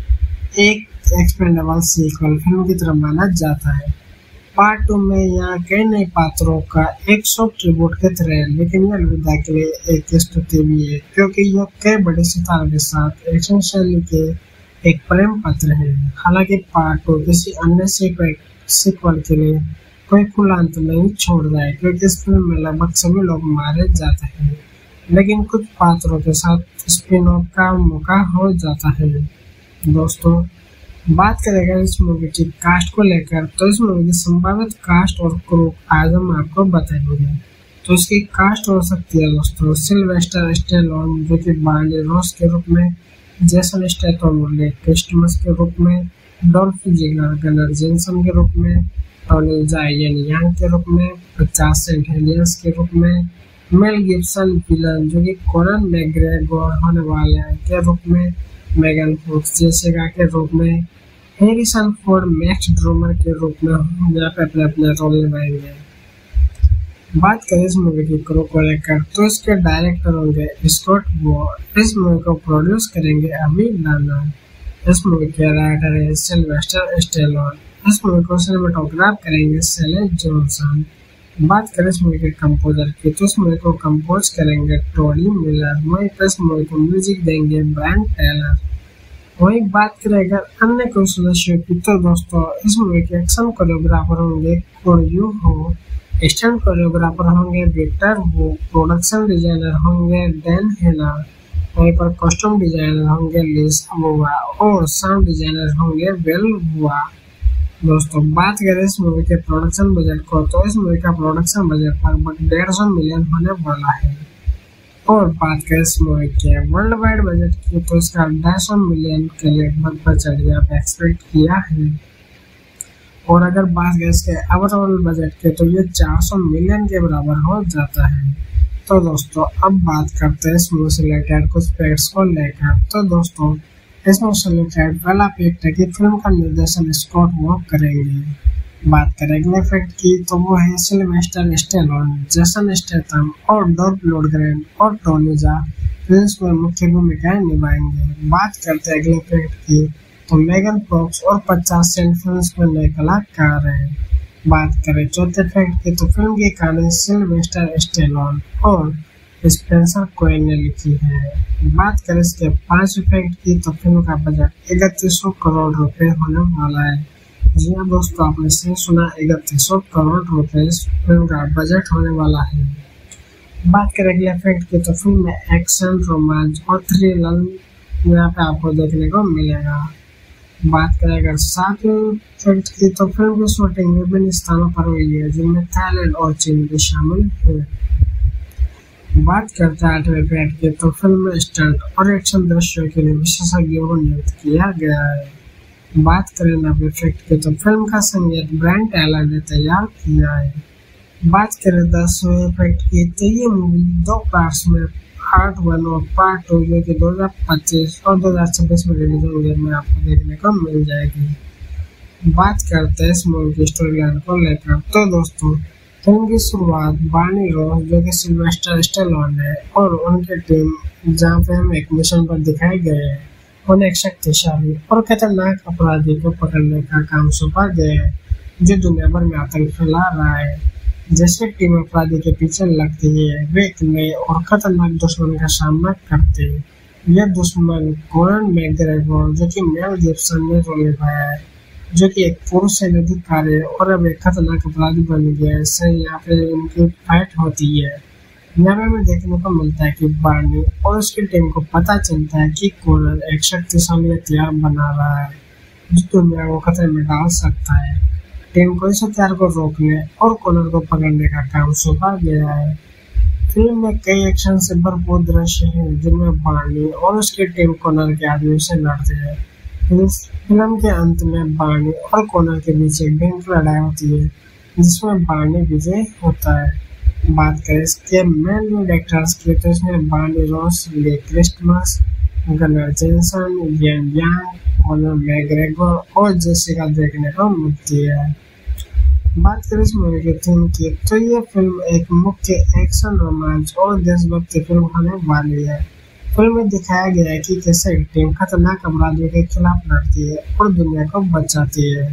साथ एक एक्सपेंडेबल सीक्वल फिल्म की तरह माना जाता है। पार्ट टू में यहाँ कई नए पात्रों का एक सॉफ्ट ट्रिब्यूट की तरह है, लेकिन यह अलविदा के लिए एक स्तुति भी है, क्योंकि यह कई बड़े सितारों के साथ एक्शन शैली के एक प्रेम पत्र है। हालांकि पार्ट टू किसी अन्य सीक्वल के लिए कोई खुला अंत नहीं छोड़ रहा है, क्योंकि इस फिल्म में लगभग सभी लोग मारे जाते हैं, लेकिन कुछ पात्रों के साथ स्पिन ऑफ का मौका हो जाता है। दोस्तों बात करेंगे इस मूवी की कास्ट को लेकर, तो इस मूवी की संभावित कास्ट और क्रू आज हम आपको बताएंगे। तो इसकी कास्ट हो सकती है दोस्तों सिल्वेस्टर स्टेलोन जो कि बार्नी रॉस के रूप में, जेसन स्टेथम क्रिस्टमस के रूप में, डॉल्फ जिगलर गनर जेनसन के रूप में, टोनी जा येन यांग के रूप में, पचास सेंट हेलियंस के रूप में, मेल गिब्सन विलन जो कि कोनन मैकग्रेगोर होने वाले हैं के रूप में, मेगन फॉक्स जेसिका के रूप में, हैरिसन फोर्ड मैक्स ड्रोमर के रूप में यहाँ पे अपने अपने रोल निभाएंगे। बात करें इस मूवी की क्रू को लेकर, तो इसके डायरेक्टर होंगे स्कॉट वो, इस मूवी को प्रोड्यूस करेंगे अभी लाना, इस मूवी के राइटर है सिल्वेस्टर स्टेलोन, इस मूवी को सिनेमेटोग्राफ करेंगे सेले जॉनसन। बात करें इस मूवी के कंपोजर की, तो इस मूवी को कंपोज करेंगे टोनी मिलर, वहीं पर इस मूवी को म्यूजिक देंगे ब्रायन टेलर। वही बात करें अगर अन्य कोई सदस्यों की, तो दोस्तों इस मूवी के एक्शन कोरियोग्राफर होंगे कोरियो हो, स्टंट कोरियोग्राफर होंगे विक्टर वो, प्रोडक्शन डिजाइनर होंगे डैन हेना, वहीं पर कॉस्ट्यूम डिजाइनर होंगे लिस अबुआ और साउंड डिजाइनर होंगे वेल हुआ। दोस्तों बात करें इस मूवी के प्रोडक्शन बजट को, तो इस मूवी का प्रोडक्शन बजट लगभग डेढ़ सौ मिलियन होने वाला है। और बात करें इस मूवी के वर्ल्ड वाइड बजट की, तो इसका ढाई सौ मिलियन के लगभग बजट यहाँ पे एक्सपेक्ट किया है। और अगर बात करें इसके ओवरऑल बजट के, तो ये चार सौ मिलियन के बराबर हो जाता है। तो दोस्तों अब बात करते हैं इस मूवी से रिलेटेड कुछ फैक्ट्स को लेकर। तो दोस्तों इस मूवी से रिलेटेड पहला फैक्ट है कि फिल्म का निर्देशन स्कॉट वो करेंगे। बात करें अगले फैक्ट की, तो वो है सिल्वेस्टर स्टेलोन, जेसन स्टेथम और डॉल्फ लूडग्रेन और टोनी जा फिल्म में मुख्य भूमिकाएं निभाएंगे। बात करते हैं अगले फैक्ट की, तो मेगन फॉक्स और पचास सेंट फिल्म में नए कलाकार हैं। बात करें चौथे फैक्ट की, तो फिल्म की कहानी सिल्वेस्टर स्टेलोन और स्पेंसर कोएन ने लिखी है। बात करें इसके पांच फैक्ट की, तो फिल्म का बजट इकतीस सौ करोड़ रुपए होने वाला है। जी हाँ दोस्तों, आपने सही सुना, इकतीस सौ करोड़ रुपए इस फिल्म का बजट होने वाला है। बात करें अगले फैक्ट की, तो फिल्म में एक्शन, रोमांच और थ्रिलर यहाँ पे आपको देखने को मिलेगा। बात करें अगर सातवें फैक्ट की, तो फिल्म की शूटिंग विभिन्न स्थानों पर हुई है, जिनमें थाईलैंड और चीन भी शामिल है। बात करते हैं आठवें फैक्ट की, तो फिल्म में स्टंट और एक्शन दृश्यों के लिए विशेषज्ञों को नियुक्त किया गया है। बात करें नब्बे फैक्ट की, तो फिल्म का संगीत ब्रायन टेलर ने तैयार किया है। बात करें दसवें फैक्ट की, तो ये मूवी दो पार्ट्स में पार्ट वन और पार्ट टू जो कि दो हज़ार पच्चीस और दो हज़ार छब्बीस में रिलीज होंगे में आपको देखने को मिल जाएगी। बात करते हैं इस मूवी की स्टोरी लाइन को लेकर, तो दोस्तों फिल्म की शुरुआत बार्नी रॉस जो कि सिल्वेस्टर स्टेलोन है और उनकी टीम जहाँ पे हम एक मिशन पर दिखाए गए हैं उन्हें एक शक्तिशाली और खतरनाक अपराधी को पकड़ने का काम सौंपा गया है जो दुनिया भर में आतंक फैला रहा है। जैसे टीम अपराधी के पीछे लगती है वे एक नए और खतरनाक दुश्मन का सामना करते हैं। यह दुश्मन कोनन मैकग्रेगोर जो कि मेल गिब्सन ने रोल निभाया है, जो कि एक पुरुष सैन्य अधिकारी है और अब एक खतरनाक अपराधी बन गया है। इससे यहाँ पे उनकी फाइट होती है। यहाँ पे हमें देखने को मिलता है कि बार्नी और उसकी टीम को पता चलता है कि कोनन एक शक्तिशाली हथियार बना रहा है जो दुनिया को खतरे में डाल सकता है। टीम को इस हथियार को रोकने और कोनन को पकड़ने का काम सौंपा गया है। फिल्म में कई एक्शन से भरपूर दृश्य हैं जिनमें बार्नी और उसकी टीम कोनन के आदमियों से लड़ते हैं। फिल्म के अंत में बार्नी और कोनन के बीच एक भयंकर लड़ाई होती है जिसमें बार्नी विजय होता है। बात करें इसके मेन लीड एक्टर्स की तो इसमें Barney Ross, Lee Christmas, gunner Jensen, Yin Yang, Conor McGregor और जेसिका देखने को मिलती है। बात करें इस मूवी के थीम की तो ये फिल्म एक मुख्य एक्शन, रोमांच और देशभक्ति फिल्म होने वाली है। फिल्म में दिखाया गया है कि कैसे एक टीम खतरनाक अपराधियों के खिलाफ लड़ती है और दुनिया को बचाती है।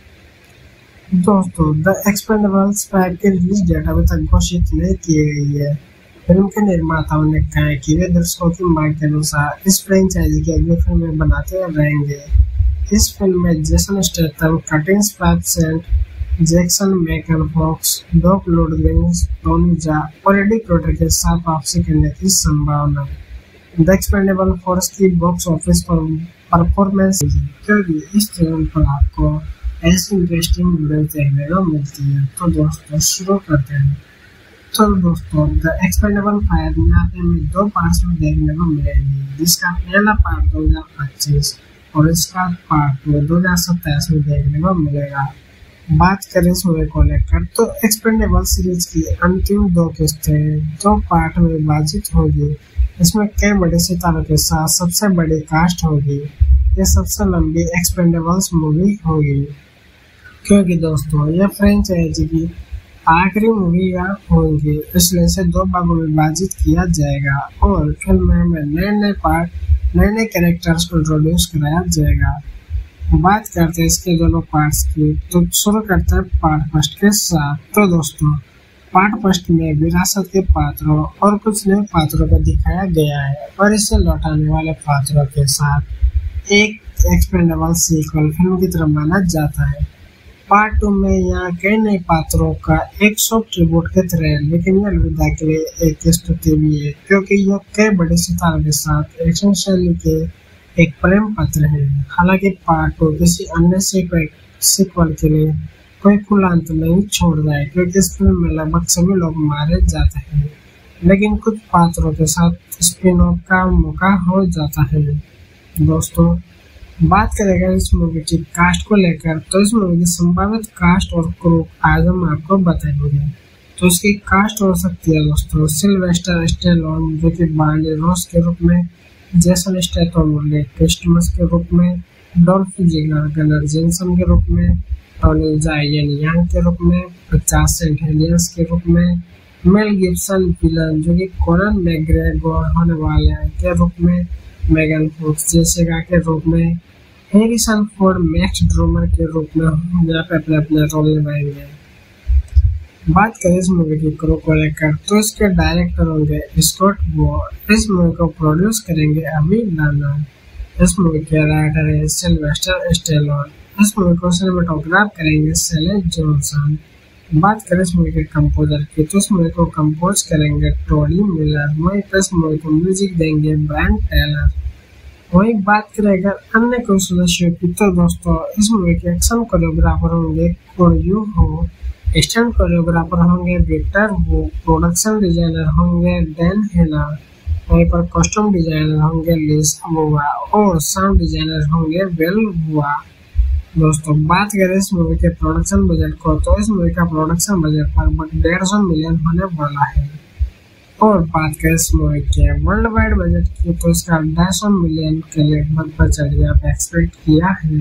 दोस्तों, द एक्सपेंडेबल्स फाइव की रिलीज डेट अभी तक घोषित नहीं की गई है। फिल्म के निर्माताओं ने कहा है कि वे दर्शकों की मांग के अनुसार इस फ्रेंचाइजी की अगली फिल्में बनाते रहेंगे। इस फिल्म में जेसन स्टेथम, कर्टिन स्पैटसेंट, जैक्सन मैकन फॉक्स, डॉक लुडग्रेन, टोनी जा और एडी क्रोटर के साथ वापसी करने की संभावना है। द एक्सपेंडेबल फोर्स की बॉक्स ऑफिस पर परफॉर्मेंस क्योंकि इस चैनल पर आपको ऐसी इंटरेस्टिंग वीडियो देखने को मिलती है। तो दोस्तों शुरू करते हैं। तो दोस्तों, द एक्सपेंडेबल फाइव यहाँ पे हमें दो पार्ट्स में देखने को मिलेगी, जिसका पहला पार्ट दो हजार पच्चीस और इसका पार्ट दो हजार सत्ताईस में देखने को मिलेगा। बात करें इस मूवी को लेकर तो एक्सपेंडेबल सीरीज की अंतिम दो किस्तें दो पार्ट में विभाजित होगी। इसमें कई बड़े सितारों के साथ सबसे बड़ी कास्ट होगी। यह सबसे लंबी एक्सपेंडेबल्स मूवी होगी क्योंकि दोस्तों यह फ्रेंचाइजी की आखिरी मूवी होगी, इसलिए इसे दो भागों में विभाजित किया जाएगा और फिल्म में नए नए पार्ट नए नए कैरेक्टर्स को इंट्रोड्यूस कराया जाएगा। बात करते हैं इसके दोनों पार्ट्स की तो शुरू करते हैं पार्ट फर्स्ट के साथ। तो दोस्तों, पार्ट फर्स्ट में विरासत के पात्रों और कुछ नए पात्रों को दिखाया गया है और इसे लौटाने वाले पात्रों के साथ एक एक्सपेंडेबल सीक्वल फिल्म की तरह माना जाता है। पार्ट टू में यहाँ कई नए पात्रों का एक सॉफ्ट ट्रिब्यूट की तरह है, लेकिन यह अलविदा के लिए एक स्तुति भी है क्योंकि यह कई बड़े सितारों के साथ एक्शन शैली के एक प्रेम पत्र है। हालांकि पार्ट टू किसी अन्य सीक्वल के लिए कोई खुला अंत नहीं छोड़ रहा है क्योंकि इस फिल्म में लगभग सभी लोग मारे जाते हैं, लेकिन कुछ पात्रों के साथ स्पिन ऑफ का मौका हो जाता है। दोस्तों, बात करेंगे इस मूवी की कास्ट को लेकर तो इस मूवी की संभावित कास्ट और क्रू आज हम आपको बताएंगे। तो इसकी कास्ट हो सकती है दोस्तों सिल्वेस्टर स्टेलोन जो कि बार्नी रॉस के रूप में, जेसन स्टेथम ले क्रिस्टमस के रूप में, डॉल्फ जिगलर गनर जेनसन के रूप में, टोनी जा येन यांग के रूप में, पचास सेंट हेलियंस के रूप में, मेल गिब्सन विलन जो कि कोनन मैकग्रेगोर होने वाले हैं के रूप में, मेगन फॉक्स जेसिका के रूप में, हैरिसन फोर्ड मैक्स ड्रोमर के रूप में यहाँ पे अपने अपने रोल निभाएंगे। बात करें इस मूवी की क्रू को लेकर तो इसके डायरेक्टर होंगे स्कॉट वो, इस मूवी को प्रोड्यूस करेंगे अभी लाना, इस मूवी के राइटर है सिल्वेस्टर स्टेलोन, इस मूवी को सिनेमेटोग्राफ करेंगे सेले जॉनसन। बात करें इस मूवी के कंपोजर की तो इस मूवी को कंपोज करेंगे टोनी मिलर, वहीं पर इस मूवी को म्यूजिक देंगे ब्रायन टेलर। वही बात करें अगर अन्य कोई सदस्यों की तो दोस्तों इस मूवी के एक्शन कोरियोग्राफर होंगे कोरियो हो, स्टंट कोरियोग्राफर होंगे विक्टर वो, प्रोडक्शन डिजाइनर होंगे डैन हेना, वहीं पर कॉस्ट्यूम डिजाइनर होंगे लिस अबुआ और साउंड डिजाइनर होंगे वेल हुआ। दोस्तों, बात करें इस मूवी के प्रोडक्शन बजट को तो इस मूवी का प्रोडक्शन बजट लगभग डेढ़ सौ मिलियन होने वाला है और बात करें इस मूवी के वर्ल्ड वाइड बजट की तो इसका ढाई सौ मिलियन के लगभग बजट यहाँ पे एक्सपेक्ट किया है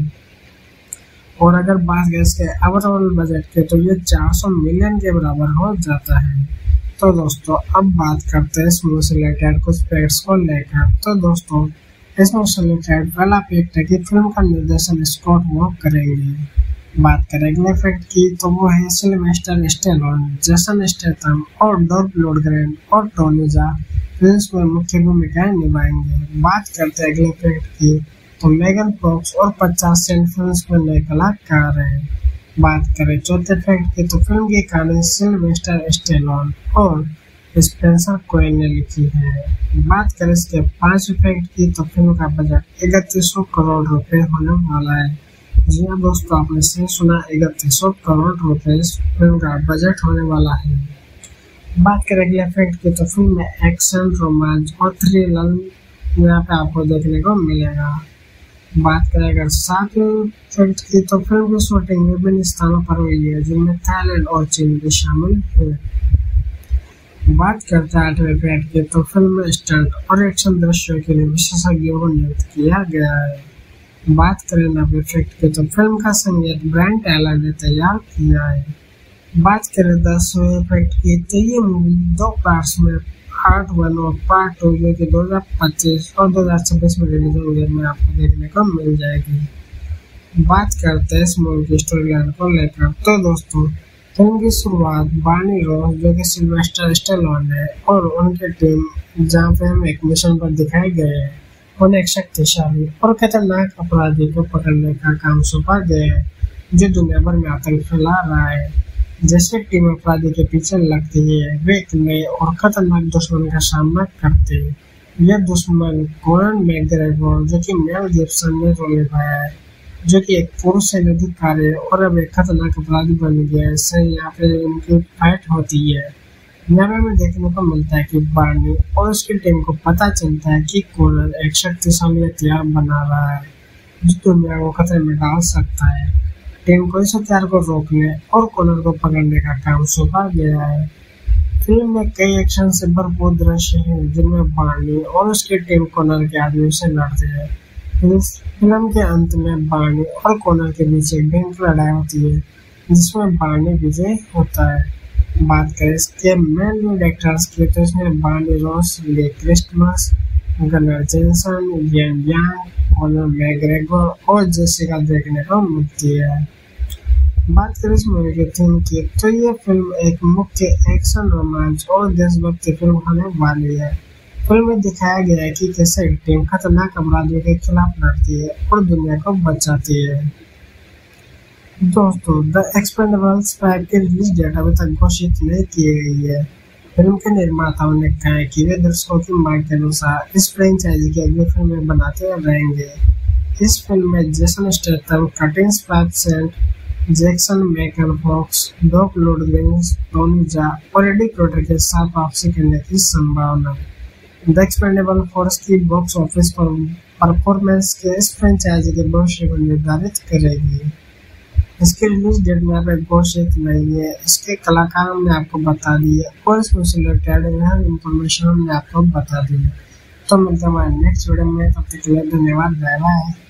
और अगर बात करें इसके ओवरऑल बजट के तो ये चार सौ मिलियन के बराबर हो जाता है। तो दोस्तों, अब बात करते हैं इस मूवी से रिलेटेड कुछ फैक्ट्स को लेकर। तो दोस्तों, इसमें सिलेक्टेड पहला फैक्ट है कि फिल्म का निर्देशन स्कॉट वॉक करेंगे। बात करें अगले फैक्ट की तो वो है सिल्वेस्टर स्टेलोन, जेसन स्टेथम और डॉल्फ लundgren और टोनी जॉ फिल्म में मुख्य भूमिकाएं निभाएंगे। बात करते हैं अगले फैक्ट की तो मेगन फॉक्स और पचास सेंट फिल्म में नए कलाकार हैं। बात करें चौथे फैक्ट की तो फिल्म की कहानी सिल्वेस्टर स्टेलोन और स्पेंसर कोएन ने लिखी है। बात करें इसके पांच फैक्ट की तो फिल्म का बजट इकतीस सौ करोड़ रुपए होने वाला है। जी हाँ दोस्तों, आपने सही सुना, इकतीस सौ करोड़ रुपए फिल्म का बजट होने वाला है। बात करें अगले फैक्ट की तो फिल्म में एक्शन, रोमांच और थ्रिलर यहाँ पे आपको देखने को मिलेगा। बात करें अगर सातवें फैक्ट की तो फिल्म की शूटिंग विभिन्न स्थानों पर हुई है जिनमें थाईलैंड और चीन भी शामिल है। बात करते हैं आठवें फैक्ट की तो फिल्म में स्टंट और एक्शन दृश्यों के लिए विशेषज्ञों को नियुक्त किया गया है। बात करें नौवें फैक्ट की तो फिल्म का संगीत ब्रायन टैलर ने तैयार किया है। बात करें दसवें फैक्ट की तो ये मूवी दो पार्ट्स में पार्ट वन और पार्ट टू जो कि दो हजार पच्चीस और दो हजार छब्बीस में रिलीज होंगे में आपको देखने को मिल जाएगी। बात करते हैं इस मूवी की स्टोरी लाइन को लेकर तो दोस्तों फिल्म की शुरुआत बार्नी रॉस जो कि सिल्वेस्टर स्टेलोन है और उनकी टीम जहाँ पे हम एक मिशन पर दिखाए गए हैं उन्हें एक शक्तिशाली और खतरनाक अपराधी को पकड़ने का काम सौंपा गया है जो दुनिया भर में आतंक फैला रहा है। जैसे टीम अपराधी के पीछे लगती है वे एक नए और खतरनाक दुश्मन का सामना करते हैं। यह दुश्मन कोनन मैकग्रेगोर जो कि मेल गिब्सन ने रोल निभाया है जो कि एक पुरुष सैन्य अधिकारी है और अब एक खतरनाक अपराधी बन गया है। इससे यहाँ पे उनकी फाइट होती है। यहाँ पे हमें देखने को मिलता है कि बार्नी और उसकी टीम को पता चलता है कि कोनन एक शक्तिशाली हथियार बना रहा है जो दुनिया को खतरे में डाल सकता है। टीम को इस हथियार को रोकने और कोनन को पकड़ने का काम सौंपा गया है। फिल्म में कई एक्शन से भरपूर दृश्य हैं जिनमें बार्नी और उसकी टीम कोनन के आदमियों से लड़ते हैं। इस फिल्म के अंत में बार्नी और कोनन के बीच एक भयंकर लड़ाई होती है जिसमें बार्नी विजय होता है। बात करें इसके मेन लीड एक्टर्स की तो इसमें Barney Ross, Lee Christmas, gunner Jensen, Yin Yang, Conor McGregor और जेसिका देखने को मिलती है। बात करें इस मूवी की थीम की तो ये फिल्म एक मुख्य एक्शन, रोमांच और देशभक्ति फिल्म होने वाली है। फिल्म में दिखाया गया है कि कैसे एक टीम खतरनाक अपराधियों के खिलाफ लड़ती है और दुनिया को बचाती है। दोस्तों द एक्सपेंडेबल्स फाइव की रिलीज डेट अभी तक घोषित नहीं की गई है। फिल्म के निर्माताओं ने कहा है कि वे दर्शकों की मांग के अनुसार इस फ्रेंचाइजी की अगली फिल्में बनाते रहेंगे। इस फिल्म में जेसन स्टेथम, कर्टिन स्पैटसेंट, Jackson Megan Fox, Dolph लundgren, Tony Jaa और एडी क्रोटर के साथ वापसी करने की संभावना है। द एक्सपेंडेबल फोर्स की बॉक्स ऑफिस पर परफॉर्मेंस के इस फ्रेंचाइजी के भविष्य को निर्धारित करेगी। इसकी रिलीज डेट में आप घोषित नहीं है, इसके कलाकारों ने आपको बता दी है और इसमें से रिलेटेड हर इंफॉर्मेशन हमने आपको बता दी है। तो मिलते हैं हमारे नेक्स्ट वीडियो में, तब तक के लिए धन्यवाद, बाय बाय।